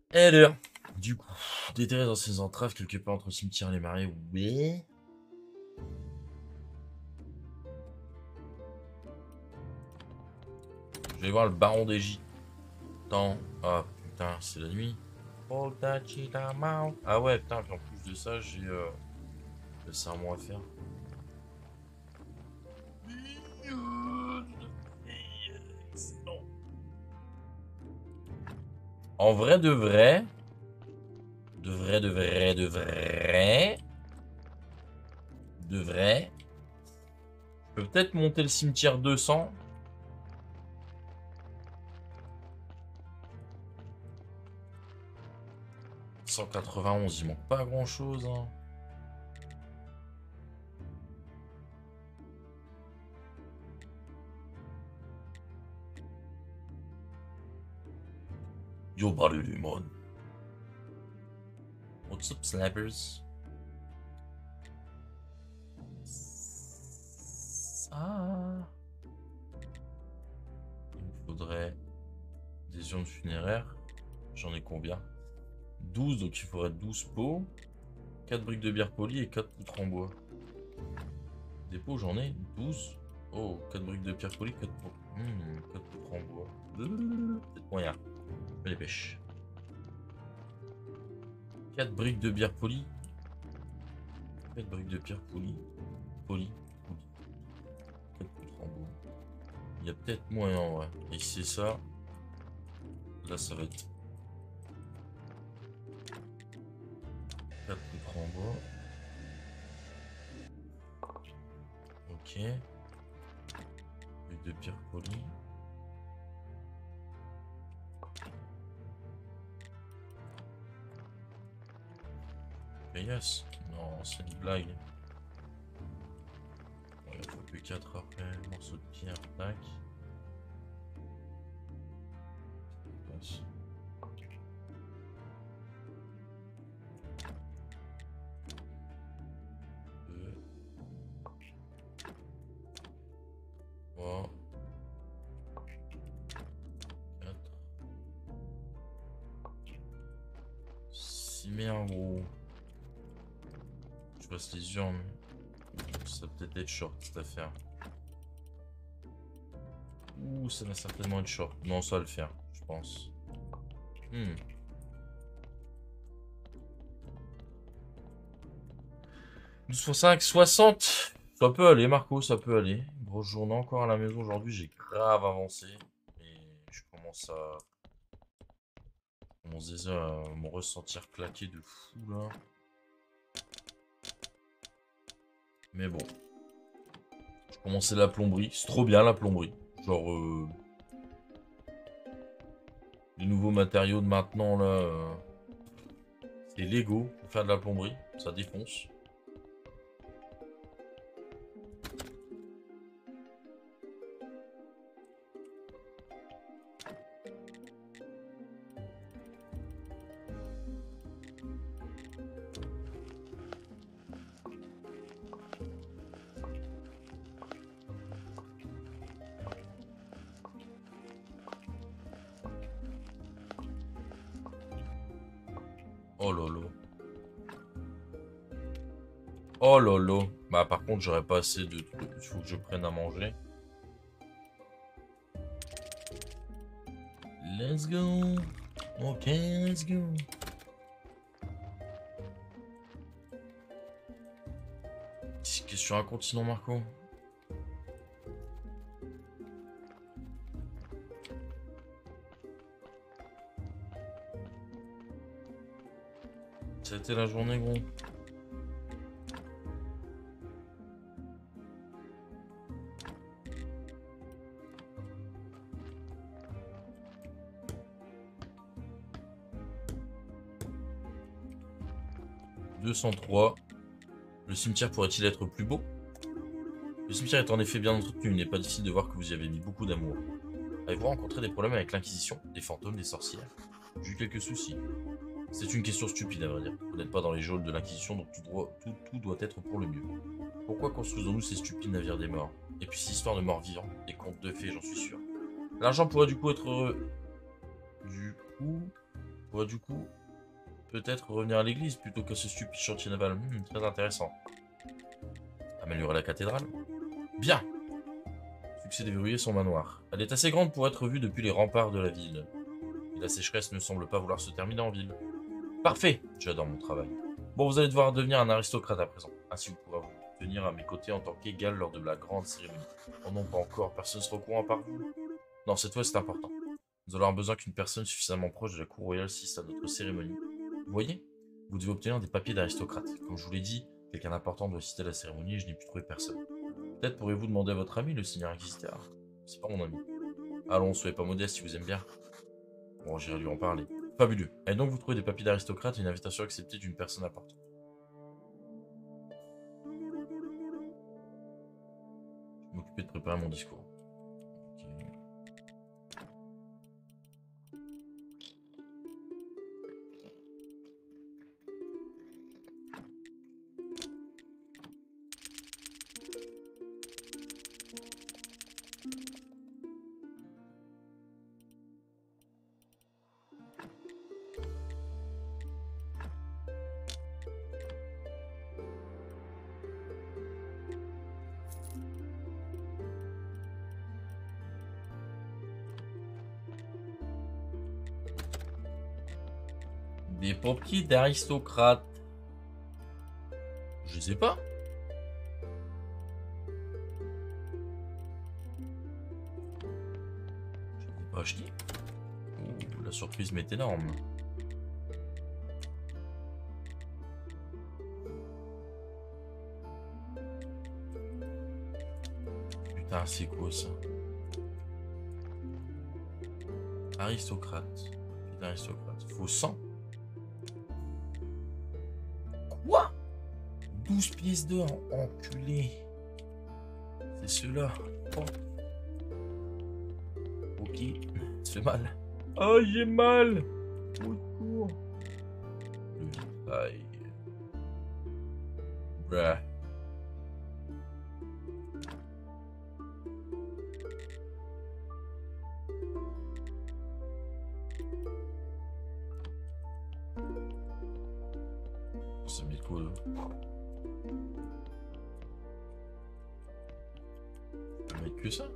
Alors, du coup, déterrer dans ses entraves quelque part entre le cimetière et les marais, ouais. Je vais voir le baron des gitans. Ah putain, c'est la nuit. Ah ouais, putain, puis en plus de ça, j'ai le sermon à faire. En vrai de vrai, je peux peut-être monter le cimetière 200. 191, il manque pas grand chose. Hein. Yo, body limon. What's up, slappers? Ah. Il me faudrait des urnes funéraires. J'en ai combien? 12, donc il faudrait 12 pots. 4 briques de bière polie et 4 poutres en bois. Des pots, j'en ai 12. Oh, 4 briques de pierre polie, 4 pots. 4 poutres en bois. Peut-être moyen. Je me dépêche. 4 briques de bière polie. 4 briques de pierre polie. Polie. 4 poutres en bois. Il y a peut-être moyen, ouais. Et si c'est ça, là ça va être 4 poutres en bois. Ok. Briques de pierre polie. Yes. Non, c'est une blague. Il ne faut plus 4 après. Morceau de pierre, tac. Passe. Deux. 3. 4. 6 merde gros. Je passe les urnes. Ça va peut-être être short cette affaire. Ouh, ça va certainement être short. Non, ça va le faire, je pense. 12 x 5, 60. Ça peut aller, Marco, ça peut aller. Grosse journée encore à la maison aujourd'hui, j'ai grave avancé. Et je commence déjà à me ressentir claqué de fou là. Mais bon. Je commençais la plomberie. C'est trop bien la plomberie. Genre, les nouveaux matériaux de maintenant là. C'est Lego pour faire de la plomberie. Ça défonce. Oh lolo. Oh lolo. Bah par contre j'aurais pas assez de trucs. Il faut que je prenne à manger. Let's go. Ok, let's go. Qu'est-ce que tu racontes sinon Marco? C'était la journée gros. « 203. Le cimetière pourrait-il être plus beau? Le cimetière est en effet bien entretenu, il n'est pas difficile de voir que vous y avez mis beaucoup d'amour. Avez-vous rencontré des problèmes avec l'Inquisition, des fantômes, des sorcières? J'ai eu quelques soucis. C'est une question stupide à vrai dire. Vous n'êtes pas dans les geôles de l'Inquisition, donc tout doit être pour le mieux. Pourquoi construisons-nous ces stupides navires des morts? Et puis ces histoires de morts vivants, des contes de fées, j'en suis sûr. L'argent pourrait du coup être... pourrait du coup peut-être revenir à l'église plutôt qu'à ce stupide chantier naval. Très intéressant. Améliorer la cathédrale. Bien. Succès déverrouiller son manoir. Elle est assez grande pour être vue depuis les remparts de la ville. Et la sécheresse ne semble pas vouloir se terminer en ville. Parfait. J'adore mon travail. Bon, vous allez devoir devenir un aristocrate à présent. Ainsi, vous pourrez vous tenir à mes côtés en tant qu'égal lors de la grande cérémonie. Oh non, pas encore. Personne ne sera au courant par vous. Non, cette fois, c'est important. Nous allons avoir besoin qu'une personne suffisamment proche de la cour royale assiste à notre cérémonie. Vous voyez? Vous devez obtenir des papiers d'aristocrate. Comme je vous l'ai dit, quelqu'un d'important doit assister à la cérémonie et je n'ai pu trouver personne. Peut-être pourriez-vous demander à votre ami, le seigneur inquisiteur. C'est pas mon ami. Allons, soyez pas modeste si vous aimez bien. Bon, j'irai lui en parler. Fabuleux. Et donc vous trouvez des papiers d'aristocrate et une invitation acceptée d'une personne importante. Je vais m'occuper de préparer mon discours. Okay. Des papiers d'aristocrate. Je sais pas. Je n'ai pas acheté. Oh, la surprise m'est énorme. Putain, c'est quoi ça? Aristocrate. Papier d'aristocrate. Faut 100. Quoi? 12 pièces d'or, enculé. C'est ceux-là. Oh. Ok, ça fait mal. Oh, j'ai mal. Au secours. Aïe. Bruh. Ça met quoi là? Je peux mettre que ça?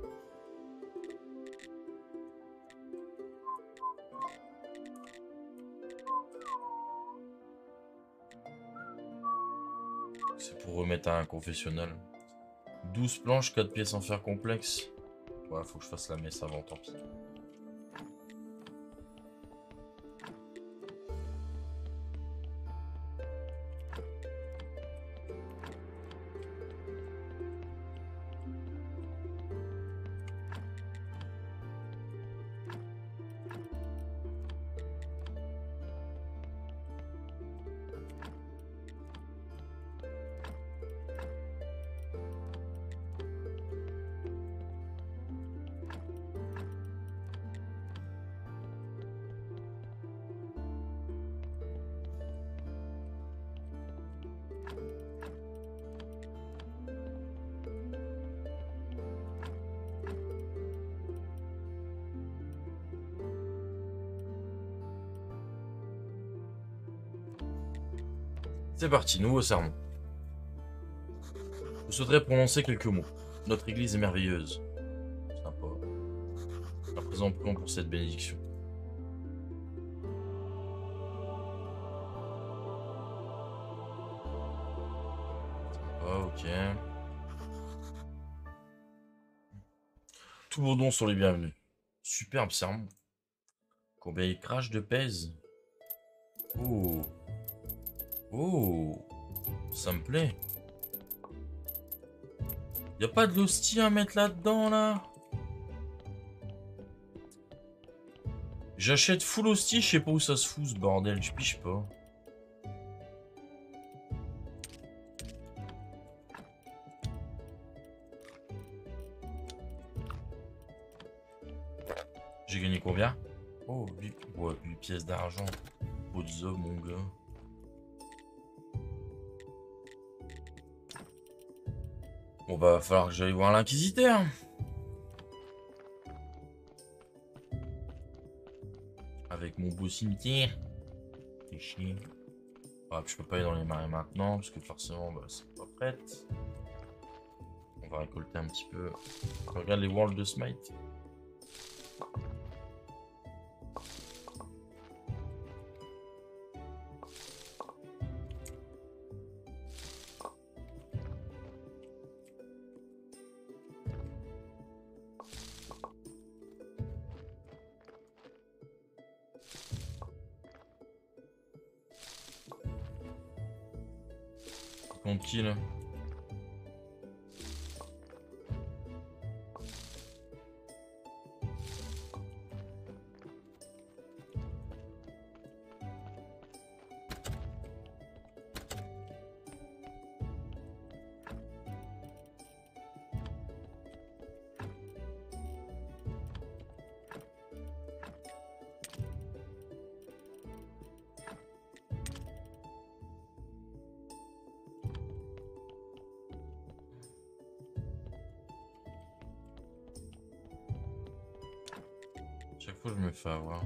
C'est pour remettre à un confessionnal. 12 planches, 4 pièces en fer complexe. Ouais, faut que je fasse la messe avant, tant pis. C'est parti, nouveau sermon. Je souhaiterais prononcer quelques mots. Notre église est merveilleuse. Sympa. À présent, prions pour cette bénédiction. Sympa, ok. Tous vos dons sont les bienvenus. Superbe sermon. Combien il crache de pèse. Oh. Oh. Ça me plaît. Y a pas de l'hostie à mettre là-dedans, là? J'achète full hostie, je sais pas où ça se fout, ce bordel, je piche pas. J'ai gagné combien? Oh, 8, ouais, 8 pièces d'argent. What's up, mon gars? Bon, bah, va falloir que j'aille voir l'inquisiteur. Avec mon beau cimetière. chier. Ah, je peux pas aller dans les marais maintenant parce que forcément bah, c'est pas prête. On va récolter un petit peu. Regarde les Worlds de Smite. Compte-t-il? Chaque fois je me fais avoir.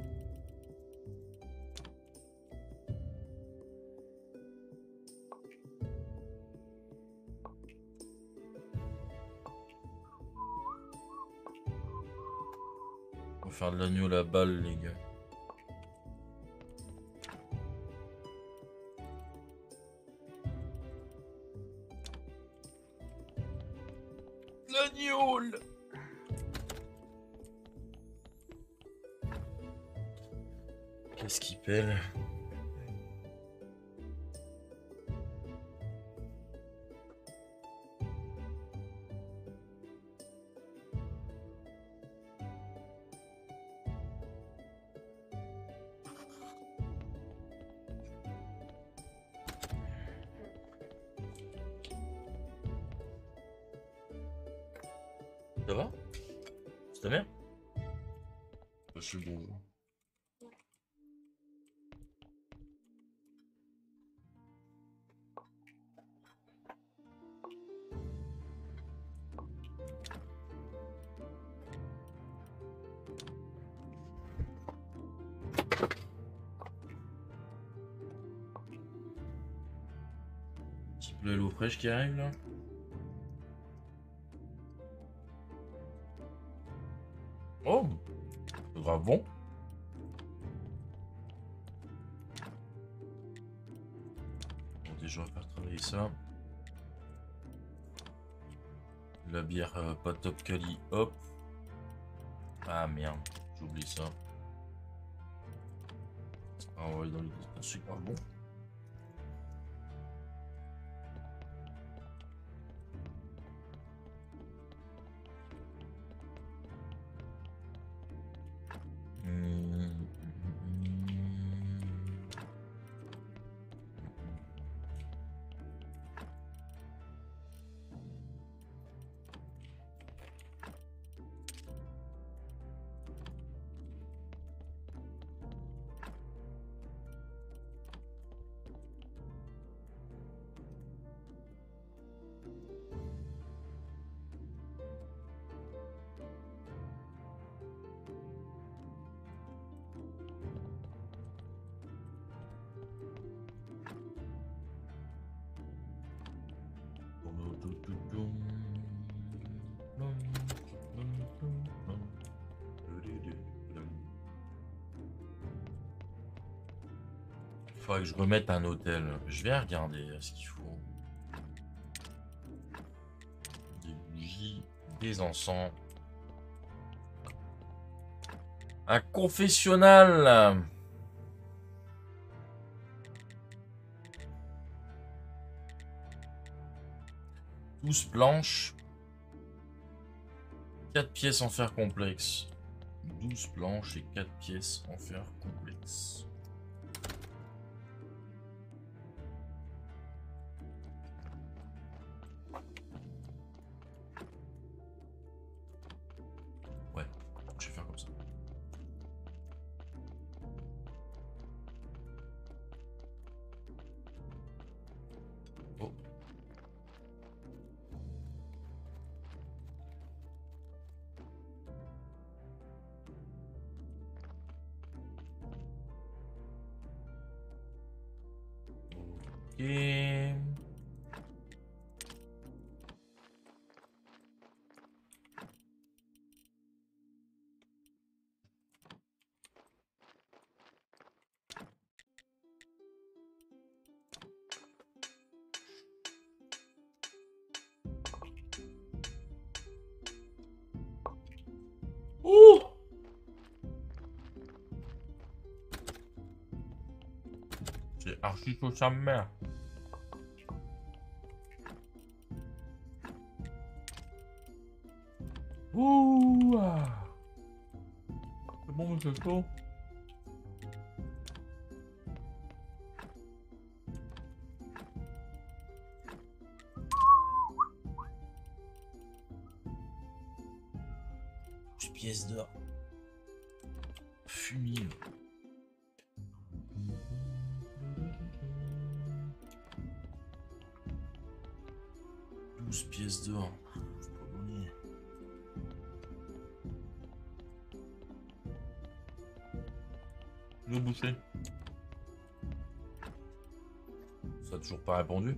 On va faire de l'agneau la balle les gars. L'agneau. Qu'est-ce qui pèle? Ça va? C'est ta mère? Je suis bon. Petit peu l'eau fraîche qui arrive là. Oh, c'est grave bon. Bon, déjà on va faire travailler ça. La bière pas top quali, hop. Ah merde, j'oublie ça. Ah ouais, dans les super bon. Faudrait que je remette un hôtel. Je vais regarder ce qu'il faut. Des bougies, des encens. Un confessionnal. 12 planches. 4 pièces en fer complexe. 12 planches et 4 pièces en fer complexe. Ouais, je vais faire comme ça. Oh. Ouh! C'est archi chaud sa mère. Ouh! C'est bon, mais c'est chaud. Pièce d'or. Fumier. 12 pièces d'or. Je peux pas donner. Le boucher. Ça a toujours pas répondu.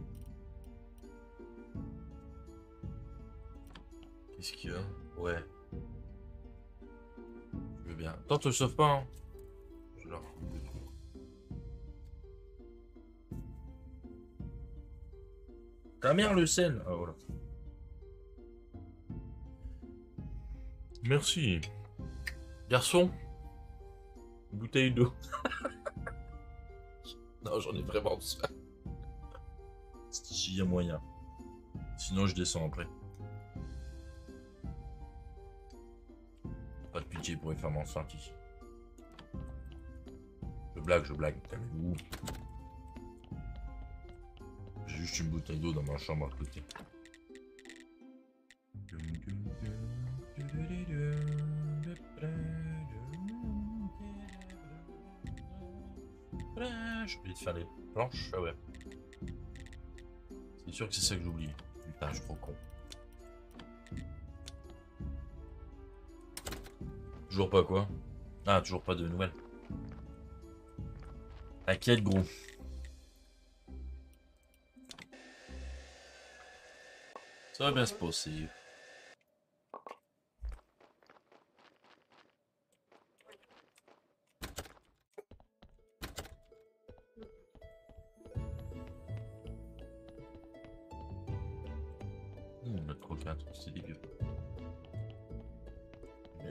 Qu'est-ce qu'il y a? Ouais. Je veux bien. Attends, te sauve pas, hein. Je leur coupe le truc. Ta mère le sel. Ah voilà. Merci. Garçon. Une bouteille d'eau. Non, j'en ai vraiment besoin. S'il y a moyen. Sinon, je descends après. Pas de pitié pour les femmes enceintes ici. Je blague. Calmez-vous. J'ai juste une bouteille d'eau dans ma chambre à côté. J'ai oublié de faire les planches. Ah ouais. C'est sûr que c'est ça que j'oublie. Putain, je suis trop con. Toujours pas quoi? Ah, toujours pas de nouvelles. T'inquiète, gros. Ça va bien se passer. On a trop 4, c'est dégueu. Mais...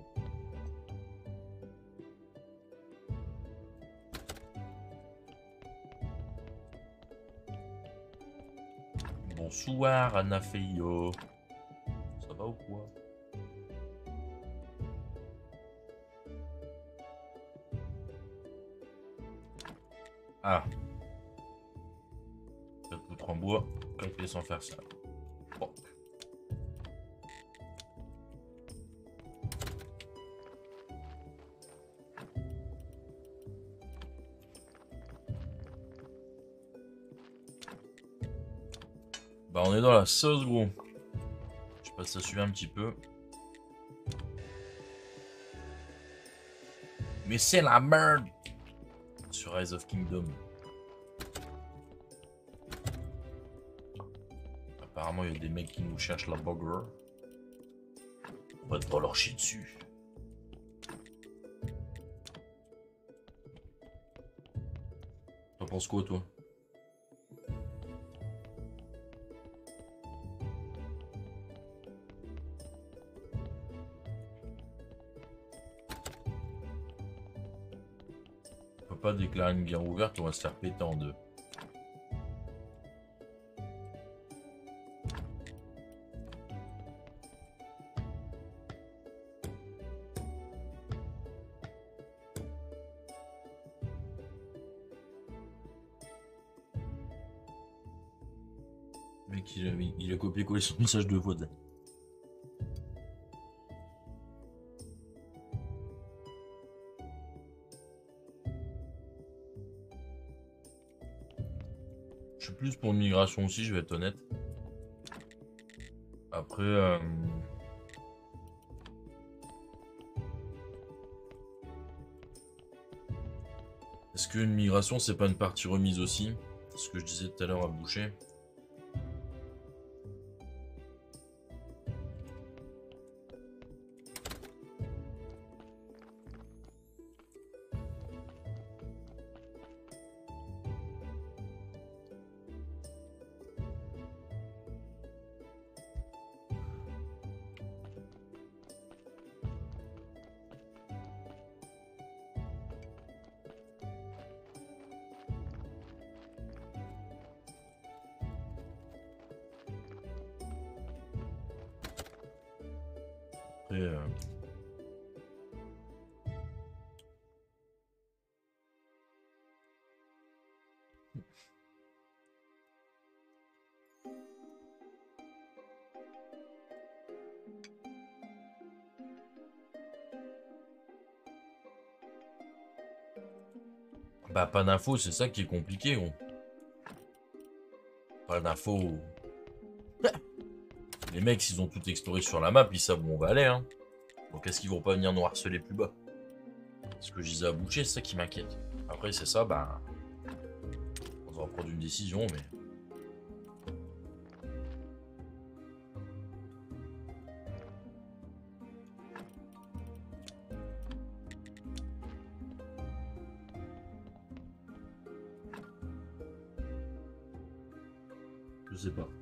Bonsoir, Anna Feio. Ça va ou quoi? Ah. Ça poutre en bois. Calculer sans faire ça. Bon. Bah on est dans la sauce gros. Je sais pas si ça suit un petit peu. Mais c'est la merde sur Rise of Kingdom. Apparemment il y a des mecs qui nous cherchent la burger. On va devoir leur chier dessus. T'en penses quoi toi? On peut pas déclarer une guerre ouverte, on va se faire péter en deux. Le mec, il a copié-collé son message de voix. Je suis plus pour une migration aussi, je vais être honnête. Après, est-ce qu'une migration, c'est pas une partie remise aussi? C'est ce que je disais tout à l'heure à Boucher. Après, bah, pas d'infos, c'est ça qui est compliqué, gros. Pas d'infos. Les mecs, s'ils ont tout exploré sur la map, ils savent où on va aller, hein. Donc est-ce qu'ils vont pas venir nous harceler plus bas? Ce que je disais à Boucher, c'est ça qui m'inquiète. Après, c'est ça, bah... on va prendre une décision, mais... je sais pas.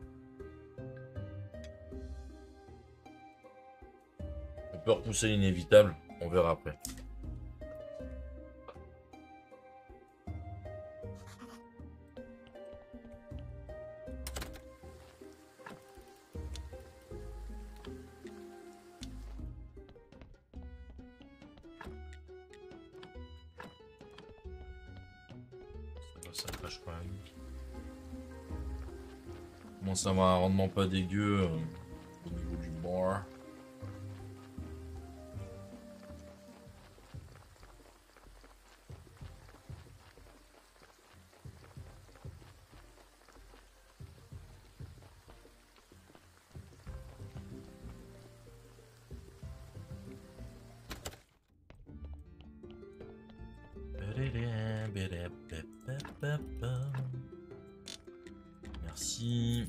On peut repousser l'inévitable, on verra après. Ça crache quand même. Bon, ça va un rendement pas dégueu au niveau du bar. Merci.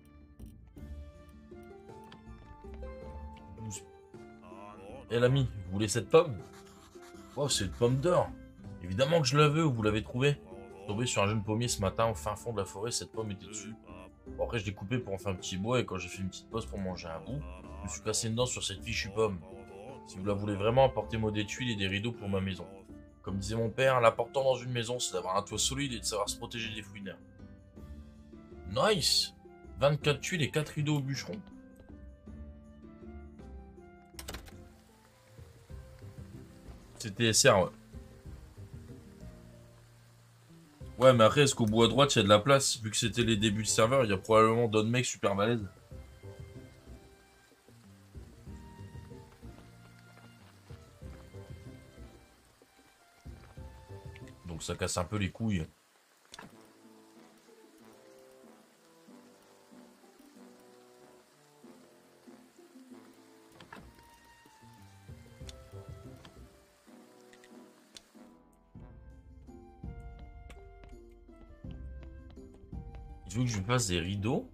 Eh l'ami, vous voulez cette pomme? Oh, c'est une pomme d'or. Évidemment que je la veux, vous l'avez trouvée. Je suis tombé sur un jeune pommier ce matin au fin fond de la forêt, cette pomme était dessus. Bon, après, je l'ai coupée pour en faire un petit bois et quand j'ai fait une petite pause pour manger un bout, je me suis cassé une dent sur cette fichue pomme. Si vous la voulez vraiment, apportez-moi des tuiles et des rideaux pour ma maison. Comme disait mon père, l'important dans une maison, c'est d'avoir un toit solide et de savoir se protéger des fouineurs. Nice! 24 tuiles et 4 rideaux au bûcheron. C'était SR, ouais. Ouais, mais après, est-ce qu'au bout à droite, il y a de la place? Vu que c'était les débuts de serveur, il y a probablement d'autres mecs super balèzes. Donc ça casse un peu les couilles. Il faut que je fasse des rideaux.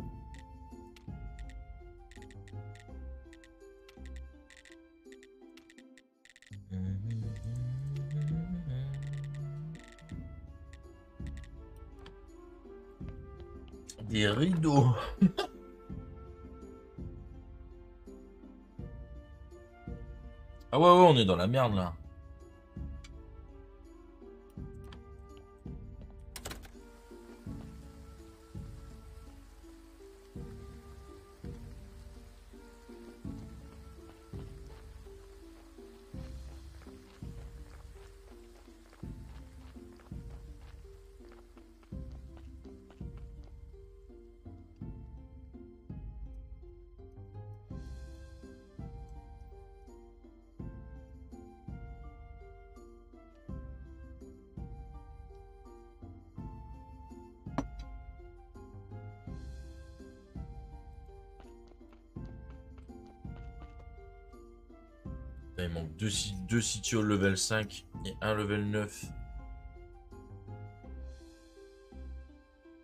Des rideaux. Ah ouais, ouais, on est dans la merde là. Là, il manque deux CTO level 5 et un level 9.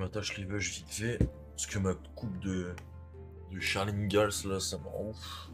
m'attache les vaches vite fait. Parce que ma coupe de Charlie Ingalls là, ça me rend ouf.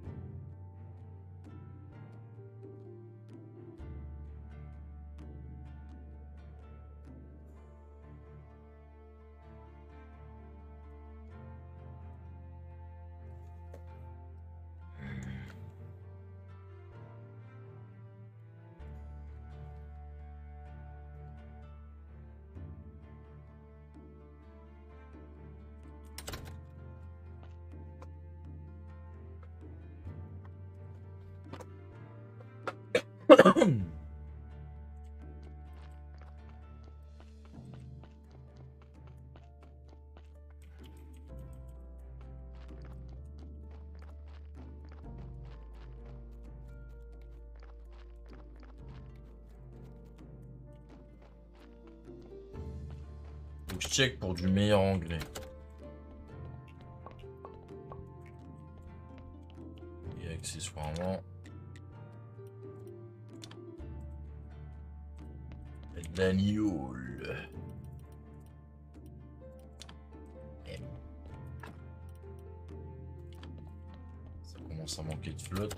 Donc je check pour du meilleur engrais. Et accessoirement... Daniol. Ça commence à manquer de flotte.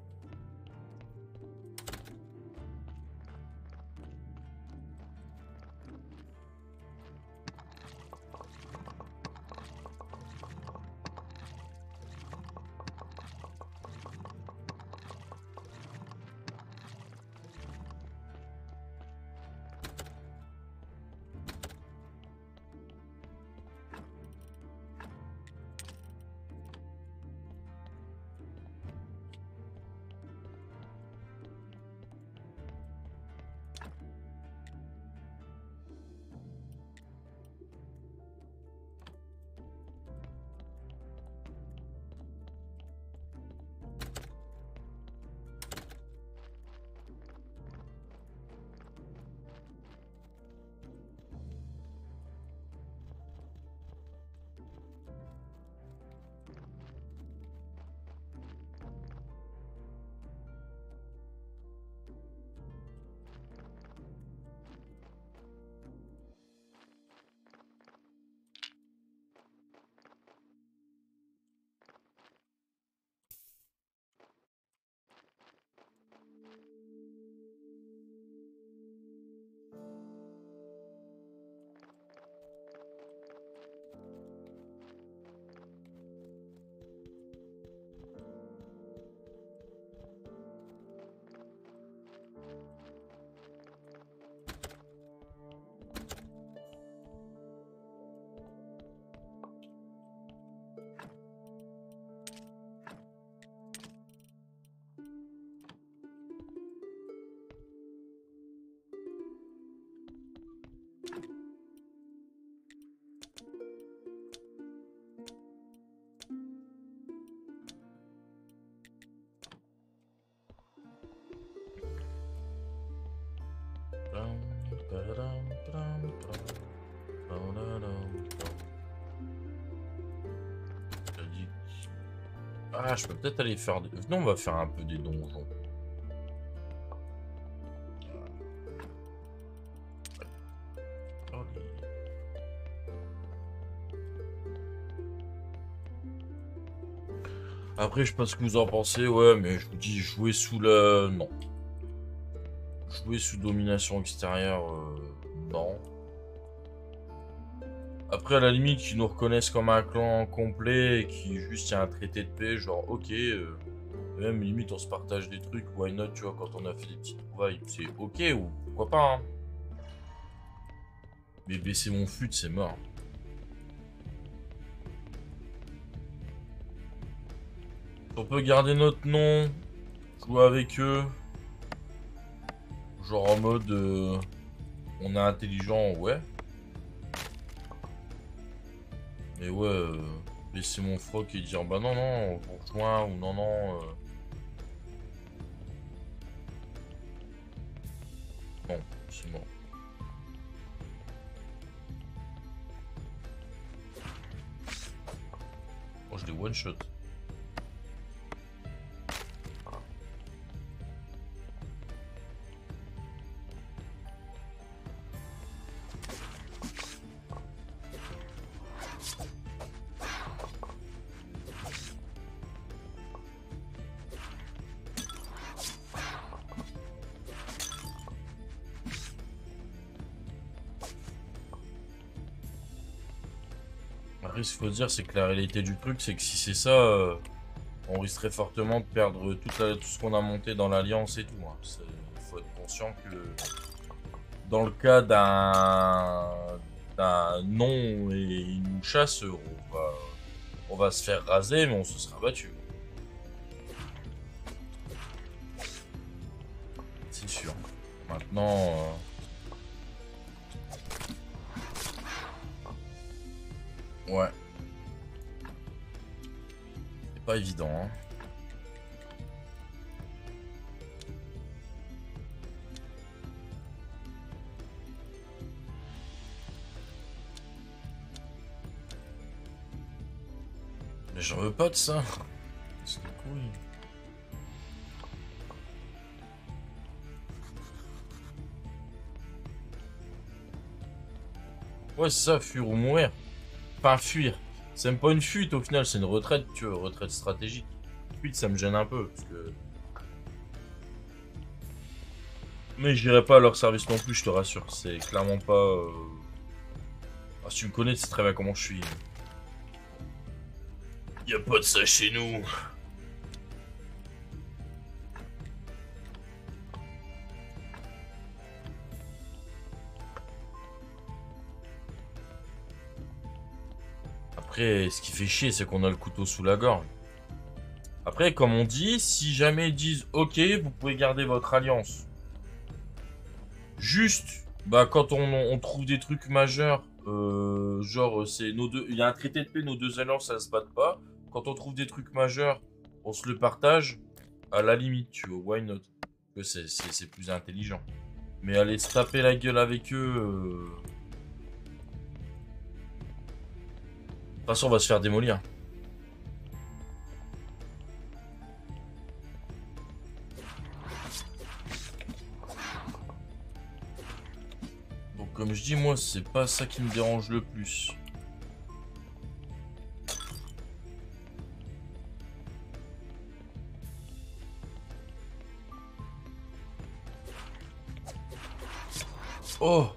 Ah, je peux peut-être aller faire... Venez, on va faire un peu des donjons. Après, je sais pas ce que vous en pensez, ouais, mais je vous dis, jouer sous la... Non. Jouer sous domination extérieure, non. Après, à la limite, qu'ils nous reconnaissent comme un clan complet et qu'il juste y a un traité de paix, genre, ok, même limite, on se partage des trucs, why not, tu vois, quand on a fait des petites trouvailles, c'est ok, ou pourquoi pas, hein. Mais baisser mon fut, c'est mort. On peut garder notre nom, jouer avec eux, genre en mode, on est intelligent, ouais. Mais ouais, laisser mon froc et dire bah non, non, on vous rejoint ou non, non. Non, c'est mort. Oh, je les one shot. Après, ce qu'il faut dire, c'est que la réalité du truc, c'est que si c'est ça, on risquerait fortement de perdre tout ce qu'on a monté dans l'Alliance et tout. Hein. Il faut être conscient que dans le cas d'un non et il nous chasse, on va se faire raser, mais on se sera battu. C'est sûr. Maintenant... ouais. C'est pas évident, hein. Mais j'en veux pas de ça. C'est des couilles. Ouais, c'est ça, fuir ou mourir. Enfin, fuir. C'est même pas une fuite au final, c'est une retraite, tu vois, retraite stratégique. Fuite, ça me gêne un peu, parce que... Mais j'irai pas à leur service non plus, je te rassure. C'est clairement pas... Ah, si tu me connais, tu sais très bien comment je suis. Y a pas de ça chez nous. Après, ce qui fait chier, c'est qu'on a le couteau sous la gorge. Après, comme on dit, si jamais ils disent « Ok, vous pouvez garder votre alliance », juste, bah, quand on trouve des trucs majeurs, genre, c'est nos deux... Il y a un traité de paix, nos deux alliances, ça se battent pas. Quand on trouve des trucs majeurs, on se le partage. À la limite, tu vois, why not? Que c'est plus intelligent. Mais aller se taper la gueule avec eux... De toute façon, on va se faire démolir. Donc, comme je dis, moi, c'est pas ça qui me dérange le plus. Oh!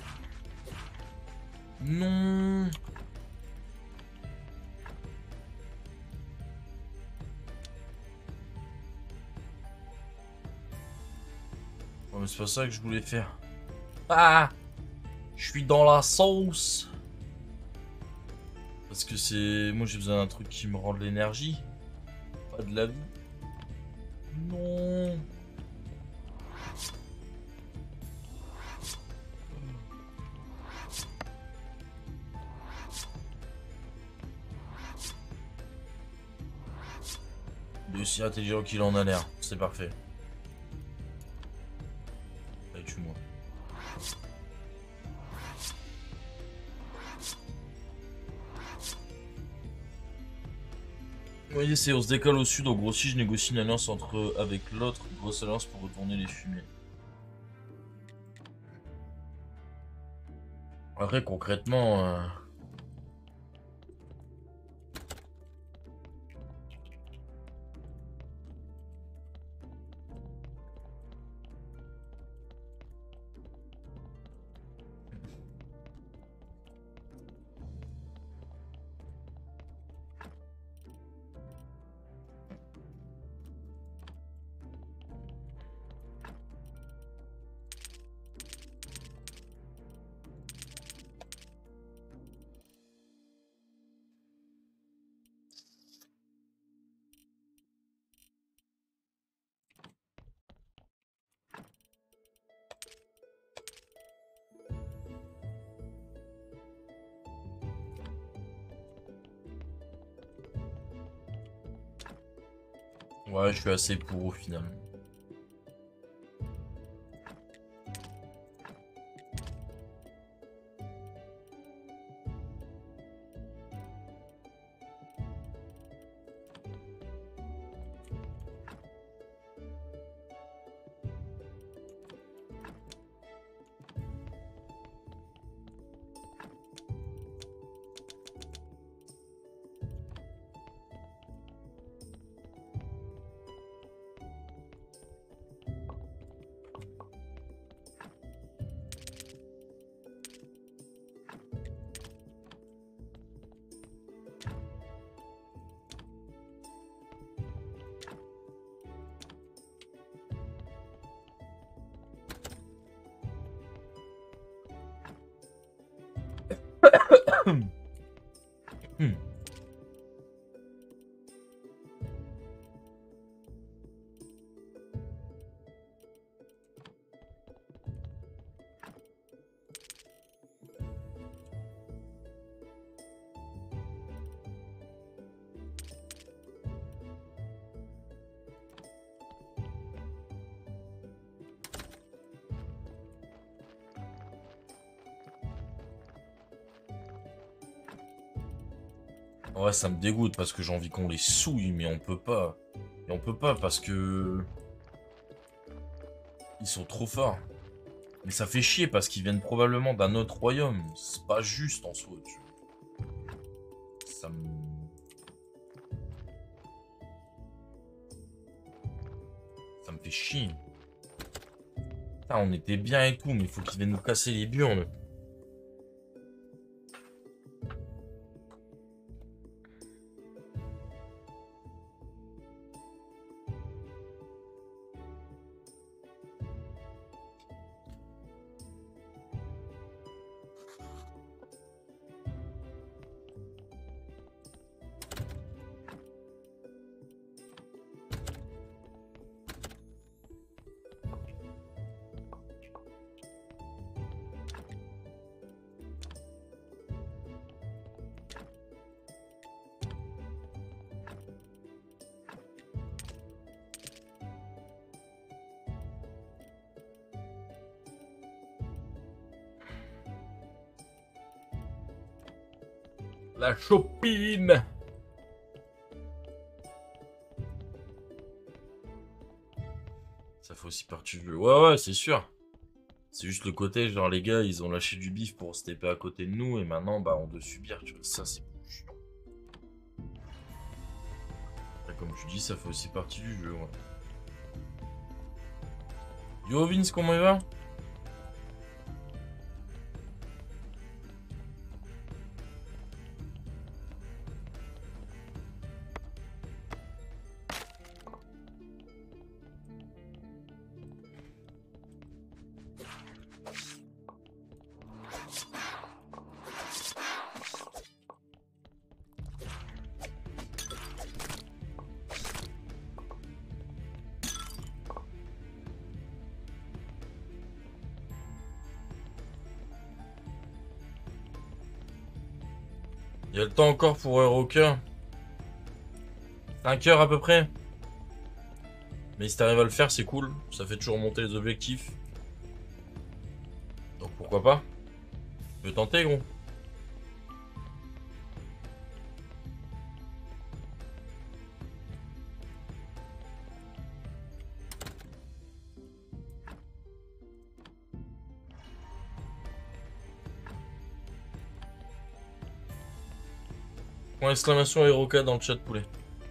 Non! Oh, mais c'est pas ça que je voulais faire. Ah! Je suis dans la sauce! Parce que c'est... Moi, j'ai besoin d'un truc qui me rend de l'énergie. Pas de la vie. Non! Il est aussi intelligent qu'il en a l'air. C'est parfait. Allez, tue-moi. Vous voyez, c'est on se décolle au sud, en gros, si je négocie une alliance avec l'autre, grosse alliance pour retourner les fumées. Après, concrètement... Ouais, je suis assez pour au final. Ouais, ça me dégoûte parce que j'ai envie qu'on les souille, mais on peut pas. Et on peut pas parce que... Ils sont trop forts. Mais ça fait chier parce qu'ils viennent probablement d'un autre royaume. C'est pas juste en soi, tu vois. Ça me... Ça me fait chier. Putain, on était bien et tout, mais il faut qu'ils viennent nous casser les burnes. La chopine. Ça fait aussi partie du jeu. Ouais, ouais, c'est sûr. C'est juste le côté, genre les gars, ils ont lâché du bif pour se taper à côté de nous et maintenant, bah, on doit subir, tu vois. Ça, c'est chiant. Après, comme tu dis, ça fait aussi partie du jeu, ouais. Yo Vince, comment il va? Il y a le temps encore pour Rocker. 5 heures à peu près. Mais si t'arrives à le faire, c'est cool. Ça fait toujours monter les objectifs. Donc pourquoi pas? Tu veux tenter, gros? Point exclamation Héroka dans le chat, poulet.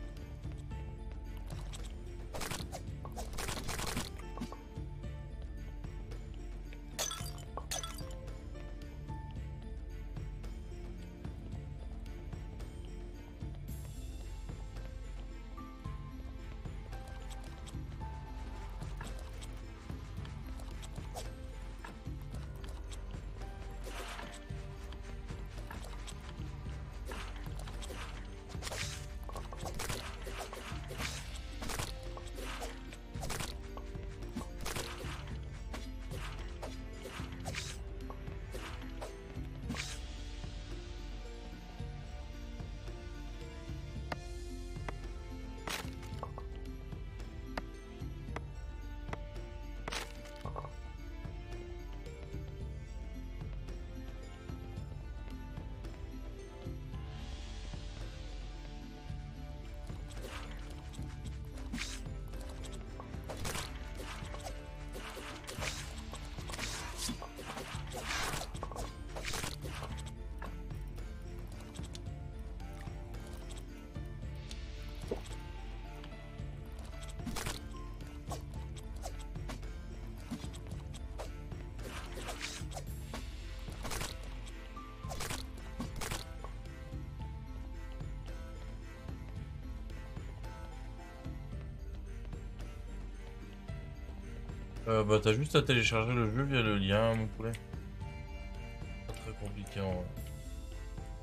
Bah t'as juste à télécharger le jeu via le lien, mon poulet. Pas très compliqué en vrai.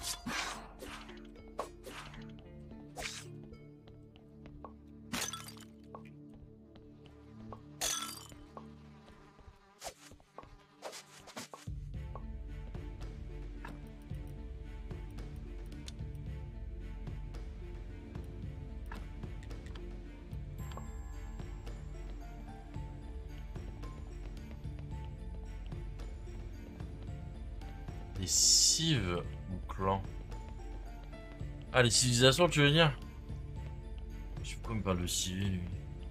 Les cives ou clans? Ah, les civilisations, tu veux dire? Je sais pas pourquoi il me parle de civ, lui.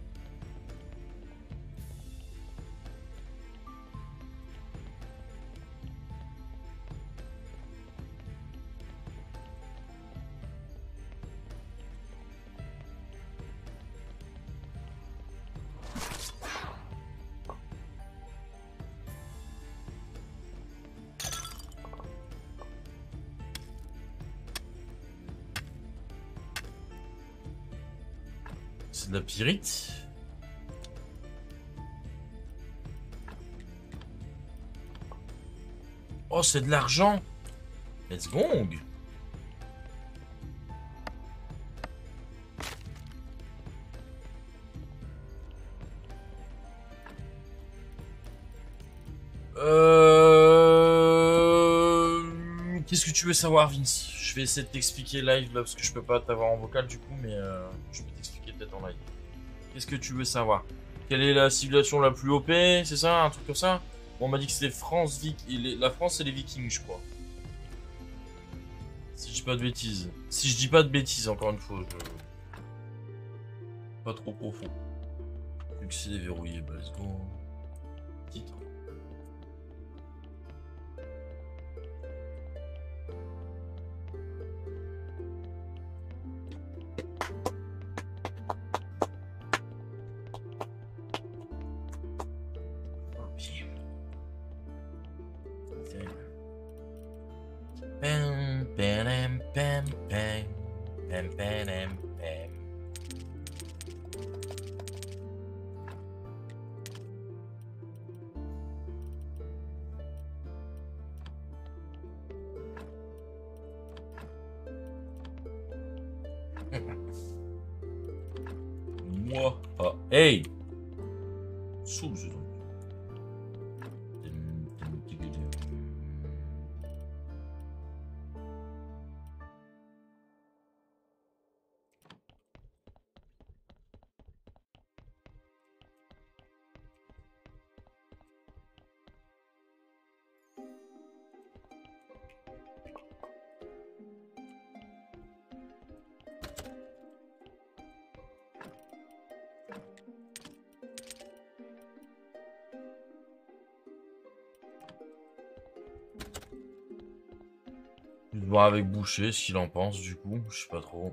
C'est de la pyrite. Oh, c'est de l'argent. Let's go. Qu'est-ce que tu veux savoir, Vince? Je vais essayer de t'expliquer live là parce que je peux pas t'avoir en vocal du coup, mais je peux t'expliquer peut-être en live. Qu'est-ce que tu veux savoir? Quelle est la civilisation la plus OP? C'est ça, un truc comme ça? Bon, on m'a dit que c'était France, la France c'est les Vikings, je crois. Si je dis pas de bêtises. Si je dis pas de bêtises, encore une fois, pas trop profond. Succès déverrouillé, bah let's go. Titre. Pam, pam, pam, pam, pam, pam, pam. Moi. Ah, hey! Sous, je donc. Je vais voir avec Boucher ce qu'il en pense du coup, je sais pas trop.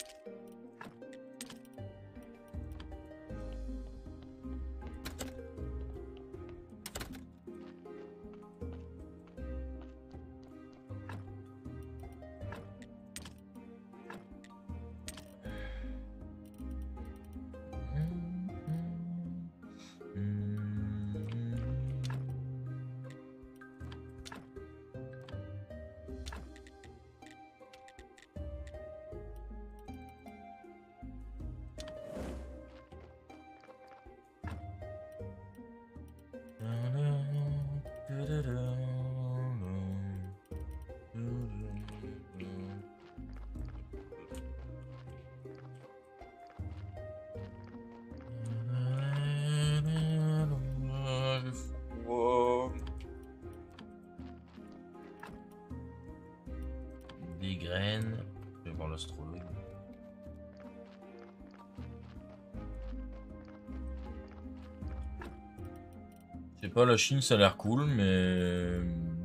Des graines. Je vais voir l'astrologue. Je sais pas, la Chine ça a l'air cool, mais...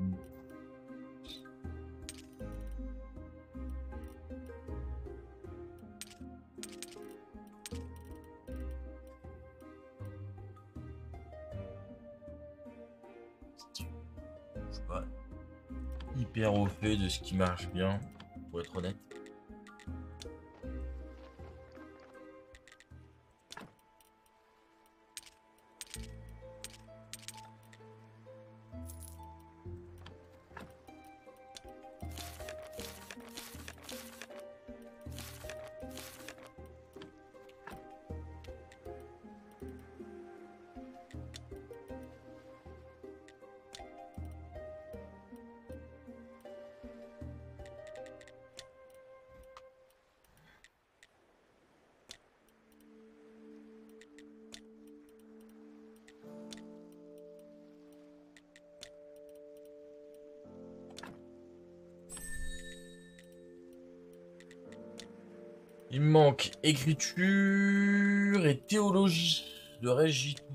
Je suis pas hyper au fait de ce qui marche bien, pour être honnête. Il me manque écriture et théologie. Le reste, j'y tout.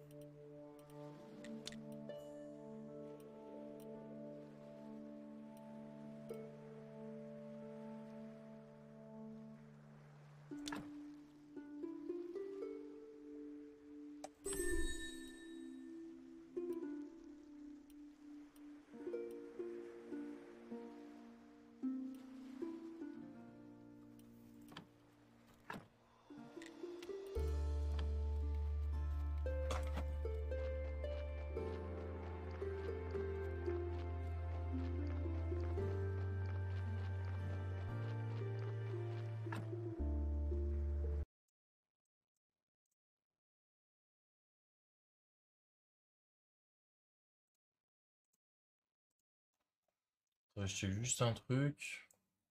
Je check juste un truc.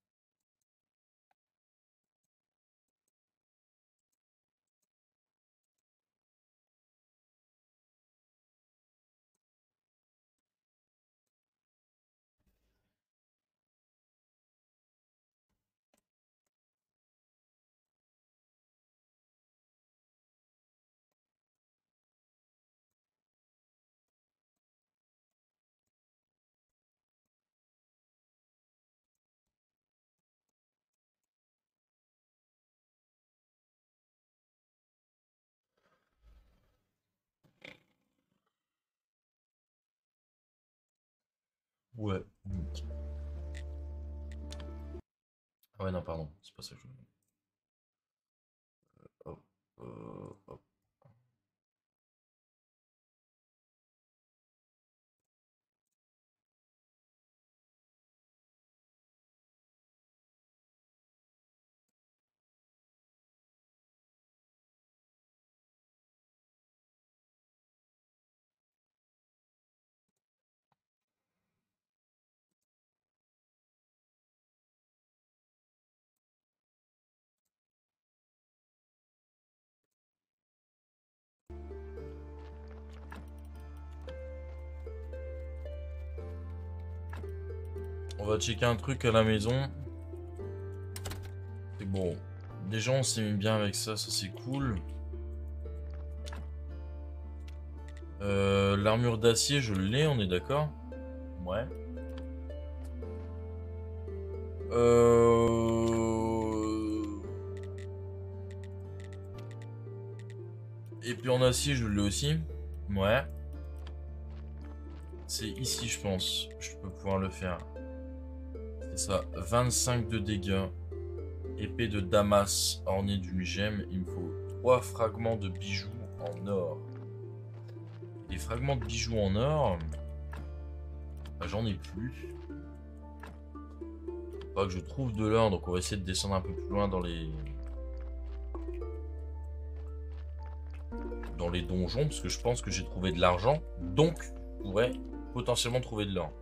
Ouais. Ah ouais, non, pardon. C'est pas ça que je voulais. Hop, hop. On va checker un truc à la maison. C'est bon. Déjà, on s'est mis bien avec ça, ça c'est cool. L'armure d'acier, je l'ai, on est d'accord? Ouais. Et puis en acier, je l'ai aussi. Ouais. C'est ici, je pense. Je peux pouvoir le faire. C'est ça. 25 de dégâts. Épée de Damas ornée d'une gemme. Il me faut 3 fragments de bijoux en or. Les fragments de bijoux en or, bah, j'en ai plus. Faut que je trouve de l'or, donc on va essayer de descendre un peu plus loin dans les donjons, parce que je pense que j'ai trouvé de l'argent, donc je pourrais potentiellement trouver de l'or.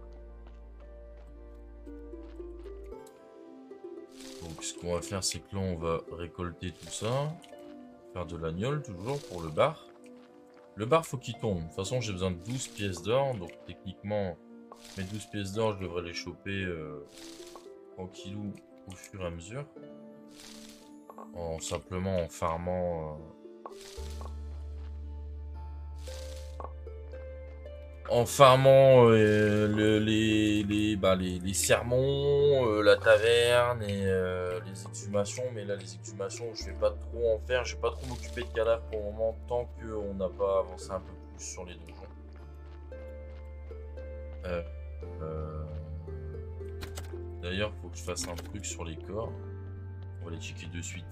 Donc ce qu'on va faire, c'est que là on va récolter tout ça, faire de l'agnole toujours pour le bar. Le bar faut qu'il tombe, de toute façon j'ai besoin de 12 pièces d'or, donc techniquement mes 12 pièces d'or je devrais les choper tranquillou au fur et à mesure. Simplement en farmant les sermons, la taverne et les exhumations. Mais là, les exhumations, je vais pas trop en faire. Je vais pas trop m'occuper de cadavres pour le moment, tant qu'on n'a pas avancé un peu plus sur les donjons. Euh, euh, D'ailleurs, faut que je fasse un truc sur les corps. On va les checker de suite.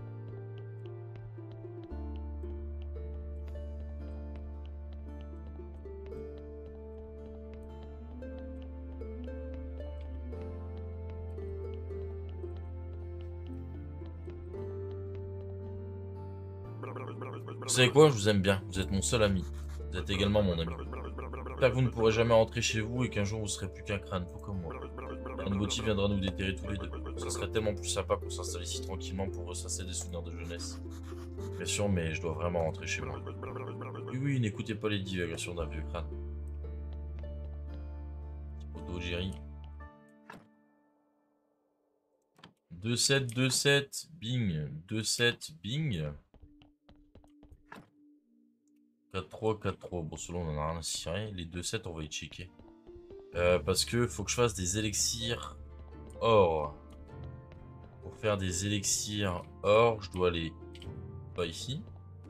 Vous savez quoi? Je vous aime bien. Vous êtes mon seul ami. Vous êtes également mon ami. J'espère que vous ne pourrez jamais rentrer chez vous et qu'un jour vous serez plus qu'un crâne, tout comme moi. Anboti viendra nous déterrer tous les deux. Ça serait tellement plus sympa qu'on s'installe ici tranquillement pour ressasser des souvenirs de jeunesse. Bien sûr, mais je dois vraiment rentrer chez moi. Oui, oui, n'écoutez pas les divagations d'un vieux crâne. Poteau Jerry. 2-7, 2-7, bing. 2-7, bing. 4-3, 4-3. Bon, selon on en a rien à cirer. Les 2-7, on va y checker. Parce que faut que je fasse des élixirs or. Pour faire des élixirs or, je dois aller pas ici.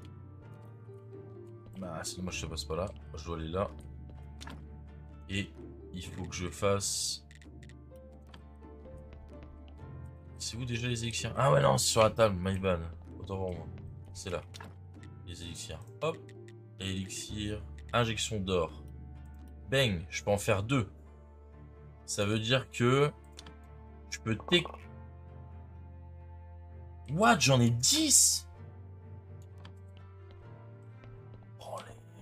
Bah, c'est dommage, ça passe pas là. Je dois aller là. Et il faut que je fasse... C'est où déjà les élixirs? Ah ouais, non, c'est sur la table, my bad. Autant pour moi. C'est là. Les élixirs. Hop. Élixir. Injection d'or. Bang. Je peux en faire 2. Ça veut dire que... Je peux What? J'en ai 10? Oh,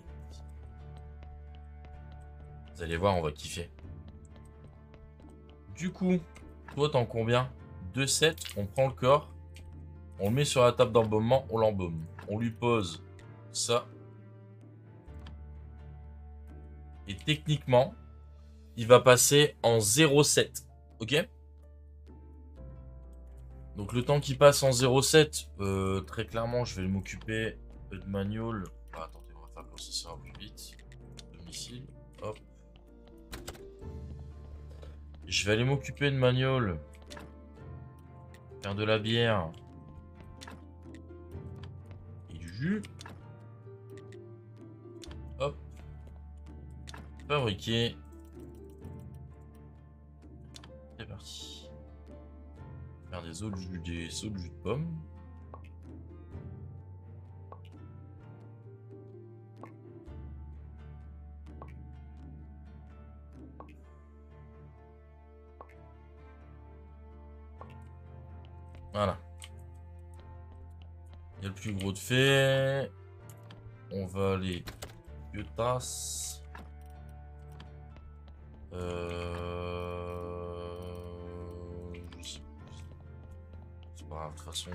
vous allez voir, on va kiffer. Du coup, toi, t'en combien? 2-7, on prend le corps, on le met sur la table d'embaumement, on l'embaume. On lui pose ça. Et techniquement, il va passer en 0,7. Ok? Donc le temps qu'il passe en 0,7, très clairement, je vais m'occuper de manual. Ah, attendez, on va faire comme ça va plus vite. Domicile, hop. Je vais aller m'occuper de manual. Faire de la bière. Et du jus. Hop. Fabriquer. C'est parti. Faire des autres jus, de jus de pomme. Voilà. Il y a le plus gros de fait. On va aller biotasse. Je sais pas. C'est pas grave, de toute façon.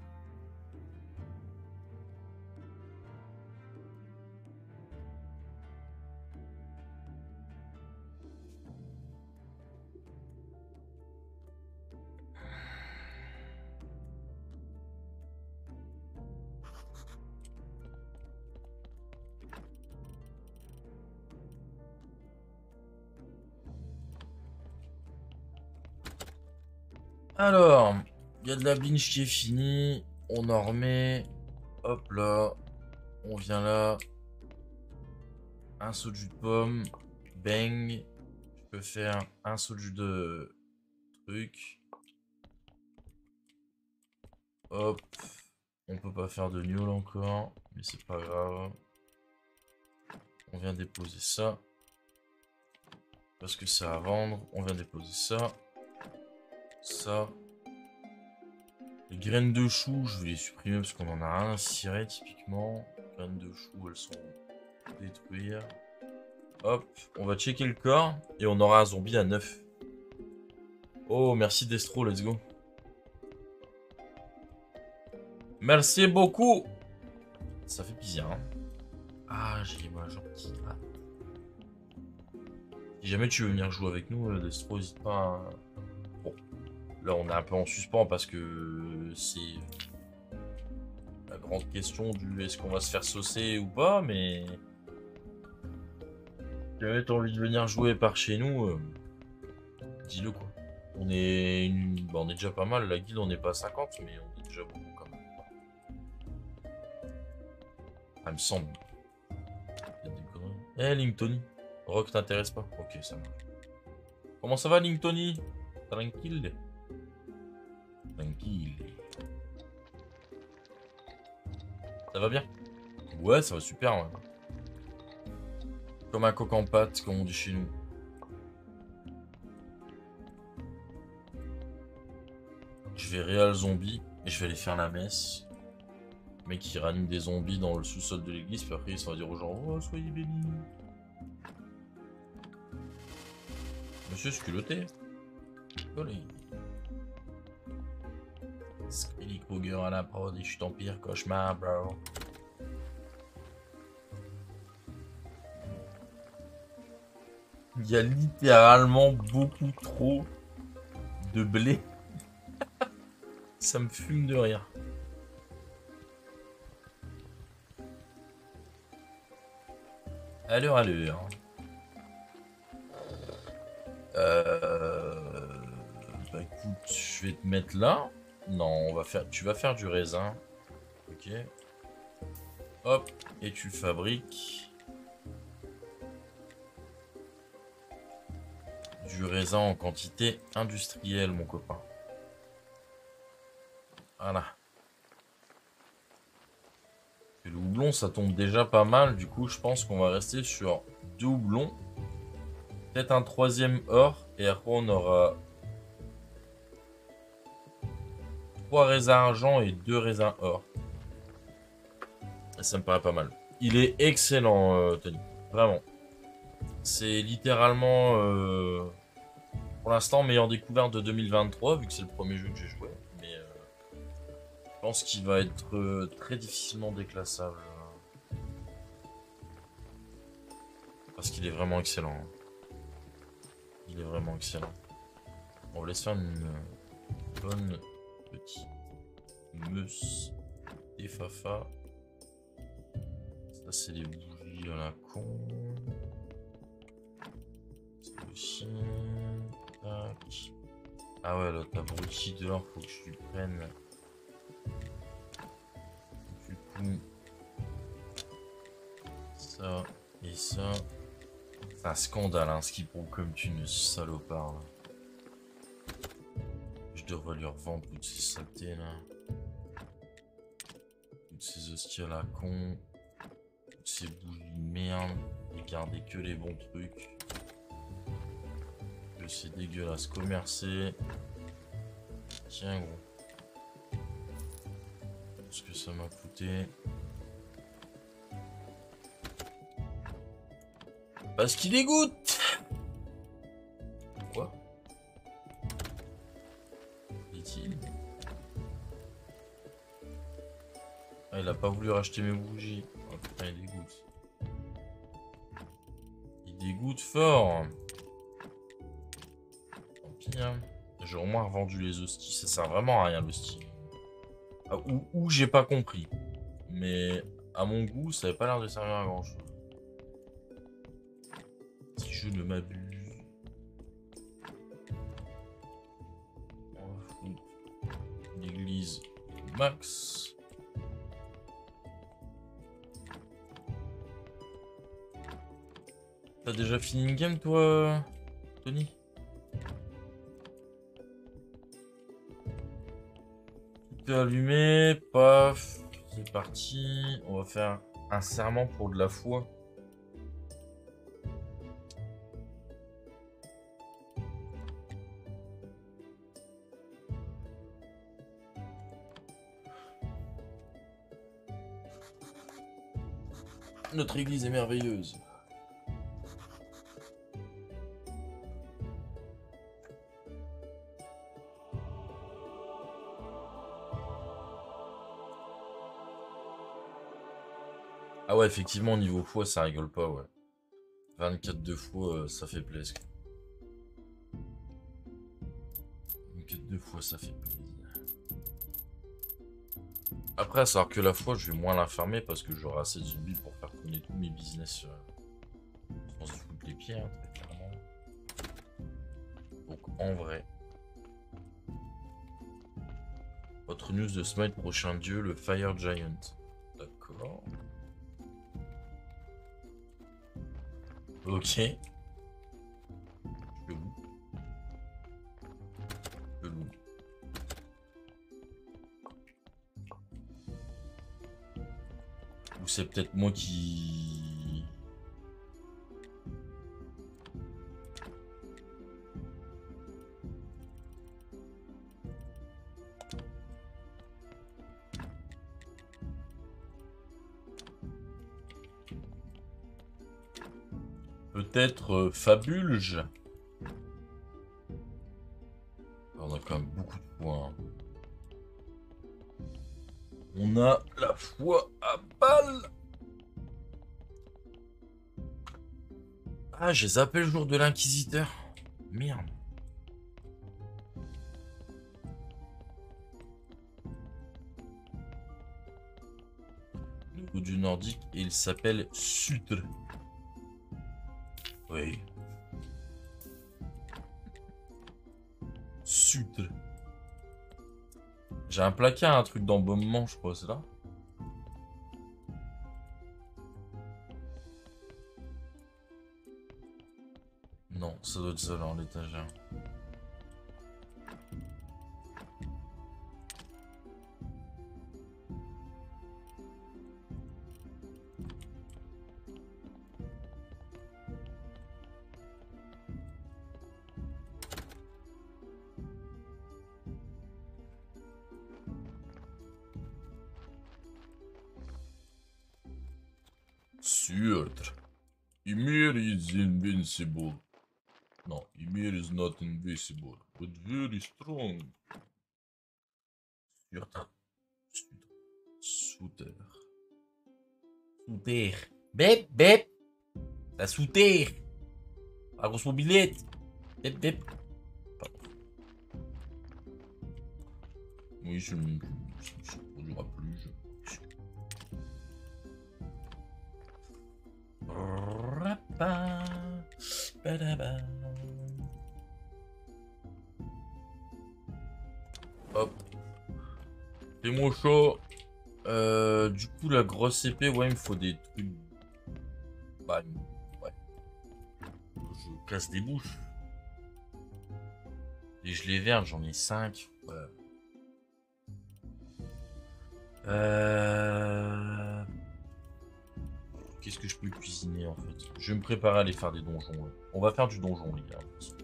Alors, il y a de la binge qui est finie. On en remet. Hop là. On vient là. Un saut de jus de pomme. Bang. Je peux faire un saut de jus de truc. Hop. On peut pas faire de gnôle encore. Mais c'est pas grave. On vient déposer ça. Parce que c'est à vendre. On vient déposer ça. Ça. Les graines de chou, je vais les supprimer parce qu'on en a rien à cirer typiquement. Les graines de chou, elles sont détruire. Hop, on va checker le corps et on aura un zombie à 9. Oh, merci Destro, let's go. Merci beaucoup. Ça fait plaisir, hein. Ah, j'ai ma gentille. Ah. Si jamais tu veux venir jouer avec nous, Destro, n'hésite pas à... Bon, là on est un peu en suspens parce que c'est la grande question du est-ce qu'on va se faire saucer ou pas, mais... Si jamais t'as envie de venir jouer par chez nous, dis-le quoi. On est on est déjà pas mal, la guilde on n'est pas à 50, mais on est déjà beaucoup quand même. Ça me semble. Eh Link Tony, Rock t'intéresse pas? Ok, ça marche. Comment ça va Link Tony? Tranquille. Tranquille. Ça va bien? Ouais, ça va super, ouais. Comme un coq en pâte, comme on dit chez nous. Je vais réal zombie et je vais aller faire la messe. Le mec qui ranime des zombies dans le sous-sol de l'église, puis après il va dire aux gens oh, soyez bénis. Monsieur Sculotté. Collé. Skelly Kruger à la prod et je suis ton pire cauchemar, bro. Il y a littéralement beaucoup trop de blé. Ça me fume de rire. À l'heure, à l'heure. Bah écoute, je vais te mettre là. Non, on va faire. Tu vas faire du raisin. Ok. Hop, et tu fabriques du raisin en quantité industrielle, mon copain. Voilà. Et le houblon, ça tombe déjà pas mal. Du coup, je pense qu'on va rester sur 2 houblons. Peut-être un 3e or. Et après, on aura 3 raisins argent et 2 raisins or. Et ça me paraît pas mal. Il est excellent, Tony. Vraiment. C'est littéralement, pour l'instant, meilleure découverte de 2023, vu que c'est le premier jeu que j'ai joué. Mais je pense qu'il va être très difficilement déclassable. Parce qu'il est vraiment excellent. Il est vraiment excellent. On va laisser faire une bonne petite mousse des fafa. Ça, c'est les bougies à la con. C'est aussi. Tac. Ah ouais, l'autre abruti dehors, faut que je lui prenne. Du coup. Ça et ça. C'est un scandale, hein, ce qui prouve comme une salopard. Là. Je devrais lui revendre toutes ces saletés là. Toutes ces hosties à la con. Toutes ces bougies de merde. Et garder que les bons trucs. Que c'est dégueulasse commercer. Tiens gros. Ce que ça m'a coûté. Parce qu'il dégoûte. Quoi? Dit-il? Ah, il a pas voulu racheter mes bougies. Oh putain, il dégoûte. Il dégoûte fort. Tant pis, hein. J'ai au moins revendu les hosties. Ça sert vraiment à rien, l'hostie. Ah, ou j'ai pas compris. Mais à mon goût, ça avait pas l'air de servir à grand chose. Si je ne m'abuse. On va foutre l'église max. T'as déjà fini une game toi, Tony? Tout est allumé, paf, c'est parti. On va faire un serment pour de la foi. Notre église est merveilleuse. Ah ouais, effectivement, niveau foi, ça rigole pas, ouais. 24 de foi, ça fait plaisir. 24 de foi, ça fait plaisir. Après, à savoir que la foi, je vais moins la fermer parce que j'aurai assez de zombies pour faire tourner tous mes business sans se foutre les pieds, hein, très clairement. Donc, en vrai. Votre news de Smite, prochain dieu, le Fire Giant. D'accord. Ok. Je loue. Je loue. Ou c'est peut-être moi qui... Peut-être Fabulge. On a quand même beaucoup de points. Hein. On a la foi à balle. Ah, j'ai zappé le jour de l'inquisiteur. Merde. nordique et il s'appelle Sutre. Oui. Sutre. J'ai un placard, un truc d'embaumement, je crois, c'est là. Non, ça doit être ça dans l'étagère. Sutre. Ymir is invincible. No, Ymir is not invincible, but very strong. Sutre. Sutre. Souter. Bep, bep. La souter. La grosse mobilette. Bep, bep. Pardon. Oui, ça ne produira plus. Hop. Fais-moi chaud. Du coup, la grosse épée, ouais, il me faut des trucs. Bah, ouais. Je casse des bouches. Les gelées vertes, j'en ai 5. Ouais. Qu'est-ce que je peux cuisiner en fait? Je vais me préparer à aller faire des donjons. Là. On va faire du donjon, les gars.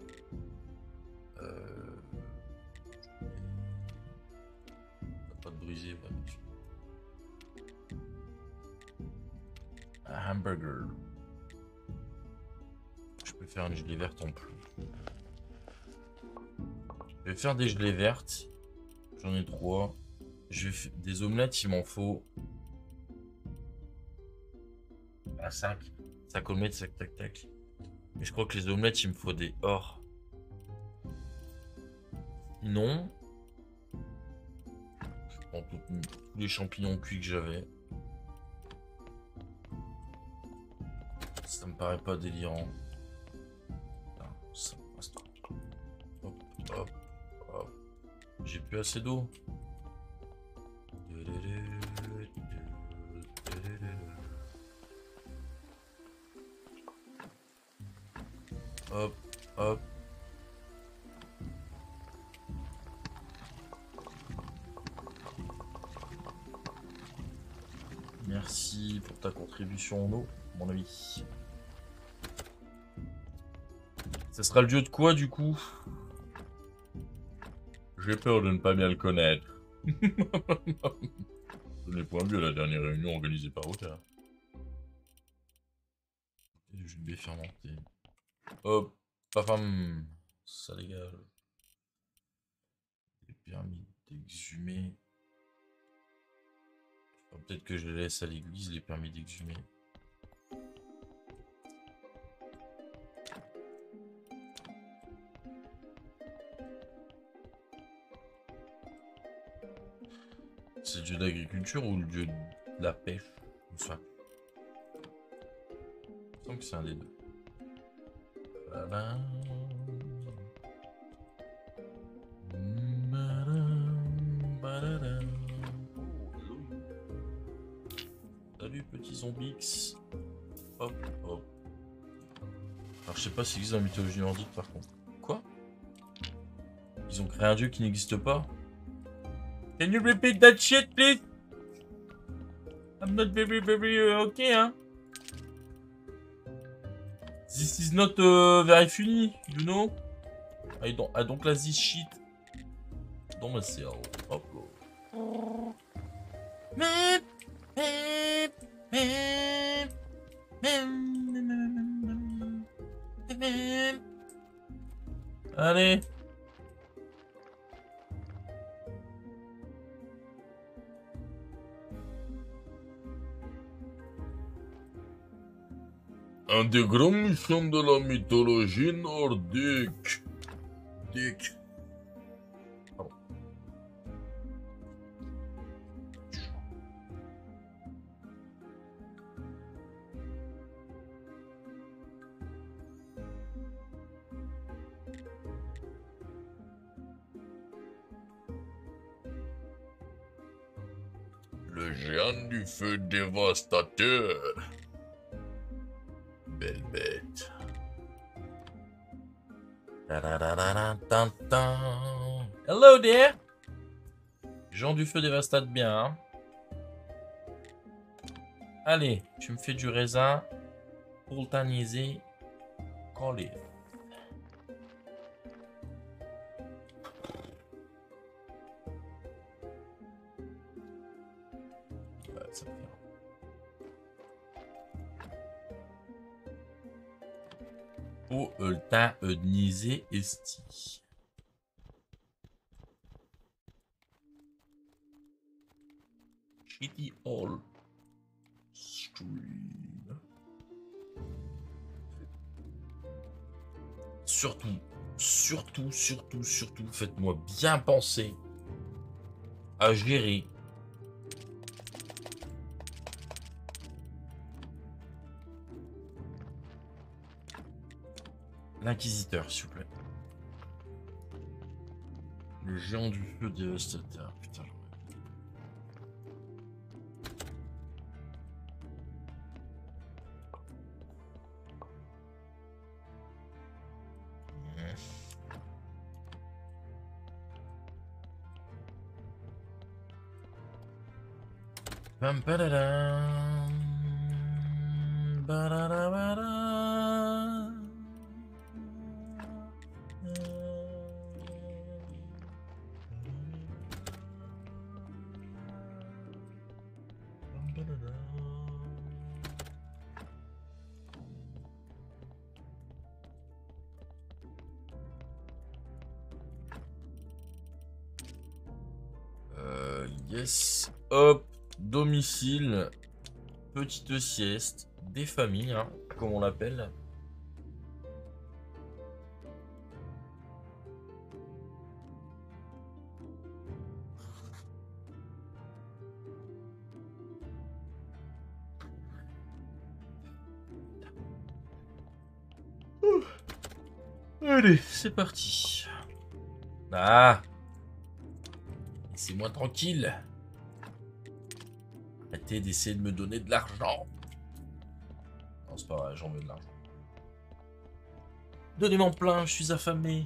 Pas de briser, ouais. Un hamburger. Je peux faire une gelée verte en plus. Je vais faire des gelées vertes. J'en ai 3. Je vais faire des omelettes, il m'en faut. 5. 5 omelettes, tac, tac, tac. Mais je crois que les omelettes, il me faut des or. Non. Je prends tous les champignons cuits que j'avais. Ça me paraît pas délirant. Non, ça me passe trop. Hop, hop, hop. J'ai plus assez d'eau. Hop, hop. Merci pour ta contribution en eau, mon ami. Ça sera le dieu de quoi, du coup? J'ai peur de ne pas bien le connaître. Je n'ai point vu à la dernière réunion organisée par Ota. Je vais fermenter. Hop, pafam. Ça dégage. Les permis d'exhumer. Peut-être que je les laisse à l'église, les permis d'exhumer. C'est le dieu de l'agriculture ou le dieu de la pêche? Enfin. Il me semble que c'est un des deux. Salut petit zombix. Hop, hop. Alors je sais pas s'il existe dans la mythologie nordique par contre. Quoi? Ils ont créé un dieu qui n'existe pas? Can you repeat that shit please? I'm not very okay hein. This is not very funny, you know? I don't like this shit. Don't myself. Hop là. Allez. Un des grands méchants de la mythologie nordique. Dick. Pardon. Le géant du feu dévastateur. Belle bête. Hello there. Géant du feu dévastate bien. Hein. Allez, tu me fais du raisin. Pultanisé. Collé. Ça fait... Pultanisé esti. Shitty all stream. Surtout, faites-moi bien penser à gérer l'inquisiteur, s'il vous plaît. Le géant du feu dévastateur, putain. Bam badadam, badadabada. Yes, hop. Domicile, petite sieste, des familles, hein, comme on l'appelle. Allez, c'est parti. Ah, laissez-moi tranquille. Arrêtez d'essayer de me donner de l'argent. Non, c'est pas vrai, j'en veux de l'argent. Donnez-moi en plein, je suis affamé.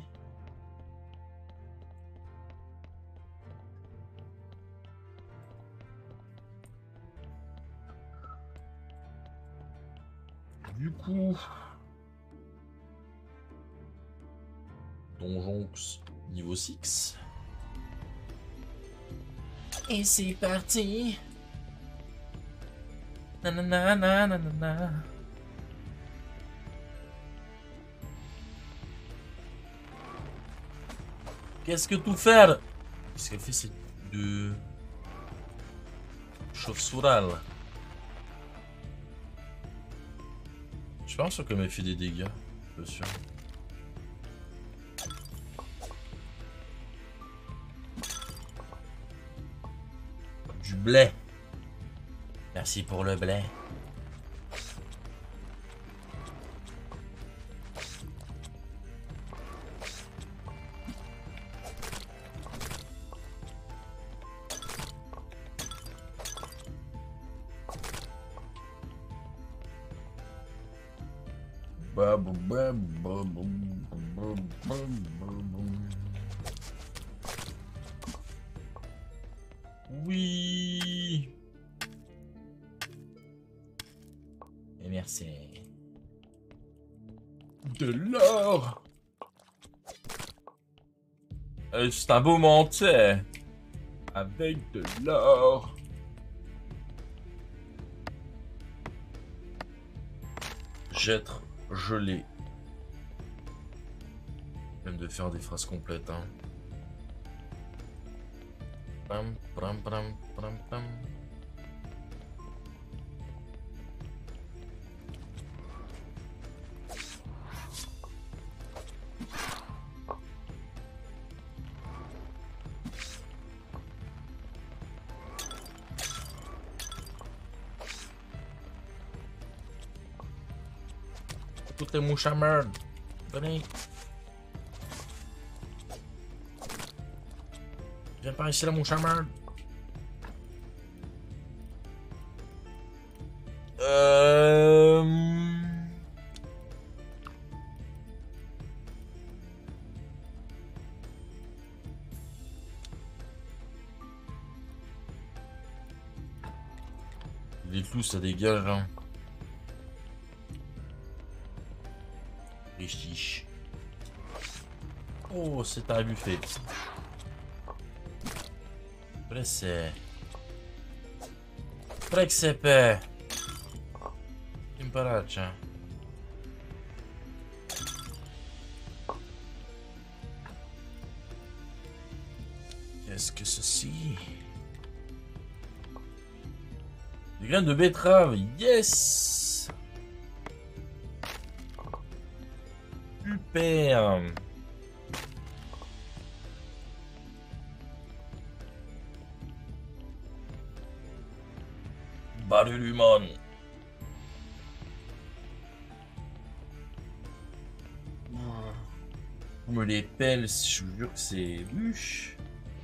Du coup... Donjonx niveau 6. Et c'est parti. Nanana, nanana. Qu'est-ce que tout faire? Qu'est-ce qu'elle fait cette de chauve-soural? Je suis pas sûr qu'elle m'ait fait des dégâts, bien sûr. Du blé. Merci pour le blé. Oui. Et merci. De l'or. C'est un beau mantet. Avec de l'or. J'être gelé. Même de faire des phrases complètes, hein. Pam, pam, pam, pam, pam. Toutes les mouches à merde. Venez. Viens par ici la mouche à merde. tout, ça dégage. Hein. Richiche. Oh, c'est un buffet. Pressé. Prexepe. Imparaccia. Qu'est-ce que ceci? Des graines de betterave. Yes! Super! Balulumon. On me les pèle, je vous jure que c'est bûche.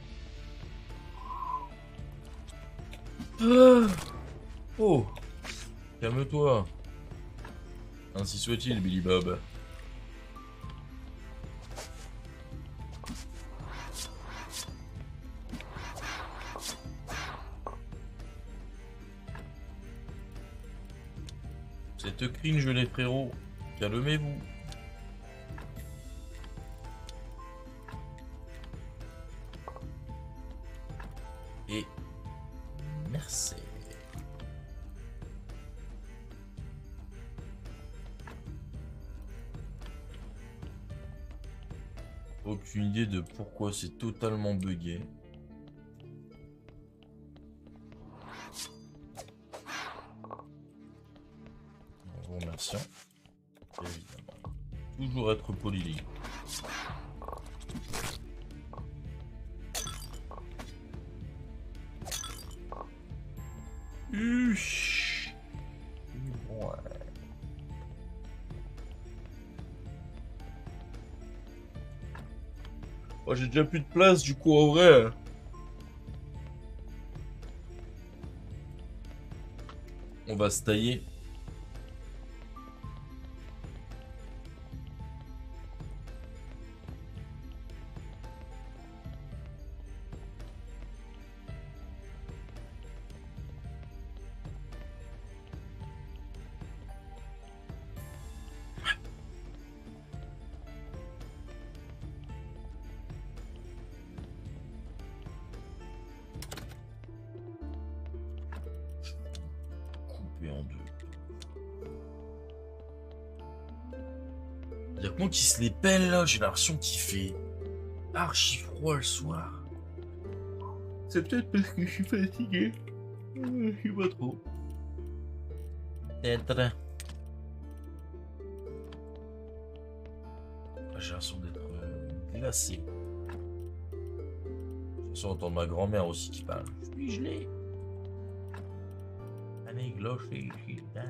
Oh, calme-toi. Ainsi soit-il, Billy Bob. Cette cringe, les frérots. Calmez-vous. Et merci. Aucune idée de pourquoi c'est totalement buggé. En vous remerciant. Évidemment. Toujours être polyligne. Uch. Ouais. Oh, j'ai déjà plus de place du coup en vrai. On va se tailler. En deux. Il y a que moi qui se les pèle là, j'ai l'impression qu'il fait archi froid le soir. C'est peut-être parce que je suis fatigué. Je suis pas trop. Peut-être. J'ai l'impression d'être glacé. De toute façon, on entend ma grand-mère aussi qui parle. Je suis gelé. Allez, gloche et putain.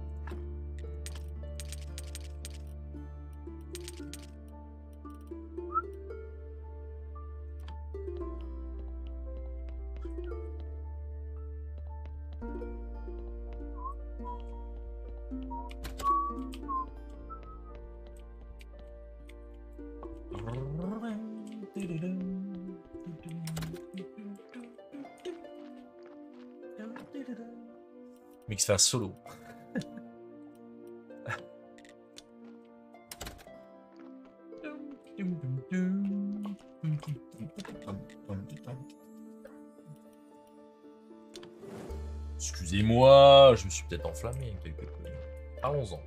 Mix fait un solo. Excusez-moi, je me suis peut-être enflammé quelque peu. Parlons-en.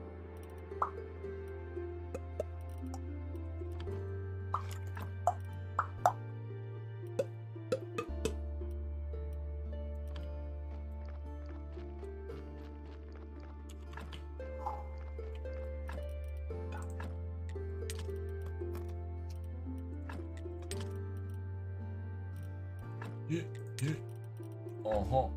Oh.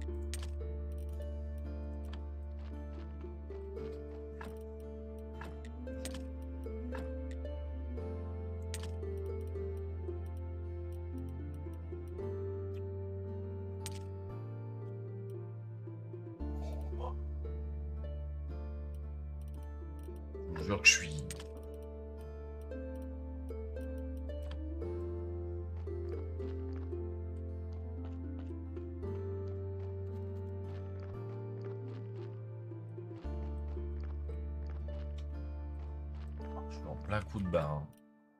Je vous jure que je suis... plein coup de barre. Hein.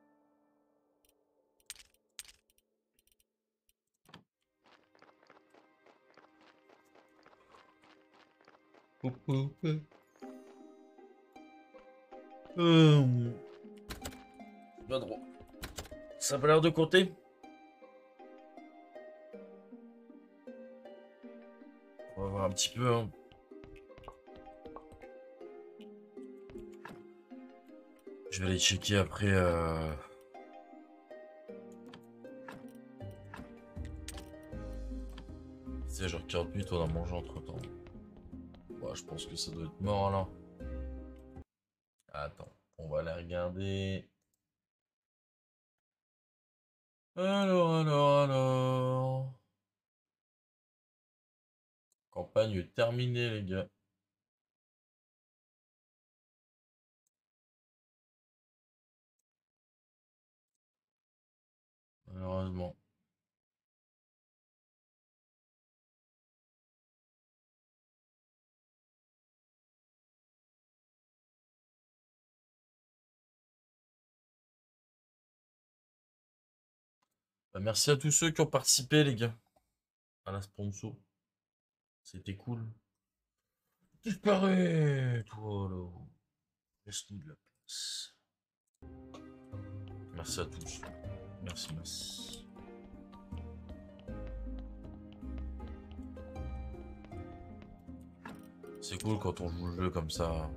Pas trop. Ça a pas l'air de compter. On va voir un petit peu. Hein. Je vais aller checker après. C'est genre 40 minutes, on a mangé entre temps. Ouais, je pense que ça doit être mort là. Attends, on va aller regarder. Alors. Campagne terminée, les gars. Malheureusement. Bah, merci à tous ceux qui ont participé, les gars. À la sponsor. C'était cool. Disparaît, toi là. Laisse-nous de la place. Merci à tous. Merci, merci. C'est cool quand on joue le jeu comme ça.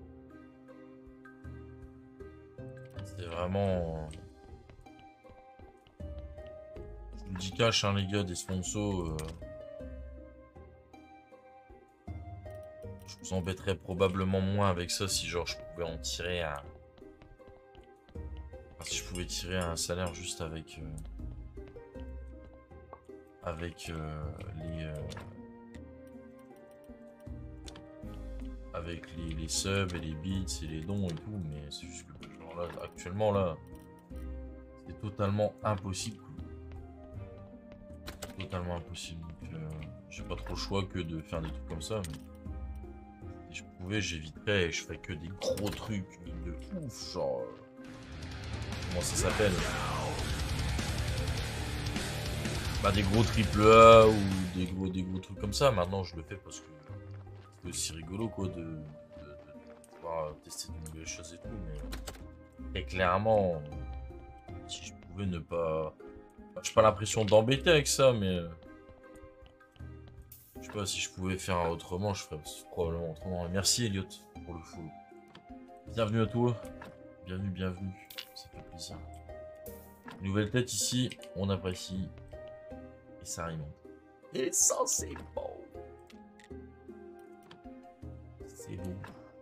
C'est vraiment... Je vous le dis cash, hein, les gars, des sponsors. Je vous embêterais probablement moins avec ça si genre je pouvais en tirer un... Enfin, si je pouvais tirer un salaire juste avec... avec les subs et les bits et les dons et tout, mais c'est juste que genre là, actuellement là, c'est totalement impossible. Totalement impossible. Donc j'ai pas trop le choix que de faire des trucs comme ça. Mais si je pouvais, j'éviterais et je ferais que des gros trucs de ouf, genre. Comment ça s'appelle? Bah des gros triple A ou des gros trucs comme ça. Maintenant je le fais parce que c'est aussi rigolo quoi de pouvoir tester de nouvelles choses et tout, mais très clairement si je pouvais ne pas... J'ai pas l'impression d'embêter avec ça, mais je sais pas, si je pouvais faire autrement, je ferais probablement autrement. Et merci Elliot pour le follow. Bienvenue à toi. Bienvenue. Ça fait plaisir. Nouvelle tête ici, on apprécie. Et ça rime. Et ça c'est bon. C'est bon.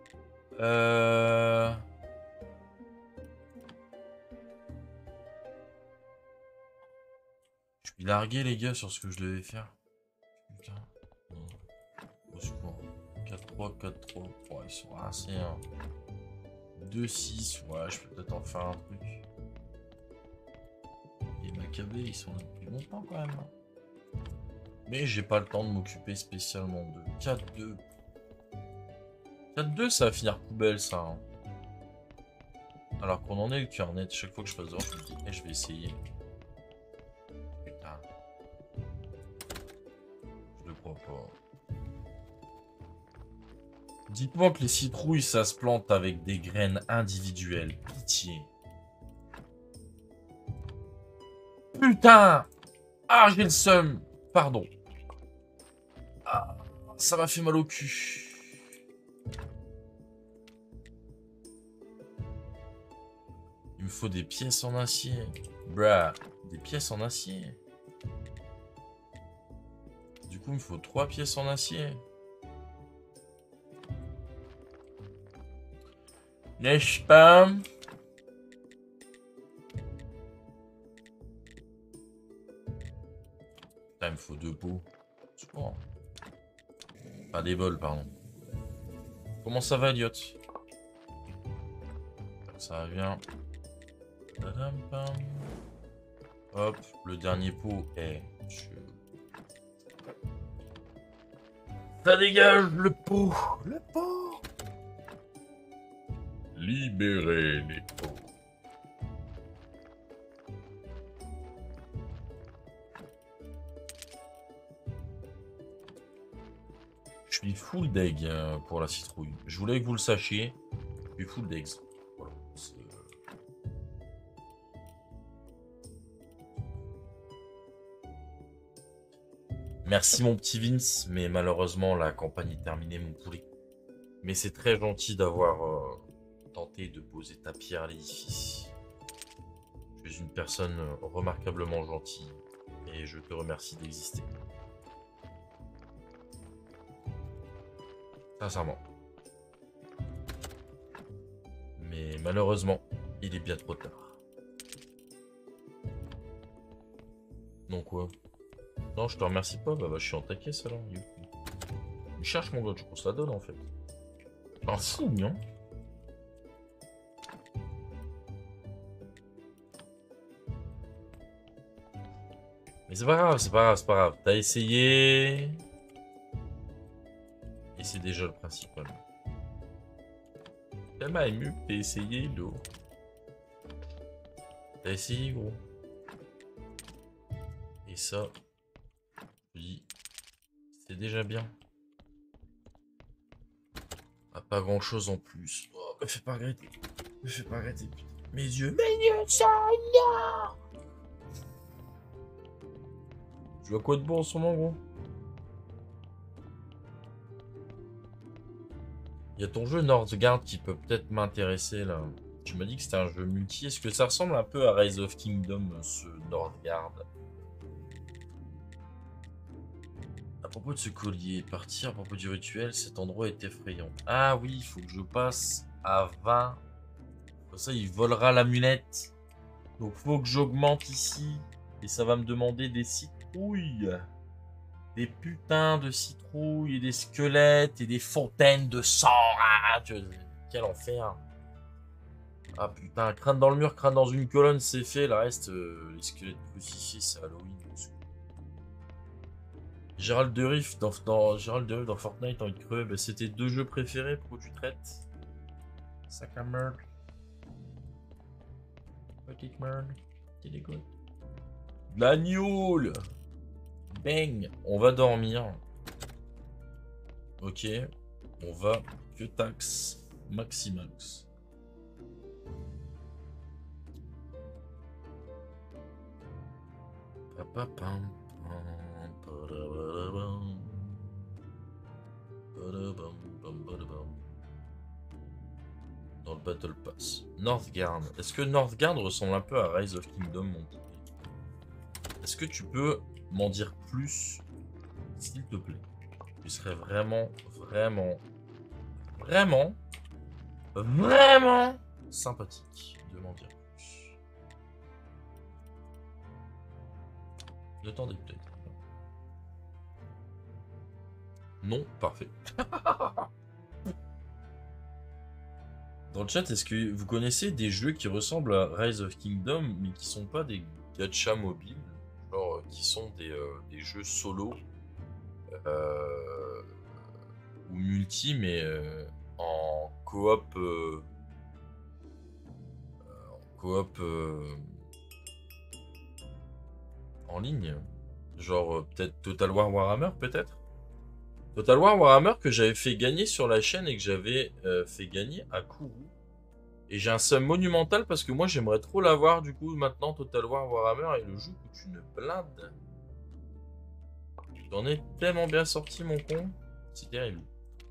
Je suis largué les gars sur ce que je devais faire. Putain. Au secours. 4-3, 4-3. Ouais, ils sont assez. Hein. 2-6. Ouais, je peux peut-être en faire un truc. Les Maccabées, ils sont là depuis longtemps quand même. Hein. Mais j'ai pas le temps de m'occuper spécialement de 4-2. 4-2, ça va finir poubelle ça. Hein. Alors qu'on en est le cœur net. Chaque fois que je passe devant, je me dis, hey, je vais essayer. Putain. Je le crois pas. Dites-moi que les citrouilles, ça se plante avec des graines individuelles. Pitié. Putain! Ah, j'ai le seum. Pardon. Ah, ça m'a fait mal au cul. Il me faut des pièces en acier. Bruh. Des pièces en acier. Du coup, il me faut 3 pièces en acier. N'est-ce pas? Putain, il me faut 2 pots. Super. Pas des bols, pardon. Comment ça va, Elliot? Ça va bien. Hop, le dernier pot est... Ça dégage le pot. Le pot. Libérez les pots. full d'egg pour la citrouille. Je voulais que vous le sachiez. Je suis full d'eggs. Voilà. Merci mon petit Vince, mais malheureusement la campagne est terminée mon poulet. Mais c'est très gentil d'avoir tenté de poser ta pierre à l'édifice. Tu es une personne remarquablement gentille et je te remercie d'exister. Sincèrement. Mais malheureusement, il est bien trop tard. Donc quoi? Non, je te remercie pas. Bah, je suis en taquet, ça là. Il cherche mon gars, je pense que ça donne en fait. Un fou, non? Mais c'est pas grave, c'est pas grave, c'est pas grave. T'as essayé. Et c'est déjà le principal. Ça m'a ému que t'aies essayé, l'eau. T'as essayé, gros. Et ça, je dis, c'est déjà bien. Ah, pas grand chose en plus. Oh, me fais pas regretter. Me fais pas regretter, putain. Mes yeux saignent. Tu vois quoi de bon en ce moment, gros? Il y a ton jeu Northgard qui peut peut-être m'intéresser là. Tu m'as dit que c'était un jeu multi. Est-ce que ça ressemble un peu à Rise of Kingdom, ce Northgard? À propos de ce collier, partir à propos du rituel, cet endroit est effrayant. Ah oui, il faut que je passe à 20. Comme ça, il volera l'amulette. Donc, faut que j'augmente ici. Et ça va me demander des citrouilles. Des putains de citrouilles et des squelettes et des fontaines de sang. Ah, quel enfer. Ah putain, crâne dans le mur, crâne dans une colonne, c'est fait. Le reste, les squelettes crucifiés, c'est Halloween. Gérald de Riff dans Fortnite, envie de crever. Bah, c'était 2 jeux préférés, pourquoi tu traites? Sac à merde. Petite merde. T'es dégoût. L'agneau. Bang. On va dormir. Ok. On va que taxe Maximax. Papapam. Dans le Battle Pass. Northgard. Est-ce que Northgard ressemble un peu à Rise of Kingdom, mon petit? Est-ce que tu peux m'en dire plus, s'il te plaît? Tu serais vraiment, vraiment, vraiment, vraiment sympathique de m'en dire plus. Attendez peut-être. Non, parfait. Dans le chat, est-ce que vous connaissez des jeux qui ressemblent à Rise of Kingdom, mais qui sont pas des gacha mobiles, genre qui sont des jeux solo ou multi, mais en coop, en ligne, genre peut-être Total War Warhammer, peut-être. Total War Warhammer que j'avais fait gagner sur la chaîne et que j'avais fait gagner à Kourou. Et j'ai un seum monumental parce que moi j'aimerais trop l'avoir du coup maintenant Total War Warhammer et le jeu coûte une blinde. J'en ai tellement bien sorti mon con. C'est terrible.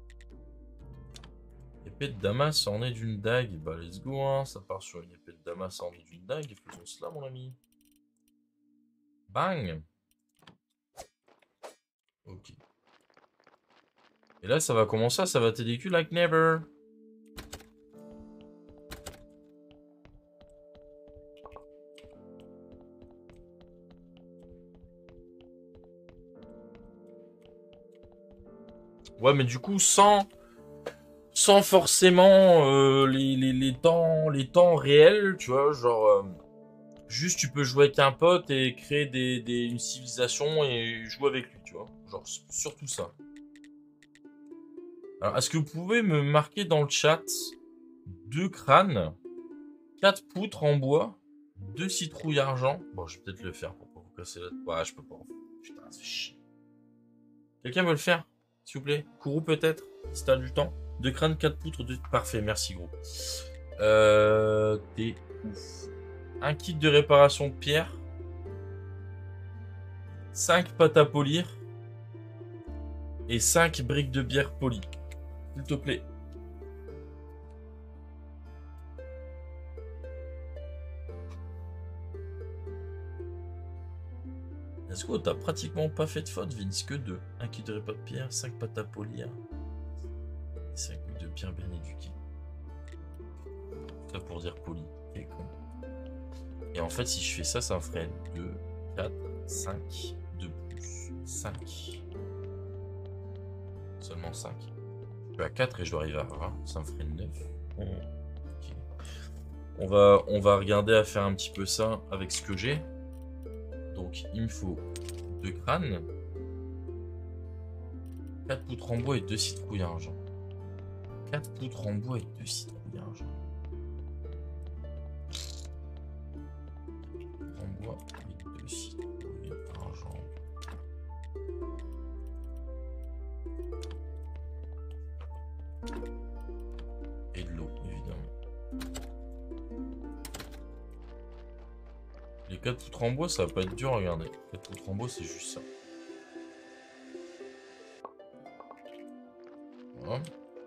Épée de Damas ornée d'une dague. Bah let's go hein, ça part sur une épée de Damas ornée d'une dague. Faisons cela mon ami. Bang. Ok. Et là, ça va commencer, ça va TDQ like never. Ouais, mais du coup, sans forcément les temps réels, tu vois, genre... juste, tu peux jouer avec un pote et créer une civilisation et jouer avec lui, tu vois. Genre, surtout ça. Alors, est-ce que vous pouvez me marquer dans le chat 2 crânes, 4 poutres en bois, 2 citrouilles argent? Bon, je vais peut-être le faire pour pas vous casser la... Ouais, je peux pas. Putain, c'est chiant. Quelqu'un veut le faire? S'il vous plaît. Kourou peut-être, si t'as du temps. 2 crânes, 4 poutres, 2... Parfait, merci gros. T'es ouf. Un kit de réparation de pierre. 5 pâtes à polir. Et 5 briques de bière polies. S'il te plaît. Let's go, t'as pratiquement pas fait de faute, Vince, que 2. Un kit de réparation de pierre, 5 pâtes à polir. 5 briques de pierre bien éduquées. Ça pour dire poli. Et en fait, si je fais ça, ça me ferait 2, 4, 5, 2 plus 5. Seulement 5. Je suis à 4 et je dois arriver à 20. Ça me ferait 9. Okay. On va regarder à faire un petit peu ça avec ce que j'ai. Donc, il me faut 2 crânes, 4 poutres en bois et 2 citrouilles à argent. 4 poutres en bois et 2 citrouilles à argent. En bois et 2 citrouilles à argent. Et de l'eau, évidemment. Les 4 poutres en bois, ça va pas être dur, regardez. 4 poutres en bois, c'est juste ça. Voilà.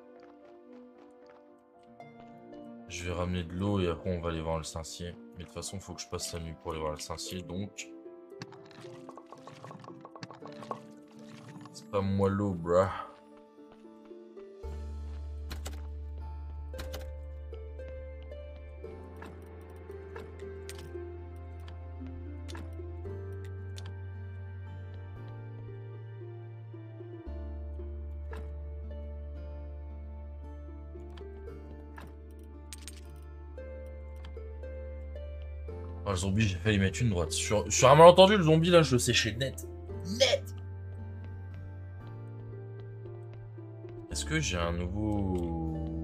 Je vais ramener de l'eau et après on va aller voir le Saint-Ciel. Mais de toute façon, il faut que je passe la nuit pour aller voir le Saint-Ciel, donc... C'est pas moi l'eau, bruh. Oh, le zombie, j'ai failli mettre une droite. Sur un malentendu, le zombie, là, je le séchais net. Net. Est-ce que j'ai un nouveau...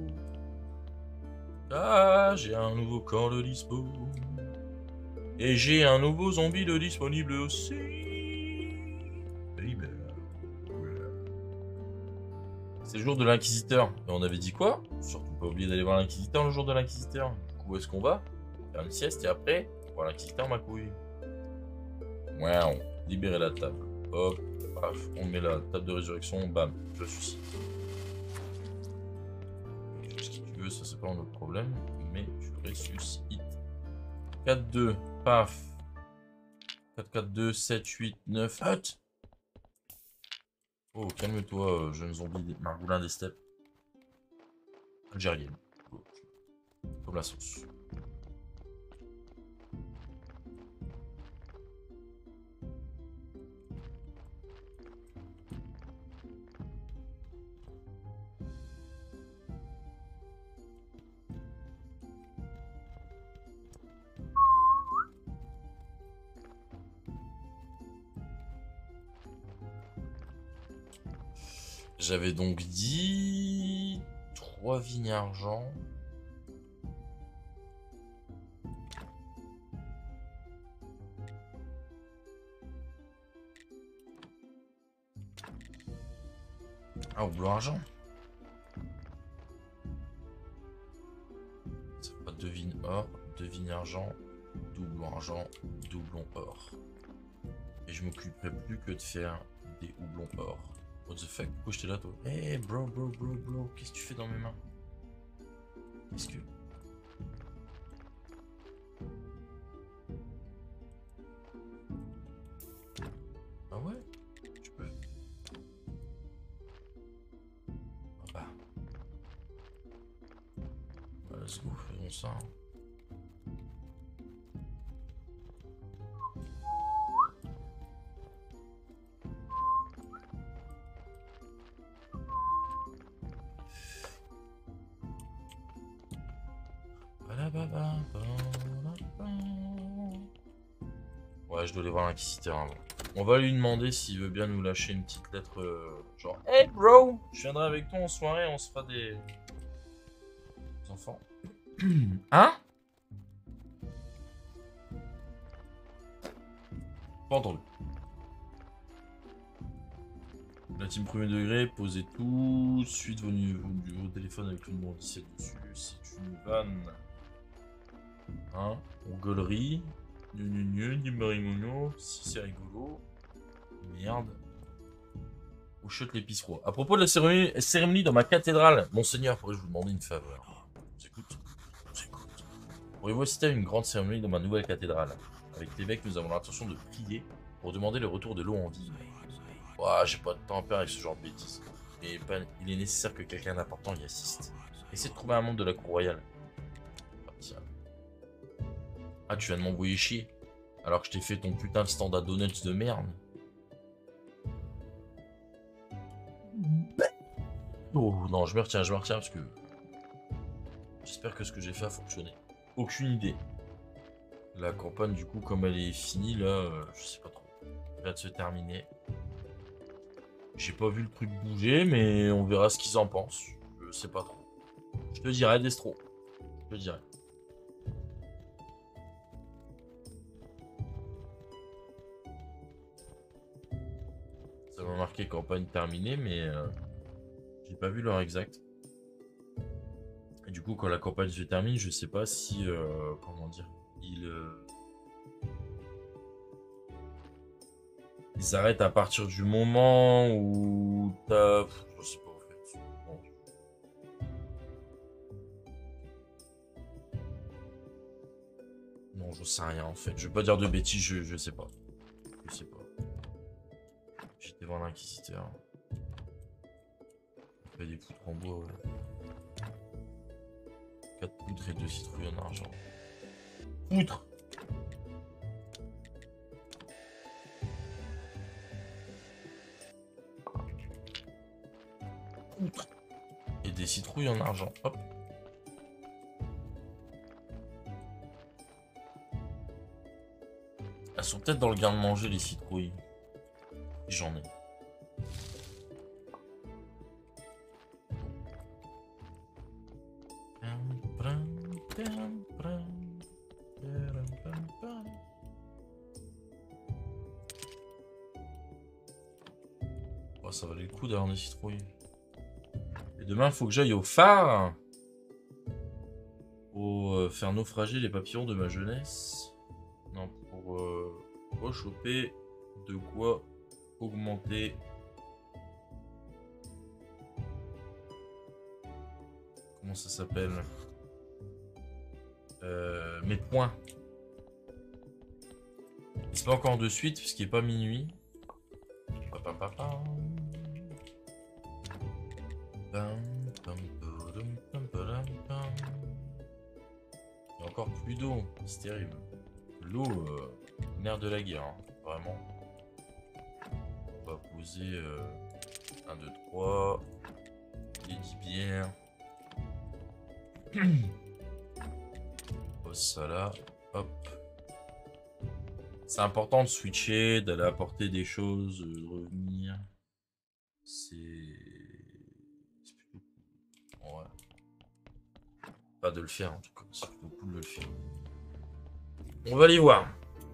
Ah, j'ai un nouveau corps de dispo. Et j'ai un nouveau zombie de disponible aussi. C'est le jour de l'inquisiteur. Et on avait dit quoi? Surtout pas oublier d'aller voir l'inquisiteur le jour de l'inquisiteur. Du coup, où est-ce qu'on va? Faire une sieste et après, voir l'inquisiteur, ma couille. Wow. Libérer la table. Hop, paf, on met la table de résurrection, bam, je suscite. Ce que tu veux, ça c'est pas un autre problème, mais tu ressuscites. 4-2, paf. 4-4-2, 7-8, 9, hut. Oh, calme-toi, jeune zombie margoulin des steppes. Algérienne. Comme la sauce. J'avais donc dit 3 vignes argent. Ah, ou bleu argent. Ça fait pas 2 vignes or, 2 vignes argent, doublon argent, doublon or. Et je m'occuperai plus que de faire des houblons or. What the fuck? Pourquoi j'étais là, toi? Hey, bro, qu'est-ce que tu fais dans mes mains? Qu'est-ce que... Ah ouais? Je peux... Ah bah... Let's go, faisons ça. Hein. Ouais, je dois aller voir l'inquisiteur avant. On va lui demander s'il veut bien nous lâcher une petite lettre genre hey bro, je viendrai avec toi en soirée, on se fera des enfants. Hein? Pas entendu. La team premier degré, posez tout. Suite vos téléphones avec le numéro 17 dessus. C'est une vanne. Hein? Rigolerie. Ni marimono. Si c'est rigolo. Merde. Où chute l'épicerie. À propos de la cérémonie dans ma cathédrale, Monseigneur, pourrais-je vous demander une faveur? J'écoute. Pourriez-vous assister à une grande cérémonie dans ma nouvelle cathédrale? Avec l'évêque, nous avons l'intention de prier pour demander le retour de l'eau en vie. Ouah, j'ai pas de temps à perdre avec ce genre de bêtises. Mais il est nécessaire que quelqu'un d'important y assiste. Essayez de trouver un membre de la cour royale. Ah, tu viens de m'envoyer chier alors que je t'ai fait ton putain de stand à donuts de merde. Oh non, je me retiens parce que j'espère que ce que j'ai fait a fonctionné. Aucune idée. La campagne, du coup, comme elle est finie, là, je sais pas trop. Elle vient de se terminer. J'ai pas vu le truc bouger, mais on verra ce qu'ils en pensent. Je sais pas trop. Je te dirai, Destro. Je te dirai. Ça m'a marqué campagne terminée, mais j'ai pas vu l'heure exacte. Et du coup, quand la campagne se termine, je sais pas si... comment dire... Il s'arrête à partir du moment où t'as... Je sais pas en fait. Bon. Non, je sais rien en fait. Je vais pas dire de bêtises, je sais pas. Je sais pas. J'étais devant l'inquisiteur. Il y a des poutres en bois, ouais. 4 poutres et 2 citrouilles en argent. Poutres! Et des citrouilles en argent. Hop. Elles sont peut-être dans le garde-manger, les citrouilles. J'en ai. Oh, ça valait le coup d'avoir des citrouilles. Et demain, il faut que j'aille au phare pour faire naufrager les papillons de ma jeunesse. Non, pour rechoper de quoi augmenter comment ça s'appelle mes points. C'est pas encore de suite puisqu'il n'est pas minuit. Il y a encore plus d'eau, c'est terrible. L'eau, nerf de la guerre, hein, vraiment. On va poser 1, 2, 3, les 10 bières. Pose ça là, hop. C'est important de switcher, d'aller apporter des choses, de revenir. C'est plutôt cool. Ouais. Pas de le faire en tout cas, c'est plutôt cool de le faire. On va aller voir.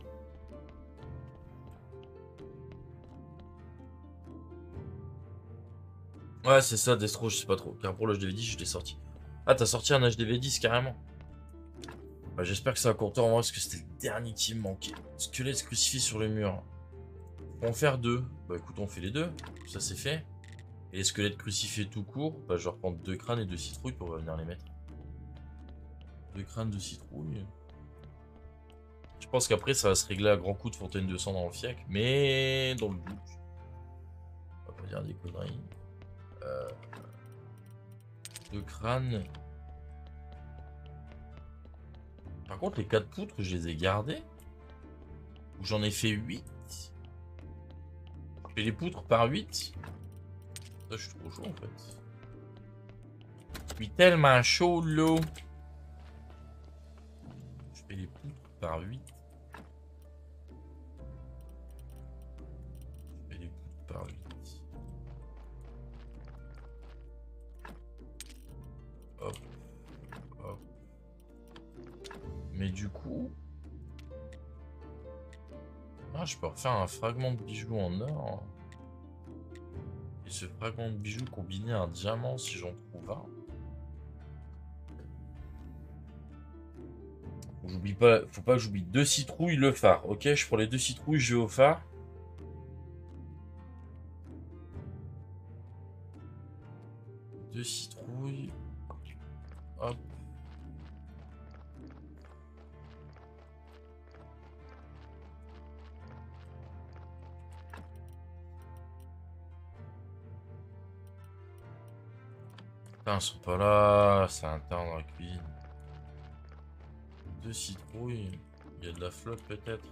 Ouais, c'est ça, Destro, je sais pas trop. Car pour le HDV10, je l'ai sorti. Ah, t'as sorti un HDV10 carrément. Bah, j'espère que ça va compter en moi parce que c'était le dernier qui me manquait. Squelette crucifié sur le mur. On va en faire 2. Bah écoute, on fait les 2. Ça c'est fait. Et les squelettes crucifiés tout court, bah je vais reprendre 2 crânes et 2 citrouilles pour venir les mettre. 2 crânes, 2 citrouilles. Je pense qu'après ça va se régler à grands coups de fontaine de sang dans le fiac. Mais dans le doute. On va pas dire des conneries. 2 crânes. Par contre, les 4 poutres, je les ai gardées. Ou j'en ai fait 8. Je fais les poutres par 8. Ça, je suis trop chaud en fait. Je suis tellement chaud, l'eau. Je fais les poutres par 8. Je fais les poutres par 8. Hop. Hop. Mais du coup... Ah, je peux refaire un fragment de bijou en or. ce fragment de bijou combiné à un diamant si j'en trouve un. J'oublie pas, faut pas que j'oublie 2 citrouilles, le phare. Ok, je prends les 2 citrouilles, je vais au phare. Deux citrouilles. Hop. Putain, ils sont pas là, c'est interne dans la cuisine. 2 citrouilles. Il y a de la flotte peut-être.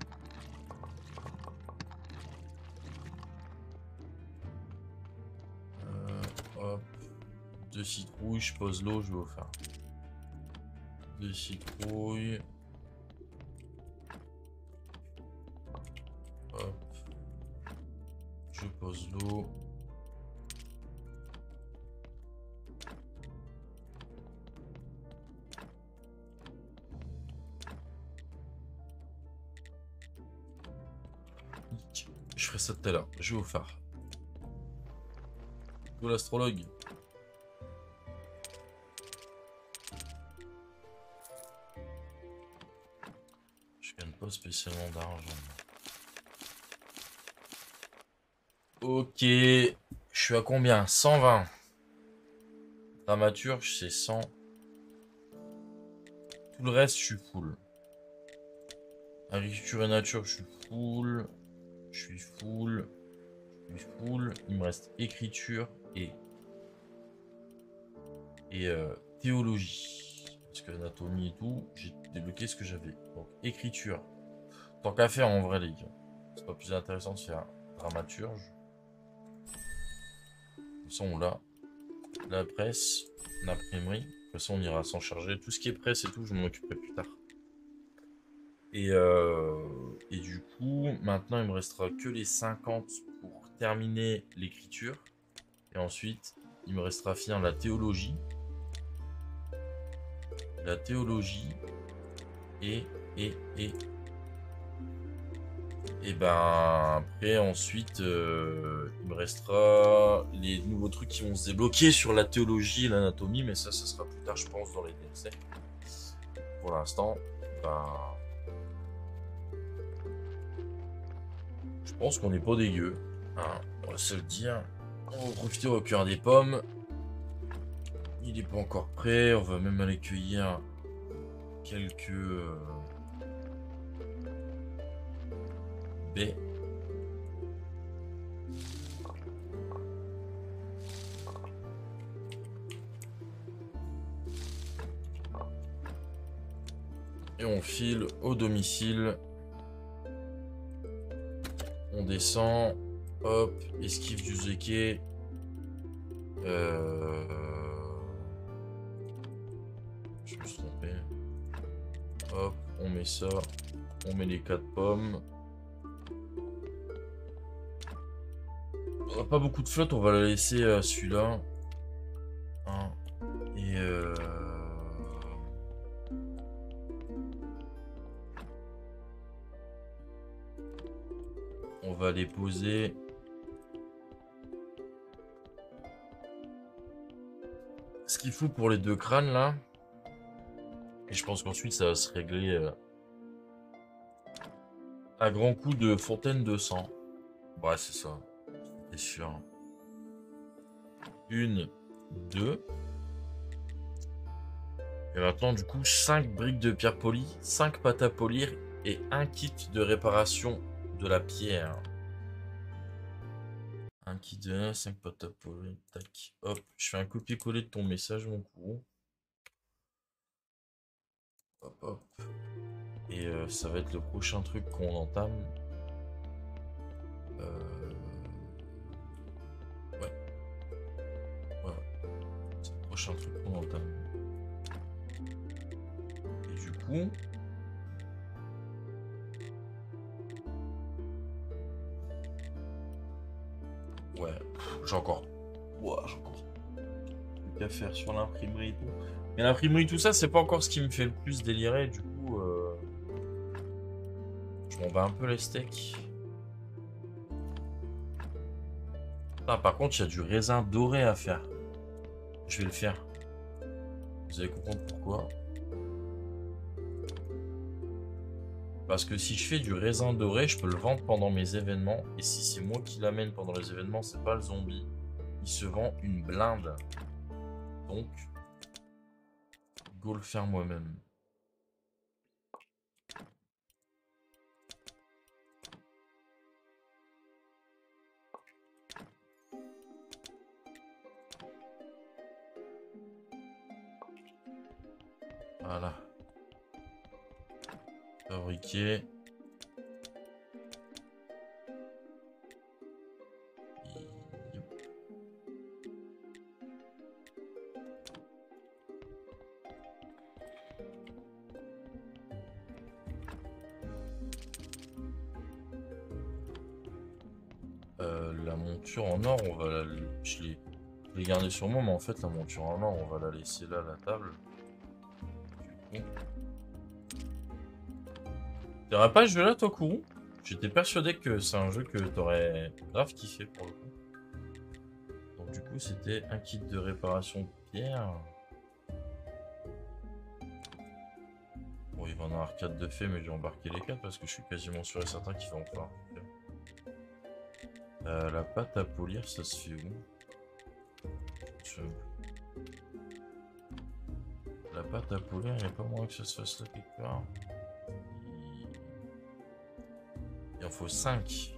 Hop. 2 citrouilles, je pose l'eau, je vais au phare. 2 citrouilles. Hop. Je pose l'eau. Je ferai ça tout à l'heure. Je vais au phare. Go l'astrologue. Je gagne pas spécialement d'argent. Ok. Je suis à combien? 120. Dramaturge, c'est 100. Tout le reste, je suis full. Agriculture et nature, je suis full. Je suis full. Je suis full. Il me reste écriture et théologie. Parce que anatomie et tout, j'ai débloqué ce que j'avais. Donc écriture. Tant qu'à faire en vrai les gars. C'est pas plus intéressant de faire dramaturge. De toute façon on l'a. La presse, l'imprimerie. De toute façon on ira s'en charger. Tout ce qui est presse et tout, je m'en occuperai plus tard. Et du coup, maintenant il me restera que les 50 pour terminer l'écriture. Et ensuite, il me restera à finir la théologie. La théologie. Et ben après ensuite il me restera les nouveaux trucs qui vont se débloquer sur la théologie et l'anatomie, mais ça sera plus tard je pense dans les DLC. Pour l'instant, ben je pense qu'on n'est pas dégueu, hein, on va se le dire. On va profiter au recueillir des pommes. Il n'est pas encore prêt, on va même aller cueillir quelques baies. Et on file au domicile. On descend. Hop, esquive du zeke. Je me suis trompé. Hop, on met ça. On met les 4 pommes. On n'a pas beaucoup de flotte, on va la laisser celui-là. Hein. Et on va les poser. Ce qu'il faut pour les 2 crânes là. Et je pense qu'ensuite ça va se régler à grands coups de fontaine de sang. Ouais, c'est ça. C'est sûr. 1, 2. Et maintenant, du coup, 5 briques de pierre polie, 5 pâtes à polir et un kit de réparation de la pierre. Un kit de 5 pâtes à polir. Tac. Hop. Je fais un copier-coller de ton message, mon coup. Hop, hop. Et ça va être le prochain truc qu'on entame. Ouais. Voilà. C'est le prochain truc qu'on entame. Et du coup... Ouais, j'ai encore... Ouah, j'ai encore truc à faire sur l'imprimerie et tout. Mais l'imprimerie, tout ça, c'est pas encore ce qui me fait le plus délirer. Du coup, je m'en bats un peu les steaks. Ah, par contre, il y a du raisin doré à faire. Je vais le faire. Vous allez comprendre pourquoi. Parce que si je fais du raisin doré, je peux le vendre pendant mes événements. Et si c'est moi qui l'amène pendant les événements, c'est pas le zombie. Il se vend une blinde. Donc, go le faire moi-même. Voilà. Fabriquer. La monture en or, on va la... Je l'ai gardée sur moi, mais en fait, la monture en or, on va la laisser là, à la table. Du coup... T'aurais pas ce jeu-là, toi, Kourou? J'étais persuadé que c'est un jeu que t'aurais grave kiffé, pour le coup. Donc, du coup, c'était un kit de réparation de pierre. Bon, il va en avoir 4 de fait, mais j'ai embarqué les 4 parce que je suis quasiment sûr et certain qu'il va en faire. La pâte à polir, ça se fait où? La pâte à polir, il n'y a pas moyen que ça se fasse là quelque part. Il en faut 5.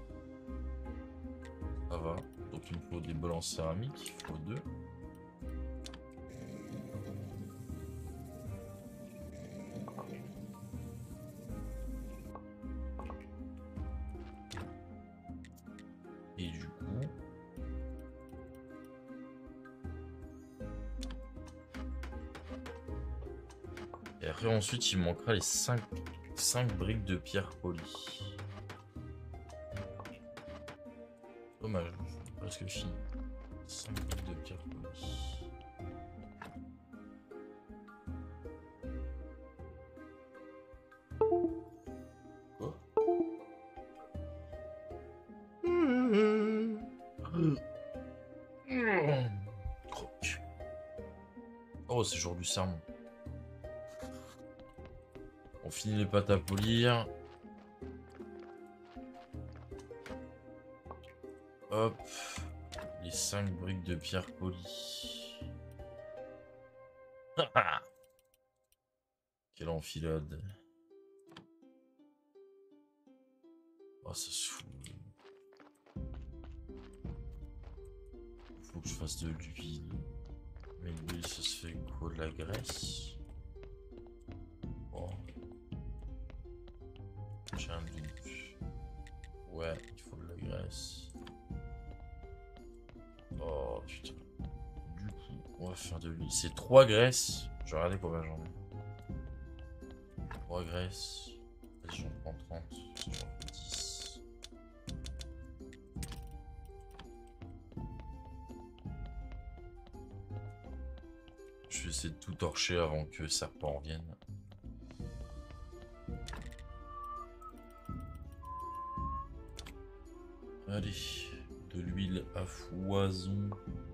Ça va. Donc il me faut des bols en céramique. Il faut 2. Et du coup... Et après ensuite il me manquera les 5 briques de pierre polie. Dommage, presque fini. 5 briques de pierre polie. Quoi? Croque. Oh, c'est jour du sermon. On finit les pâtes à polir. Hop. Les 5 briques de pierre polie. Quelle enfilade. Oh, ça se fout. Faut que je fasse de l'huile. Mais l'huile, ça se fait quoi? De la graisse? Oh. J'ai un doute. Ouais, il faut de la graisse. Oh putain. Du coup, on va faire de l'huile. C'est 3 graisses. Je vais regarder combien j'en ai. 3 graisses. Vas-y, j'en prends 30. J'en fais 10. Je vais essayer de tout torcher avant que Serpent revienne. Allez, de l'huile à foison.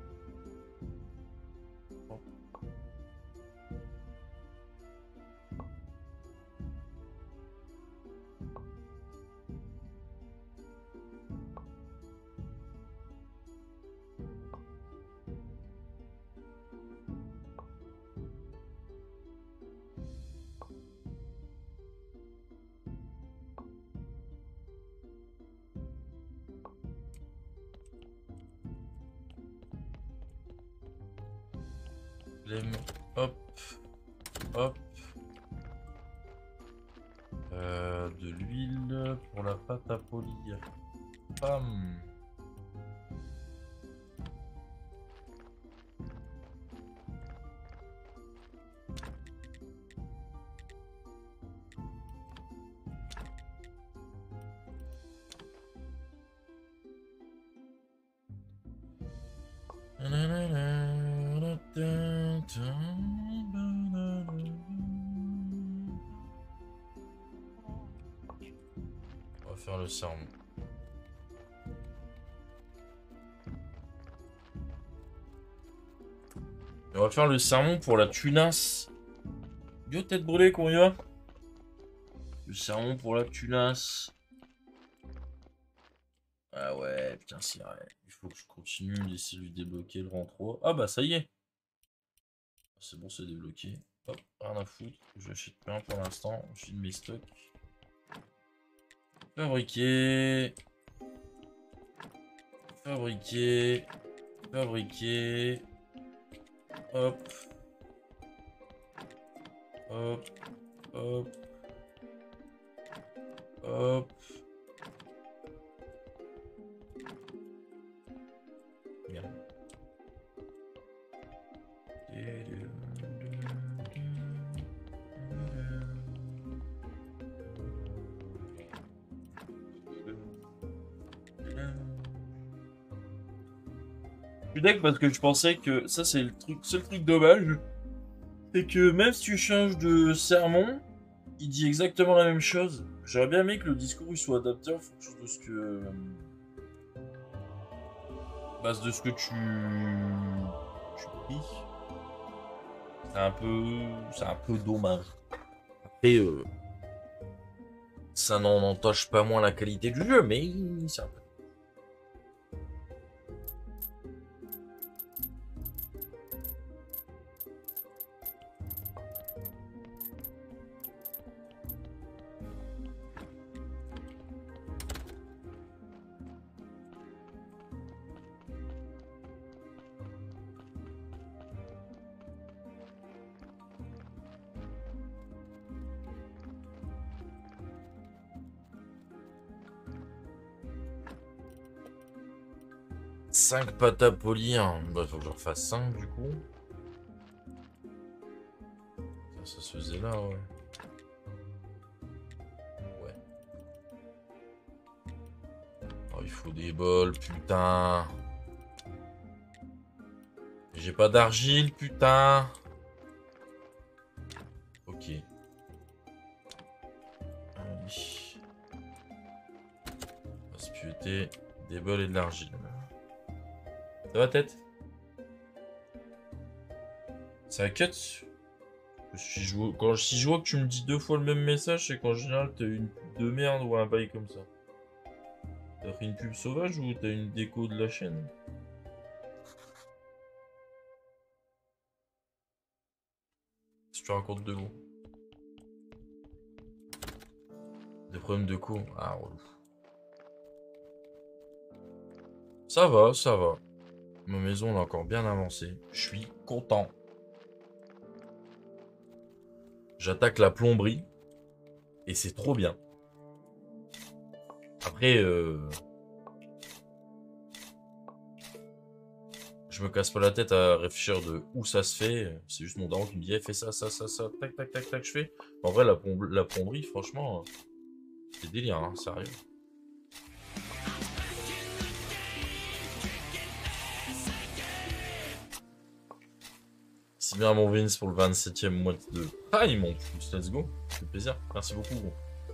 Hop, hop. De l'huile pour la pâte à polir. Pam. On va faire le serment. On va faire le sermon pour la tunasse. Yo, tête brûlée, qu'on y va? Le sermon pour la tunasse. Ah ouais, putain, c'est vrai. Il faut que je continue d'essayer de lui débloquer le rang 3. Ah bah, ça y est. C'est bon, c'est débloqué. Hop, rien à foutre. Je n'achète rien pour l'instant. Je vide mes stocks. Fabriquer. Fabriquer. Fabriquer. Hop. Hop. Hop. Hop. Merde. Je suis d'accord parce que je pensais que ça c'est le truc, seul truc dommage, c'est que même si tu changes de sermon, il dit exactement la même chose. J'aurais bien aimé que le discours il soit adapté en fonction de ce que, base de ce que tu pries. C'est un peu dommage. Après, ça n'en entache pas moins la qualité du jeu, mais c'est un peu. 5 pâtes à polir. Bah, faut que j'en refasse 5 du coup. Ça se faisait là, ouais. Ouais. Oh, il faut des bols, putain. J'ai pas d'argile, putain. Ok. Allez. On va se pioter des bols et de l'argile. Ça va, tête? Ça cut? Si je vois que tu me dis 2 fois le même message, c'est qu'en général t'as une pub de merde ou un bail comme ça. T'as pris une pub sauvage ou t'as une déco de la chaîne? Si tu racontes de gros. Des problèmes de co. Ah, relou. Ça va, ça va. Ma maison elle a encore bien avancé. Je suis content. J'attaque la plomberie. Et c'est trop bien. Après, je me casse pas la tête à réfléchir de où ça se fait. C'est juste mon daron qui me dit, fais ça, ça, ça, ça, tac, tac, tac, tac, je fais. En vrai, la plomberie, franchement, c'est délire, hein, sérieux. C'est bien mon Vince pour le 27e mois de Prime en plus, let's go. Ça fait plaisir, merci beaucoup. Gros.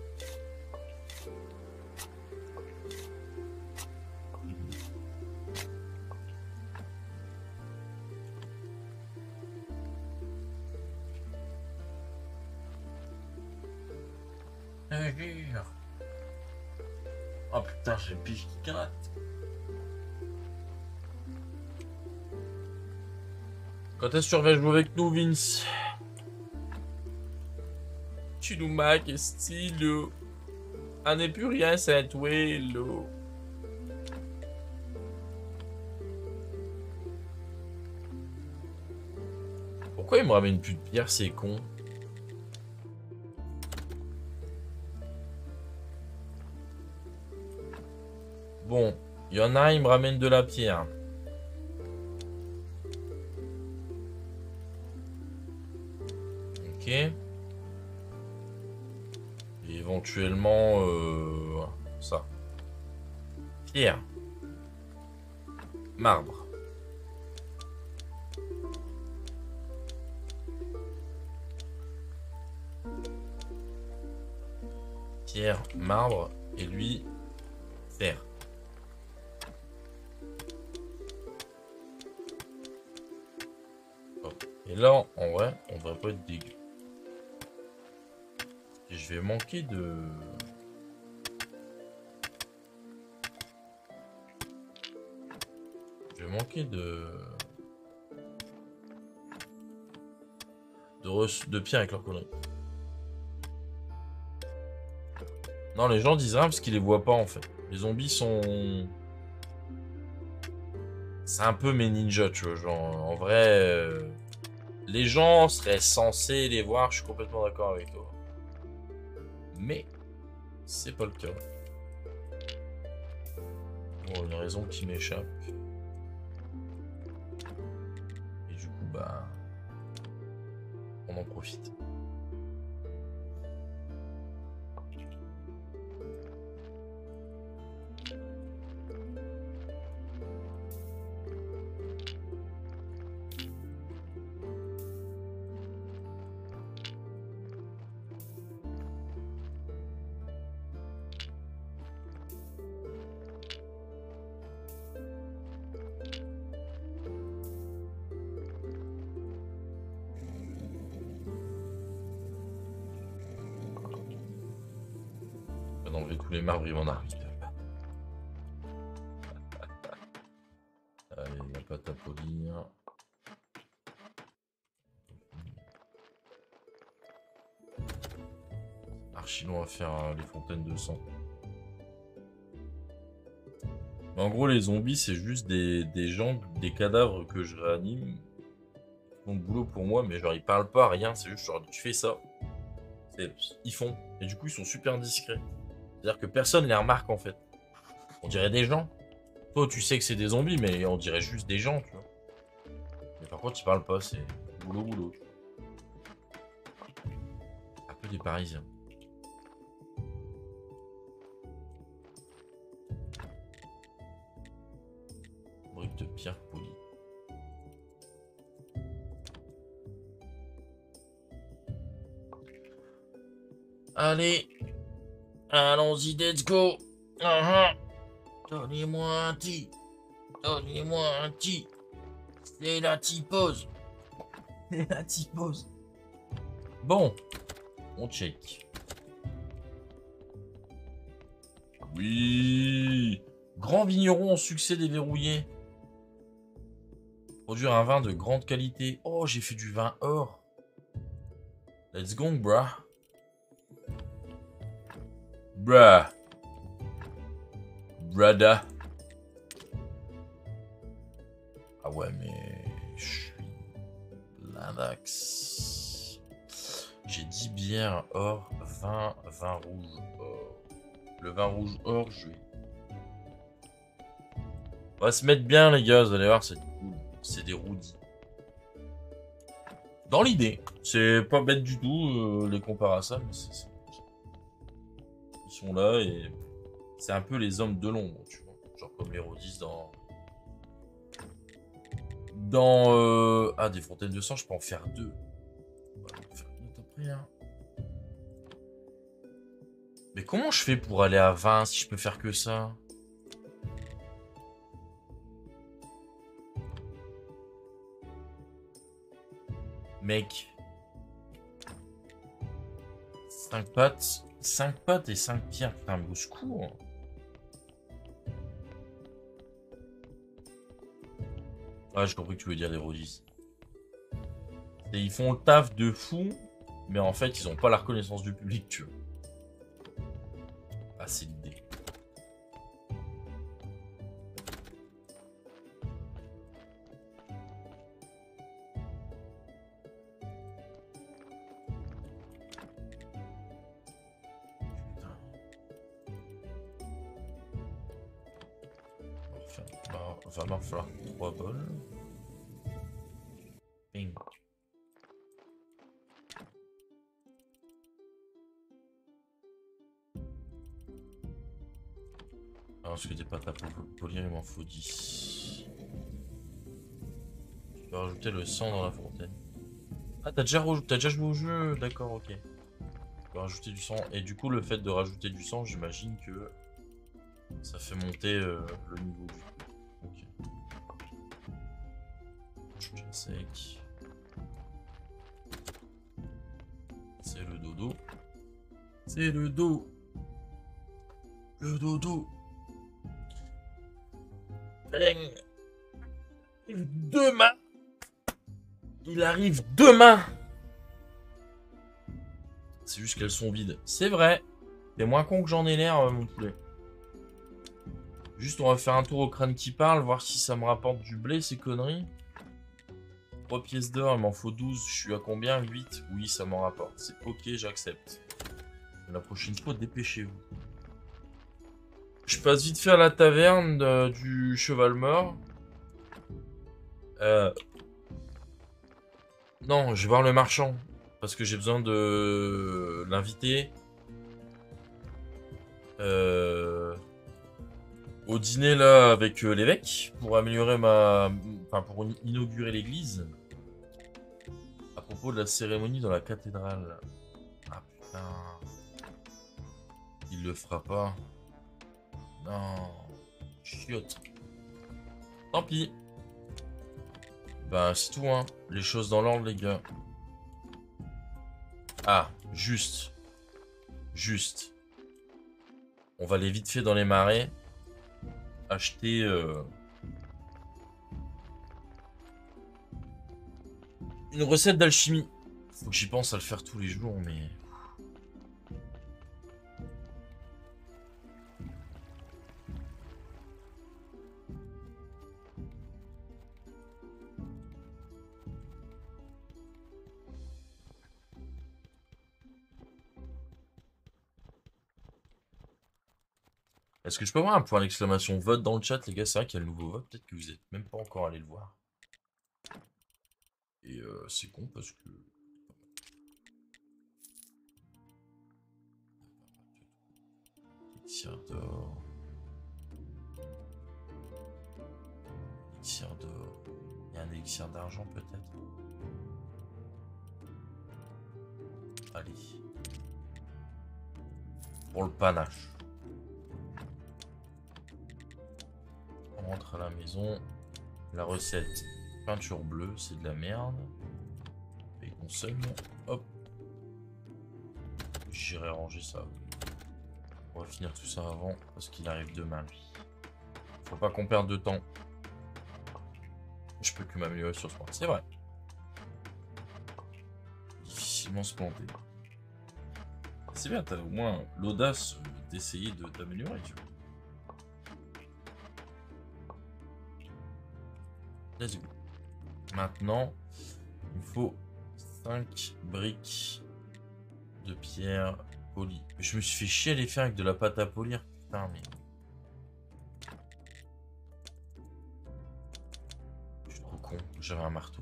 Oh putain, j'ai le pige qui gratte. Quand est-ce que tu reviens jouer avec nous, Vince? Tu nous manques, stylo. On n'est plus rien, c'est toi, là. Pourquoi il me ramène plus de pierre, c'est con? Bon, il y en a un, il me ramène de la pierre. Ok. Et éventuellement, ça. Pierre. Marbre. Pierre, marbre, et lui, fer. Hop. Et là, en vrai, on devrait pas être dégueu. Et je vais manquer de... Je vais manquer de pierre avec leur connerie. Non, les gens disent rien parce qu'ils les voient pas en fait. Les zombies sont... C'est un peu mes ninjas, tu vois. Genre, en vrai, les gens seraient censés les voir, je suis complètement d'accord avec toi. Mais, c'est pas le cas. Bon, une raison qui m'échappe. Et du coup, bah... On en profite. On va enlever tous les marbres, il m'en arrive. Allez, la pâte à polir. Archi long à faire les fontaines de sang. Mais en gros, les zombies, c'est juste des gens, des cadavres que je réanime. Ils font le boulot pour moi, mais genre, ils parlent pas, rien. C'est juste genre, tu fais ça. Ils font. Et du coup, ils sont super discrets. C'est-à-dire que personne les remarque, en fait. On dirait des gens. Toi, tu sais que c'est des zombies, mais on dirait juste des gens, tu vois. Mais par contre, ils parlent pas, c'est boulot, boulot. Un peu des Parisiens. Brique de pierre polie. Allez, allons-y, let's go. Donnez-moi un petit. Donnez-moi un petit. C'est la typose. C'est la typose. Bon, on check. Oui. Grand vigneron au succès déverrouillé. Produire un vin de grande qualité. Oh, j'ai fait du vin or. Let's go, bruh. Bruh. Brada. Ah ouais, mais je suis l'index. J'ai 10 bières or, vin rouge or. Le vin rouge or, je vais... On va se mettre bien, les gars, vous allez voir, c'est cool. C'est des roudis. Dans l'idée, c'est pas bête du tout, les comparer à ça, mais c'est... Ils sont là et... C'est un peu les hommes de l'ombre, tu vois. Genre comme les rodis dans... Ah, des fontaines de sang, je peux en faire 2. On va en faire une autre après, hein. Mais comment je fais pour aller à 20 si je peux faire que ça? Mec. 5 pattes et 5 pierres. Putain, mais au secours. Ah, j'ai compris que tu veux dire des rodis. Et ils font le taf de fou, mais en fait, ils ont pas la reconnaissance du public, tu vois. Ah, c'est l'idée. Va m'en falloir 3 bols. Bing. Alors, parce que des pâtes à polir, il m'en faut 10. Je peux rajouter le sang dans la fontaine. Ah, t'as déjà joué au jeu? D'accord, ok. Je peux rajouter du sang. Et du coup, le fait de rajouter du sang, j'imagine que ça fait monter le niveau du jeu. Ok. Je suis sec. C'est le dos. Le dodo. Demain. Il arrive demain. C'est juste qu'elles sont vides. C'est vrai. T'es moins con que j'en ai l'air, mon poulet. Juste, on va faire un tour au crâne qui parle, voir si ça me rapporte du blé, ces conneries. 3 pièces d'or, il m'en faut 12. Je suis à combien? 8. Oui, ça m'en rapporte. C'est ok, j'accepte. La prochaine fois, dépêchez-vous. Je passe vite fait à la taverne du cheval mort. Non, je vais voir le marchand. Parce que j'ai besoin de l'inviter. Au dîner là avec l'évêque. Pour améliorer ma... Enfin, pour inaugurer l'église. À propos de la cérémonie dans la cathédrale. Ah putain. Il le fera pas. Non. Chiotte. Tant pis. Bah c'est tout hein. Les choses dans l'ordre les gars. Ah, juste. Juste. On va aller vite fait dans les marais. Acheter... une recette d'alchimie. Faut que j'y pense à le faire tous les jours, mais... Est-ce que je peux avoir un point d'exclamation vote dans le chat, les gars? C'est vrai qu'il y a le nouveau vote. Peut-être que vous êtes même pas encore allé le voir. Et c'est con parce que... Élixir d'or... Élixir d'or... Il y a un élixir d'argent peut-être? Allez. Pour le panache. On rentre à la maison. La recette, peinture bleue, c'est de la merde. Et consomme. Hop. J'irai ranger ça. On va finir tout ça avant, parce qu'il arrive demain, lui. Faut pas qu'on perde de temps. Je peux que m'améliorer sur ce point. C'est vrai. Difficilement se planter. C'est bien, t'as au moins l'audace d'essayer de t'améliorer, tu vois. Let's go. Maintenant, il me faut 5 briques de pierre polie. Je me suis fait chier à les faire avec de la pâte à polir. Putain, mais... Je suis trop con. J'avais un marteau.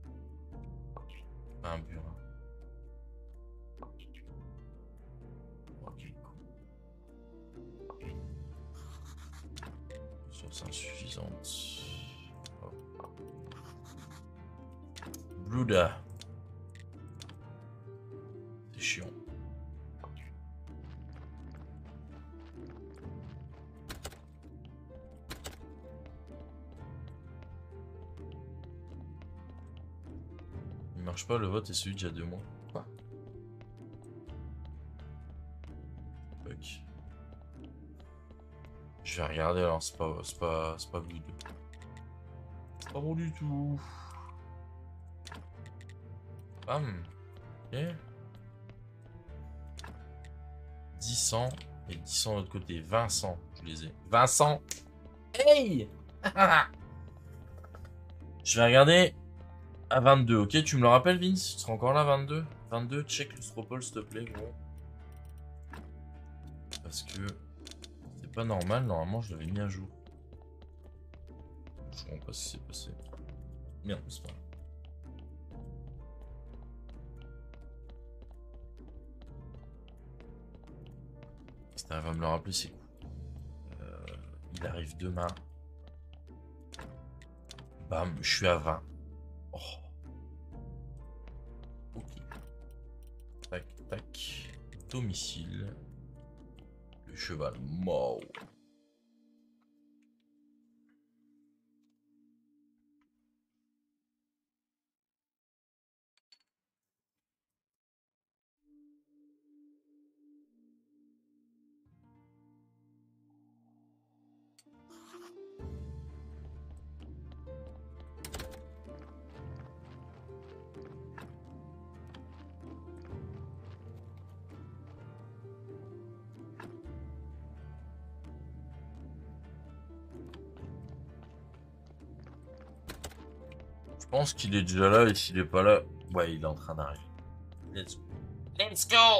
Pas un burin. Source insuffisante. Bluda. C'est chiant. Il marche pas le vote et celui d'il y a 2 mois. Quoi? Fuck. Je vais regarder alors, c'est pas good. C'est pas bon du tout. Bam. Ok. 10 ans et 10 ans de l'autre côté. 20 ans, je les ai. 20 ans. Hey. Je vais regarder à 22. Ok, tu me le rappelles, Vince? Tu seras encore là, 22? 22, check le stropole, s'il te plaît, gros. Parce que c'est pas normal. Normalement, je l'avais mis à jour. Je comprends pas ce qui s'est passé. Merde, c'est pas grave. Ça va me le rappeler, c'est cool. Il arrive demain. Bam, je suis à 20. Oh. Ok. Tac, tac. Domicile. Le cheval mort. Je pense qu'il est déjà là et s'il est pas là, ouais, il est en train d'arriver. Let's go. Let's go!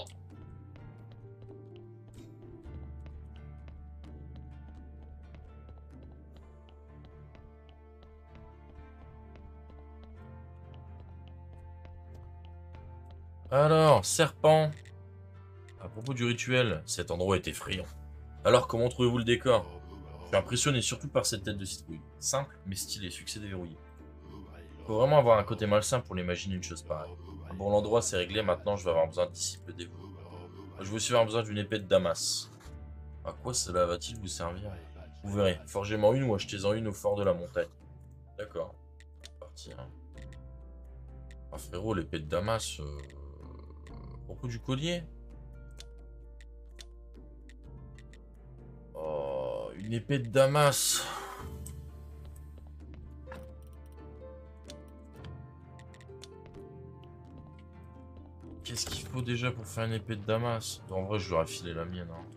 Alors, serpent. À propos du rituel, cet endroit est effrayant. Alors, comment trouvez-vous le décor? Je suis impressionné surtout par cette tête de citrouille. Simple, mais stylé, succès déverrouillé. Faut vraiment avoir un côté malsain pour l'imaginer une chose pareille. Bon, l'endroit c'est réglé, maintenant je vais avoir besoin de disciples dévoués. Je vais aussi avoir besoin d'une épée de Damas. À quoi cela va-t-il vous servir? Vous verrez, forgez-moi une ou achetez-en une au fort de la montagne. D'accord, c'est parti. Hein. Ah frérot, l'épée de Damas, à propos du collier. Oh, une épée de Damas. Qu'est-ce qu'il faut déjà pour faire une épée de Damas? En vrai, je lui aurais filé la mienne. Hein.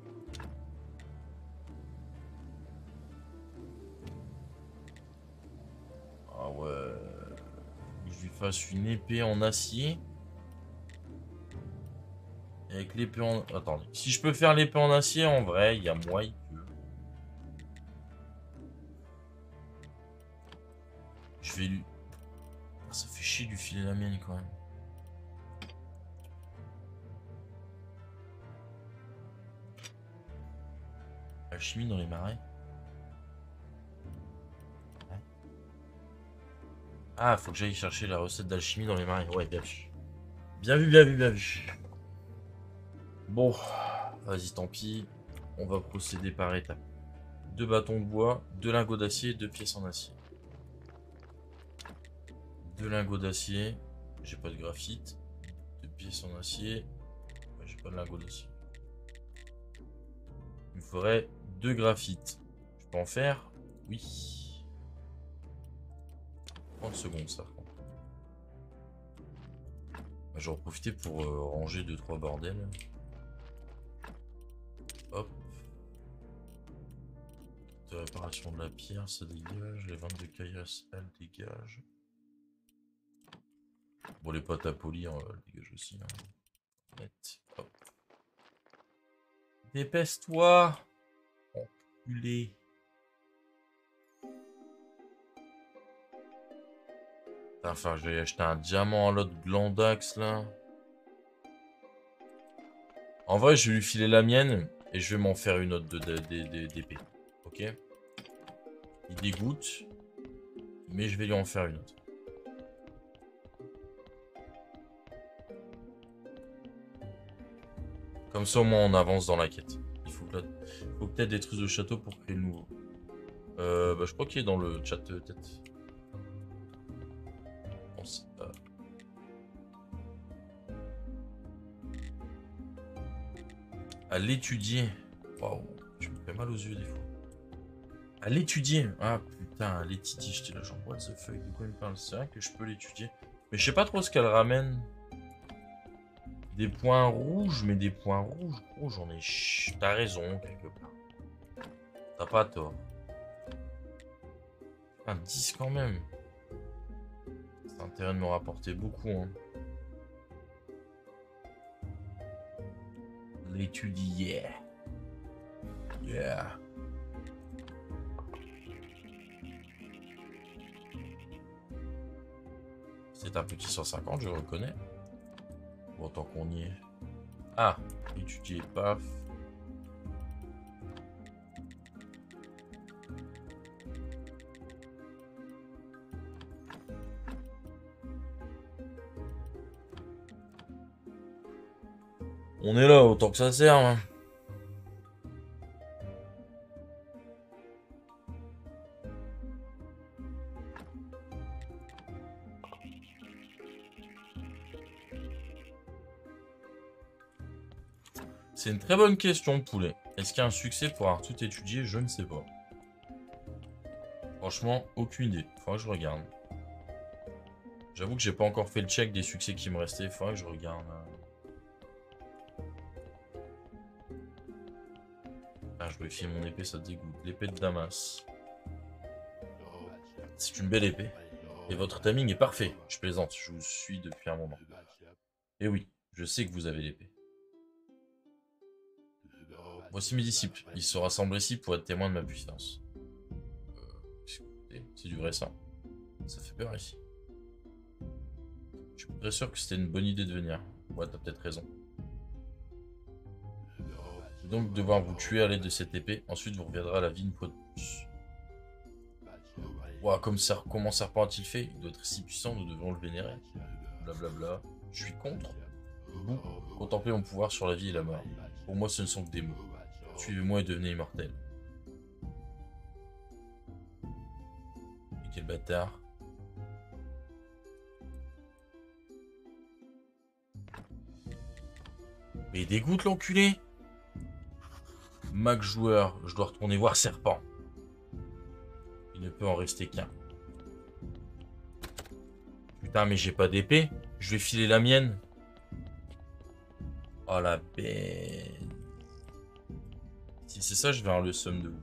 Ah ouais. Je lui fasse une épée en acier. Avec l'épée en... Attendez. Si je peux faire l'épée en acier, en vrai, il y a moyen que... Je vais lui... Ah, ça fait chier de lui filer la mienne, quand même. Alchimie dans les marais. Ouais. Ah, faut que j'aille chercher la recette d'alchimie dans les marais. Ouais, bien vu. Bien vu, bien vu, bien vu. Bon, vas-y, tant pis. On va procéder par étapes. 2 bâtons de bois, 2 lingots d'acier, 2 pièces en acier. 2 lingots d'acier. J'ai pas de graphite. 2 pièces en acier. Ouais, j'ai pas de lingots d'acier. Il me faudrait 2 graphites. Je peux en faire? Oui. 30 secondes, ça. Je vais en profiter pour ranger 2-3 bordels. Hop. De réparation de la pierre, ça dégage. Les 22 caillasses, elles dégagent. Bon, les potes à polir, elles dégagent aussi. Hein. Net. Hop. Dépêche-toi! Enculé. Enfin, je vais acheter un diamant à l'autre Glandax, là. En vrai, je vais lui filer la mienne et je vais m'en faire une autre d'épée. Ok? Il dégoûte, mais je vais lui en faire une autre. Comme ça, au moins, on avance dans la quête. Il faut peut-être détruire le château pour créer le nouveau. Bah, je crois qu'il est dans le chat tête. À l'étudier. Waouh, tu me fais mal aux yeux des fois. À l'étudier. Ah putain, à l'étudier, j'étais là genre what the fuck, de quoi il me parle? C'est vrai que je peux l'étudier. Mais je sais pas trop ce qu'elle ramène. Des points rouges, mais des points rouges, gros, j'en ai... T'as raison, quelque part. T'as pas tort. Un 10 quand même. C'est intérêt de me rapporter beaucoup, hein. L'étudier. Yeah. C'est un petit 150, je reconnais. Bon, tant qu'on y est. Ah, étudier, paf. On est là, autant que ça sert. Hein. C'est une très bonne question, poulet. Est-ce qu'il y a un succès pour avoir tout étudié? Je ne sais pas. Franchement, aucune idée. Faudra que je regarde. J'avoue que j'ai pas encore fait le check des succès qui me restaient. Faudra que je regarde. Ah, je vais filer mon épée, ça dégoûte. L'épée de Damas. C'est une belle épée. Et votre timing est parfait. Je plaisante, je vous suis depuis un moment. Et oui, je sais que vous avez l'épée. Voici mes disciples. Ils se rassemblent ici pour être témoins de ma puissance. C'est du vrai sang. Ça fait peur ici. Je suis très sûr que c'était une bonne idée de venir. Ouais, t'as peut-être raison. Je vais donc devoir vous tuer à l'aide de cette épée. Ensuite, vous reviendrez à la vie une fois de plus. Ouah, comment Serpent a-t-il fait? Il doit être si puissant, nous devons le vénérer. Blablabla. Je suis contre. Vous, contemplez mon pouvoir sur la vie et la mort. Pour moi, ce ne sont que des mots. Suivez-moi et devenez immortel. Et quel bâtard. Mais il dégoûte l'enculé. Mac joueur, je dois retourner voir Serpent. Il ne peut en rester qu'un. Putain, mais j'ai pas d'épée. Je vais filer la mienne. Oh la bête. Si c'est ça, je vais avoir le somme de vous.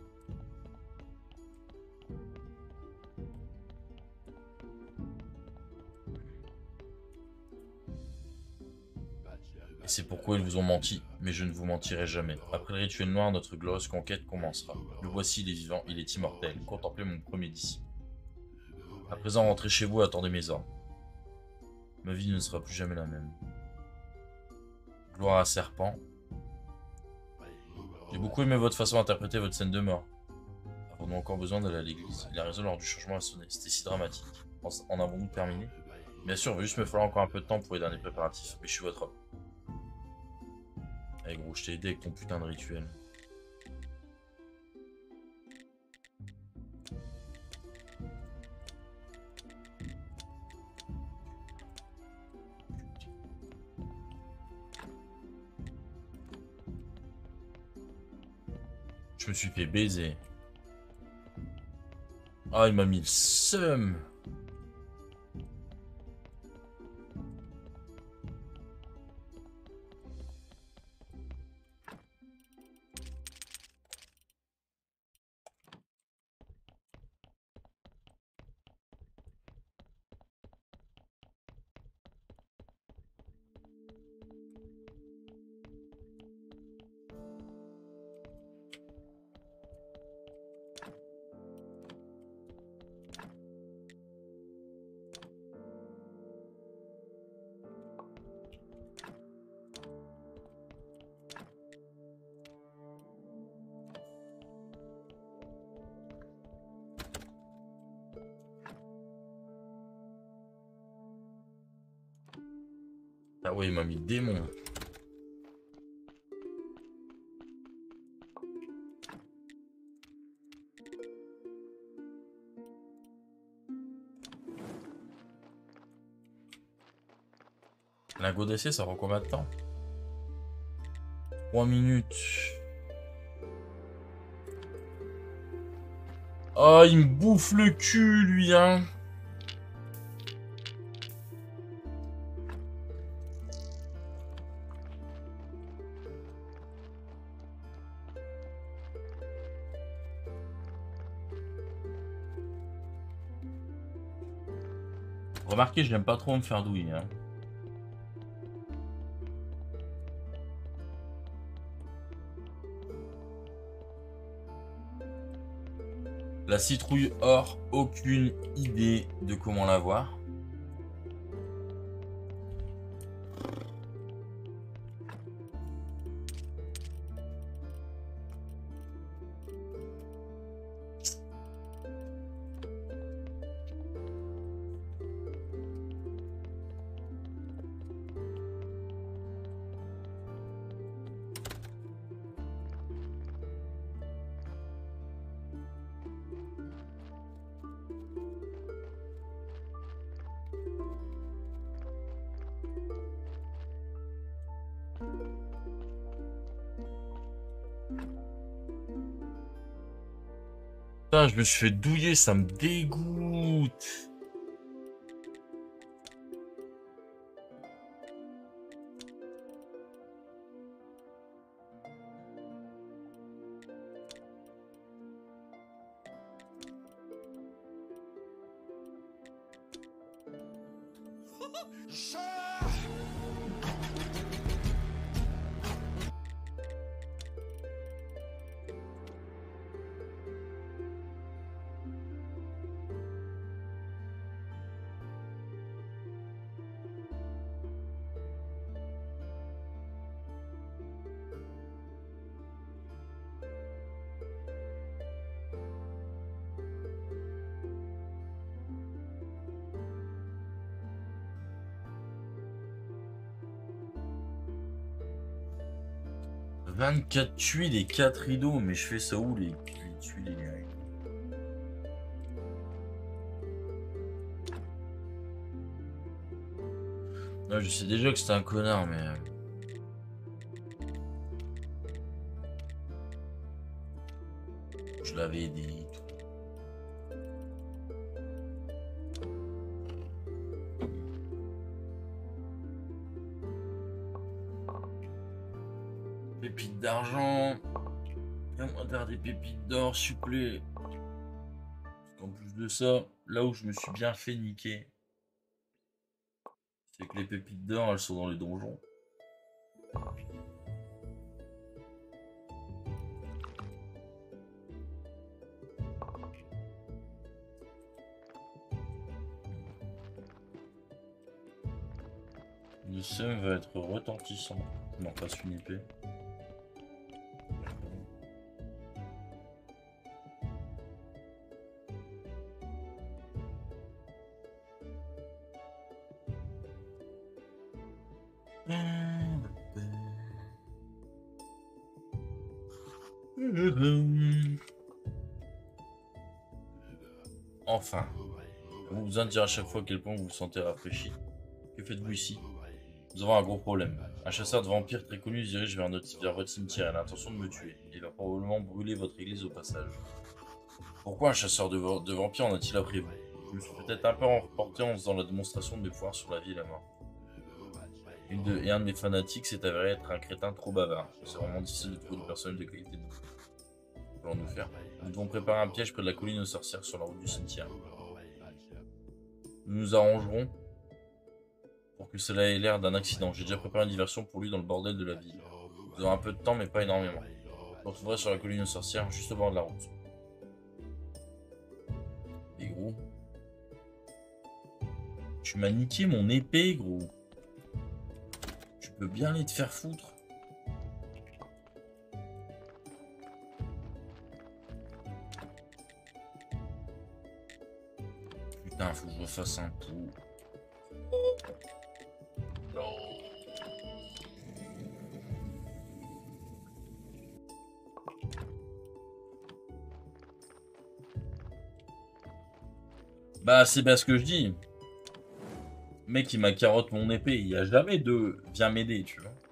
Et c'est pourquoi ils vous ont menti, mais je ne vous mentirai jamais. Après le rituel noir, notre glorieuse conquête commencera. Le voici, il est vivant, il est immortel. Contemplez mon premier disciple. À présent, rentrez chez vous et attendez mes ordres. Ma vie ne sera plus jamais la même. Gloire à Serpent. J'ai beaucoup aimé votre façon d'interpréter votre scène de mort. Avons-nous encore besoin d'aller à l'église? Il a raison, lors du changement a sonné. C'était si dramatique. En avons-nous terminé? Bien sûr, il va juste me falloir encore un peu de temps pour les derniers préparatifs. Mais je suis votre homme. Allez gros, je t'ai aidé avec ton putain de rituel. Je me suis fait baiser. Ah, il m'a mis le seum. Ah ouais, il m'a mis le démon. Lingot d'essai, ça prend combien de temps? 3 minutes. Oh, il me bouffe le cul, lui, hein. Remarquez, je n'aime pas trop me faire douiller, hein. La citrouille, or, aucune idée de comment l'avoir. Putain, je me suis fait douiller, ça me dégoûte. 24 tuiles et 4 rideaux, mais je fais ça où les tuiles et les rideaux? Non, je sais déjà que c'est un connard, mais... Je l'avais dit. Pépites d'argent. Viens-moi faire des pépites d'or, s'il vous plaît. En plus de ça, là où je me suis bien fait niquer, c'est que les pépites d'or, elles sont dans les donjons. Le seum va être retentissant. Je m'en passe une épée. Enfin, vous besoin de dire à chaque fois à quel point vous vous sentez rafraîchi. Que faites-vous ici? Nous avons un gros problème. Un chasseur de vampires très connu se dirige vers votre cimetière et a l'intention de me tuer. Il va probablement brûler votre église au passage. Pourquoi un chasseur de vampires en a-t-il après vous? Je me suis peut-être un peu emporté en faisant la démonstration de mes pouvoirs sur la vie et la mort. Et un de mes fanatiques s'est avéré être un crétin trop bavard. C'est vraiment difficile de trouver du personnel de qualité. Que allons-nous faire? Nous devons préparer un piège près de la colline aux sorcières sur la route du cimetière. Nous nous arrangerons pour que cela ait l'air d'un accident. J'ai déjà préparé une diversion pour lui dans le bordel de la ville. Nous avons un peu de temps, mais pas énormément. Je me retrouverai sur la colline aux sorcières, juste au bord de la route. Et gros, tu m'as niqué mon épée, gros. Tu peux bien aller te faire foutre. Putain, faut que je refasse un coup. Non. Bah, c'est bien ce que je dis. Le mec, il m'a carotte mon épée. Il n'y a jamais de viens m'aider, tu vois.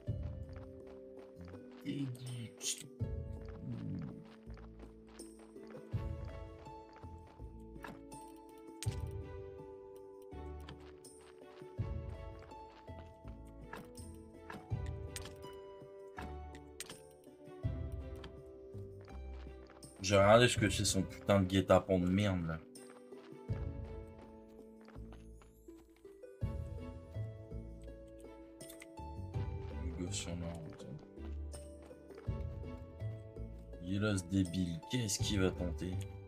J'ai regardé ce que c'est son putain de guet-apens de merde là. Le gosse sur la route. Yélos débile, qu'est-ce qu'il va tenter?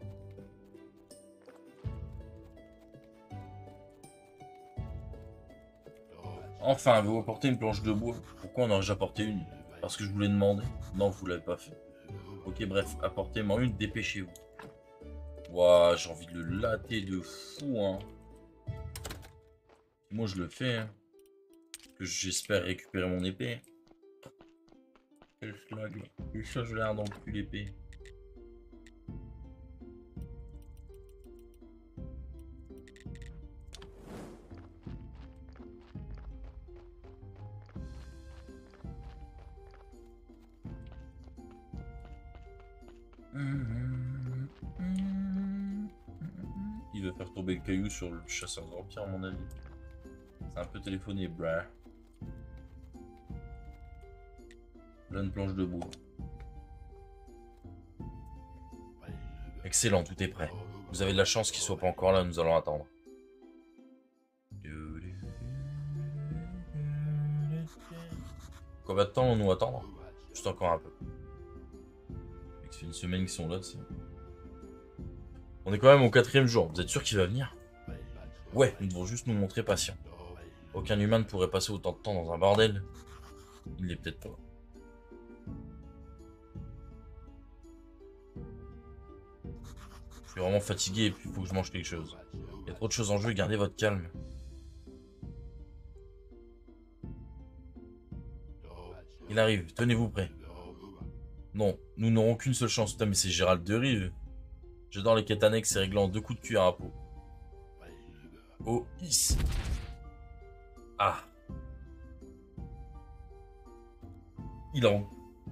Enfin, vous apportez une planche de bois. Pourquoi on en a déjà apporté une? Parce que je vous l'ai demandé. Non, vous l'avez pas fait. Ok, bref, apportez-moi une, dépêchez-vous. Ouah, j'ai envie de le latter de fou, hein. Moi, je le fais, hein. Que j'espère récupérer mon épée. Quel schlag. Il change l'air dans le cul l'épée. Il va faire tomber le caillou sur le chasseur de vampires, à mon avis. C'est un peu téléphoné, brah. Là, une planche de bois. Excellent, tout est prêt. Vous avez de la chance qu'il soit pas encore là, nous allons attendre. Combien de temps allons-nous attendre? Juste encore un peu. Ça fait une semaine qu'ils sont là, c'est... On est quand même au 4e jour. Vous êtes sûr qu'il va venir? Ouais, nous devons juste nous montrer patients. Aucun humain ne pourrait passer autant de temps dans un bordel. Il l'est peut-être pas. Je suis vraiment fatigué et puis il faut que je mange quelque chose. Il y a trop de choses en jeu, gardez votre calme. Il arrive, tenez-vous prêts. Non, nous n'aurons qu'une seule chance. Putain, mais c'est Gérald de Rive. J'adore les quêtes annexes et réglant 2 coups de cuir à peau. Oh, is. Ah. Il en...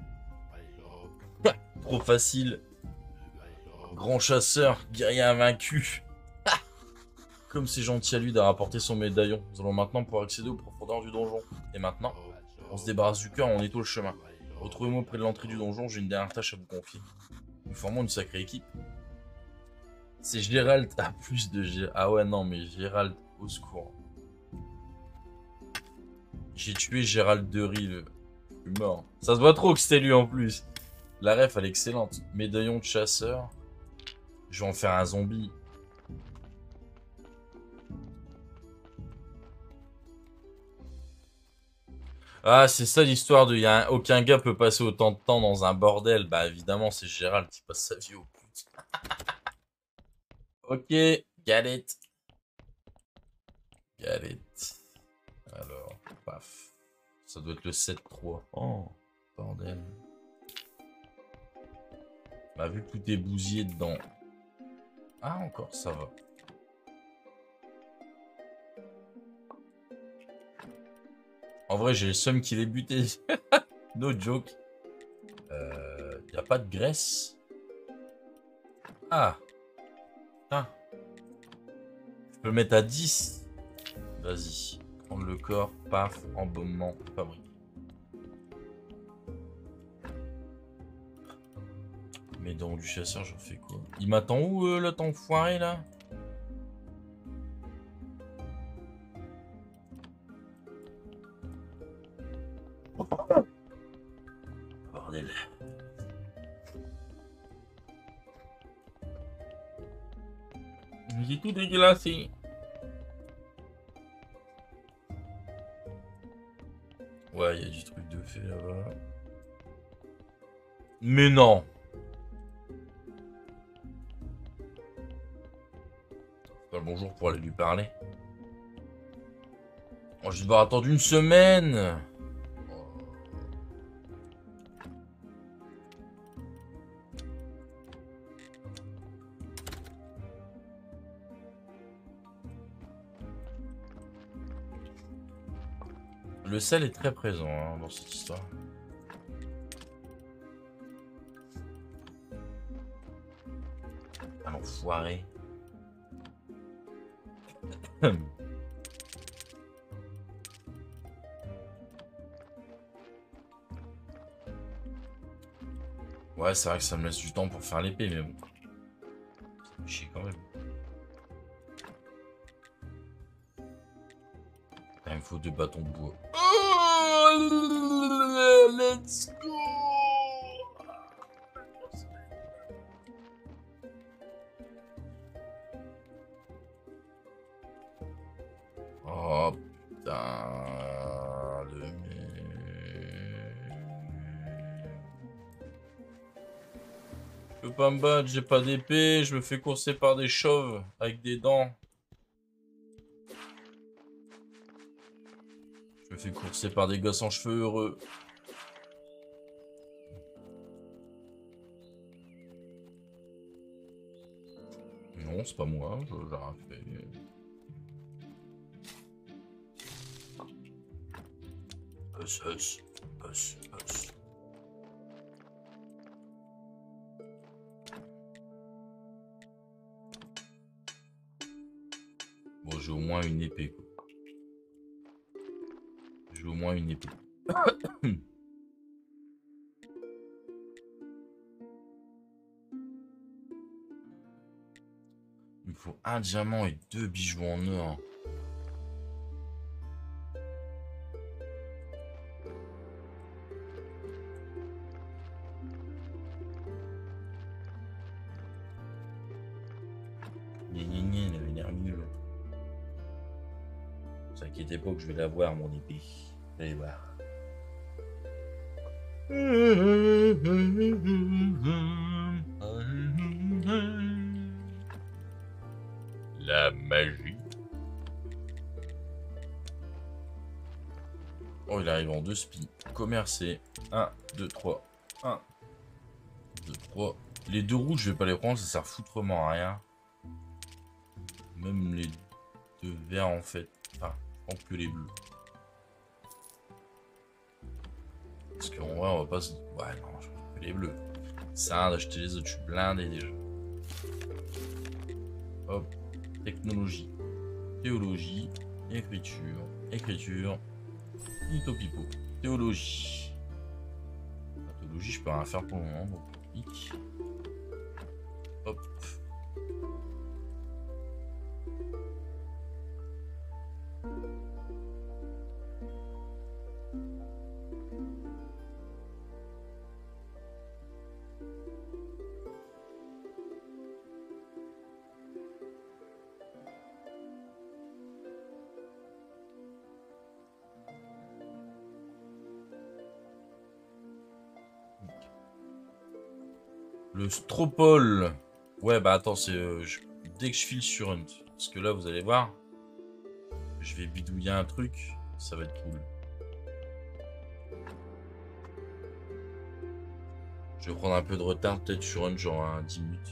Trop facile. Grand chasseur, guerrier invaincu. Comme c'est gentil à lui d'avoir apporté son médaillon. Nous allons maintenant pouvoir accéder aux profondeurs du donjon. Et maintenant, on se débarrasse du cœur, on étend le chemin. Retrouvez-moi près de l'entrée du donjon, j'ai une dernière tâche à vous confier. Nous formons une sacrée équipe. C'est Gérald. Ah, plus de Gérald. Ah ouais, non, mais Gérald, au secours. J'ai tué Gérald de Rive. Je suis mort. Ça se voit trop que c'était lui en plus. La ref, elle est excellente. Médaillon de chasseur. Je vais en faire un zombie. Ah, c'est ça l'histoire de... Aucun gars peut passer autant de temps dans un bordel. Bah évidemment, c'est Gérald qui passe sa vie au pute. Ok, get it. Get it. Alors, paf. Ça doit être le 7-3. Oh, bordel. Bah vu que tout est bousillé dedans. Ah, encore, ça va. En vrai, j'ai le seum qu'il ait buté. No joke. Y a pas de graisse. Ah. Ah. Je peux le mettre à 10. Vas-y. Prendre le corps, paf, embaumement, fabrique. Mais dans du chasseur, j'en fais quoi? Il m'attend où, le temps foiré, là? Bordel. J'ai tout dégueulassé. Ouais, il y a du truc de fait là-bas. Mais non. Pas le bonjour pour aller lui parler. Oh, je vais devoir attendre une semaine. Le sel est très présent hein, dans cette histoire. Un enfoiré. Ouais, c'est vrai que ça me laisse du temps pour faire l'épée, mais bon. Ça me chie quand même. Il me faut 2 bâtons de bois. Oh, let's go! Oh putain, le mec. Je peux pas me battre, j'ai pas d'épée, je me fais courser par des chauves avec des dents. Je me fais courser par des gosses en cheveux heureux. Non, c'est pas moi, j'ai rien fait. Us. Bon, j'ai au moins une épée, quoi. J'ai au moins une épée. Il me faut 1 diamant et 2 bijoux en or. T'inquiétez pas que je vais l'avoir, mon épée. Vous allez voir. La magie. Oh, il arrive en 2 spies. Commercer. 1, 2, 3. 1, 2, 3. Les 2 rouges, je vais pas les prendre, ça sert foutrement à rien. Même les 2 verts, en fait. Enfin, je prends que les bleus. Parce qu'en vrai, on va pas se... Ouais, non, je prends que les bleus. Ça sert à rien d'acheter les autres, je suis blindé déjà. Hop. Technologie. Théologie. Écriture. Écriture. Pipo pipo. Théologie. La théologie, je peux rien faire pour le moment, donc clic. Hop. Le Stropole. Ouais, bah attends, c'est dès que je file sur Hunt. Parce que là, vous allez voir, je vais bidouiller un truc, ça va être cool. Je vais prendre un peu de retard, peut-être sur Hunt, genre à 10 minutes.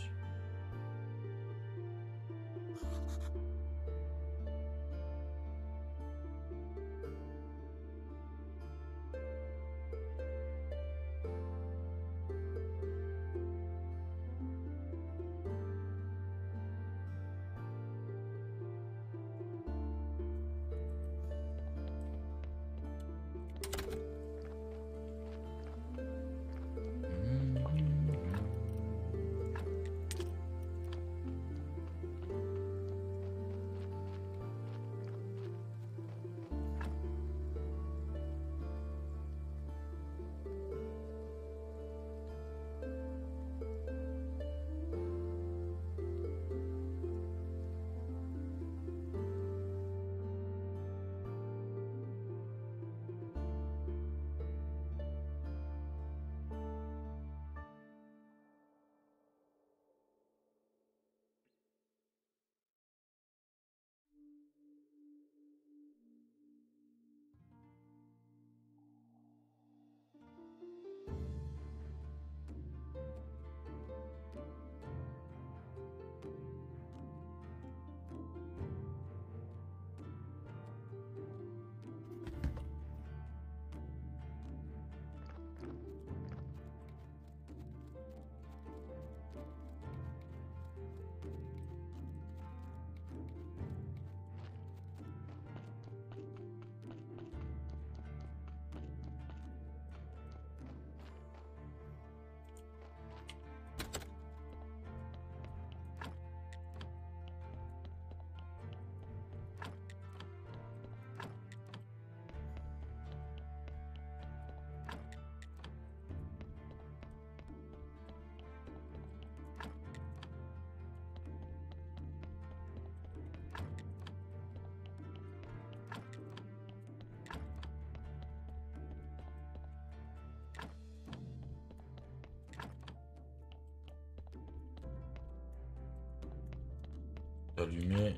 Allumer.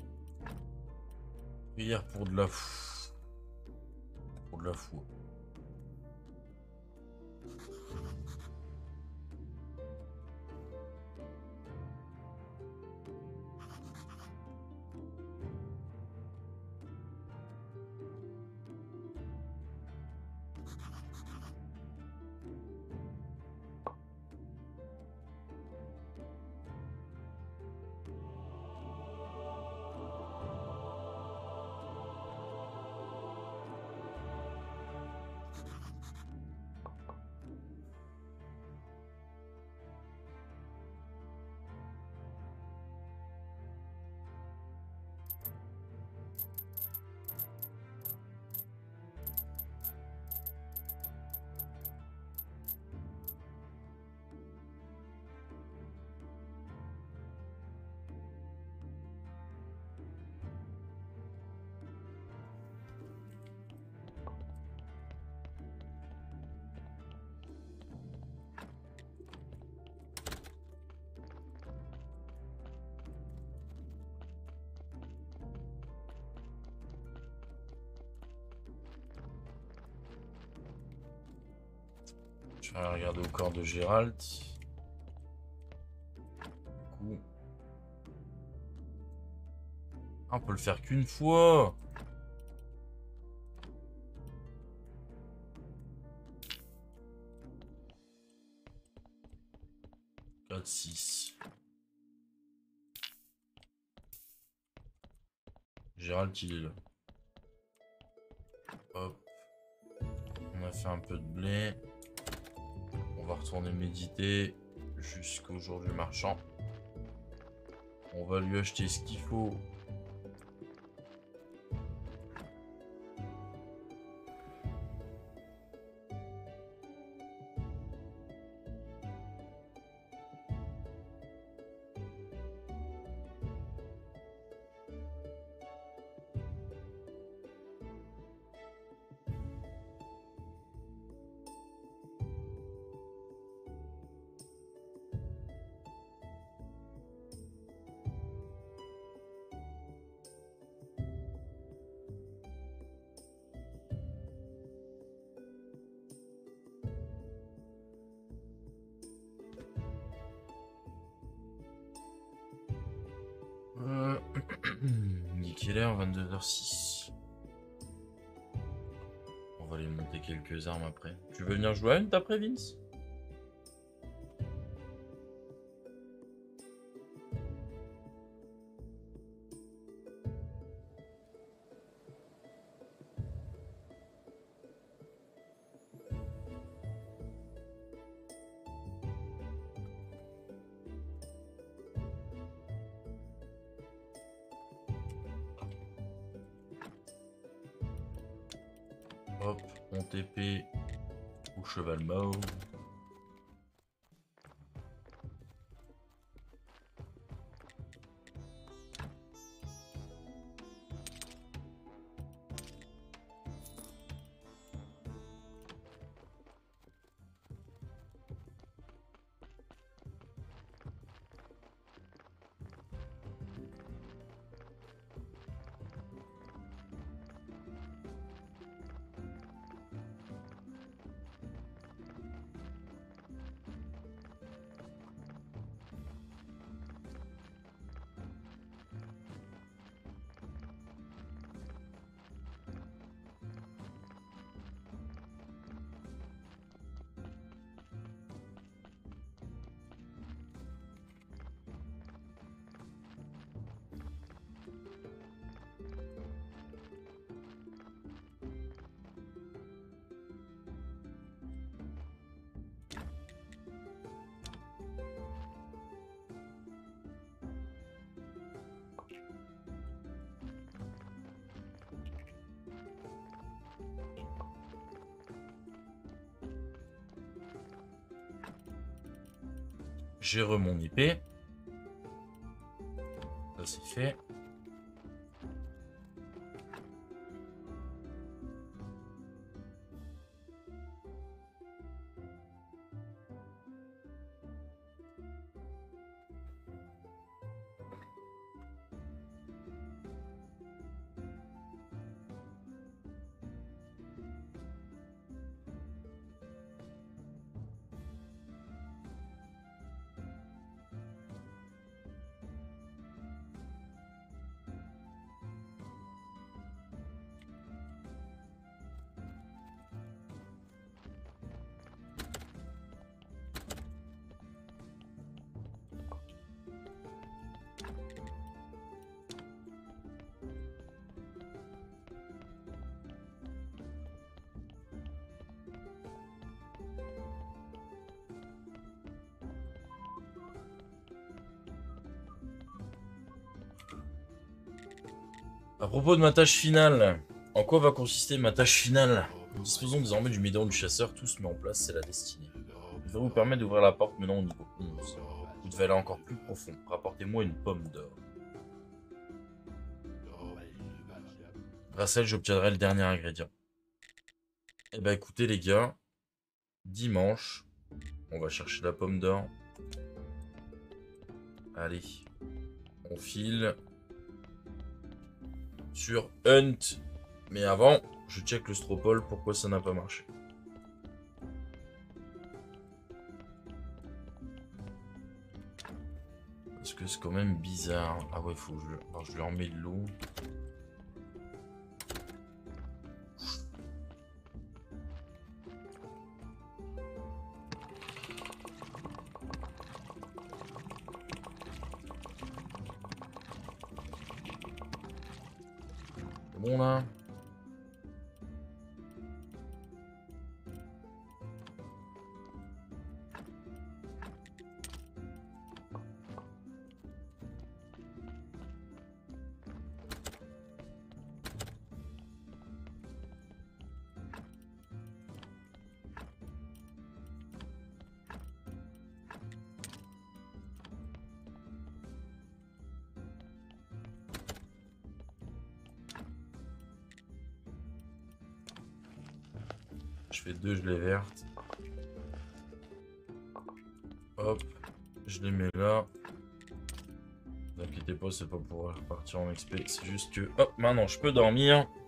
Prière pour de la fou. Pour de la foi. Je vais regarder au corps de Gérald. Du coup... Ah, on peut le faire qu'une fois. Quatre, 6. Gérald, il est là. Hop. On a fait un peu de blé. On va retourner méditer jusqu'au jour du marchand. On va lui acheter ce qu'il faut. Il est quelle heure? 22h06. On va aller monter quelques armes après. Tu veux venir jouer à une après, Vince? Hop, on TP au cheval mauve. J'ai mon IP. Ça c'est fait. À propos de ma tâche finale, en quoi va consister ma tâche finale? Nous disposons désormais du médaillon du chasseur, tout se met en place, c'est la destinée. Je vais vous permettre d'ouvrir la porte menant au niveau 11. Vous devez aller encore plus profond, rapportez-moi une pomme d'or. Grâce à elle, j'obtiendrai le dernier ingrédient. Eh ben écoutez les gars, dimanche, on va chercher la pomme d'or. Allez, on file sur Hunt. Mais avant, je check le Stropole, pourquoi ça n'a pas marché. Parce que c'est quand même bizarre. Ah ouais, faut que je... Alors, je lui remets de l'eau. C'est bon là? Je fais 2 gelées vertes. Hop, je les mets là. Ne vous inquiétez pas, c'est pas pour repartir en XP, c'est juste que... Hop, maintenant je peux dormir.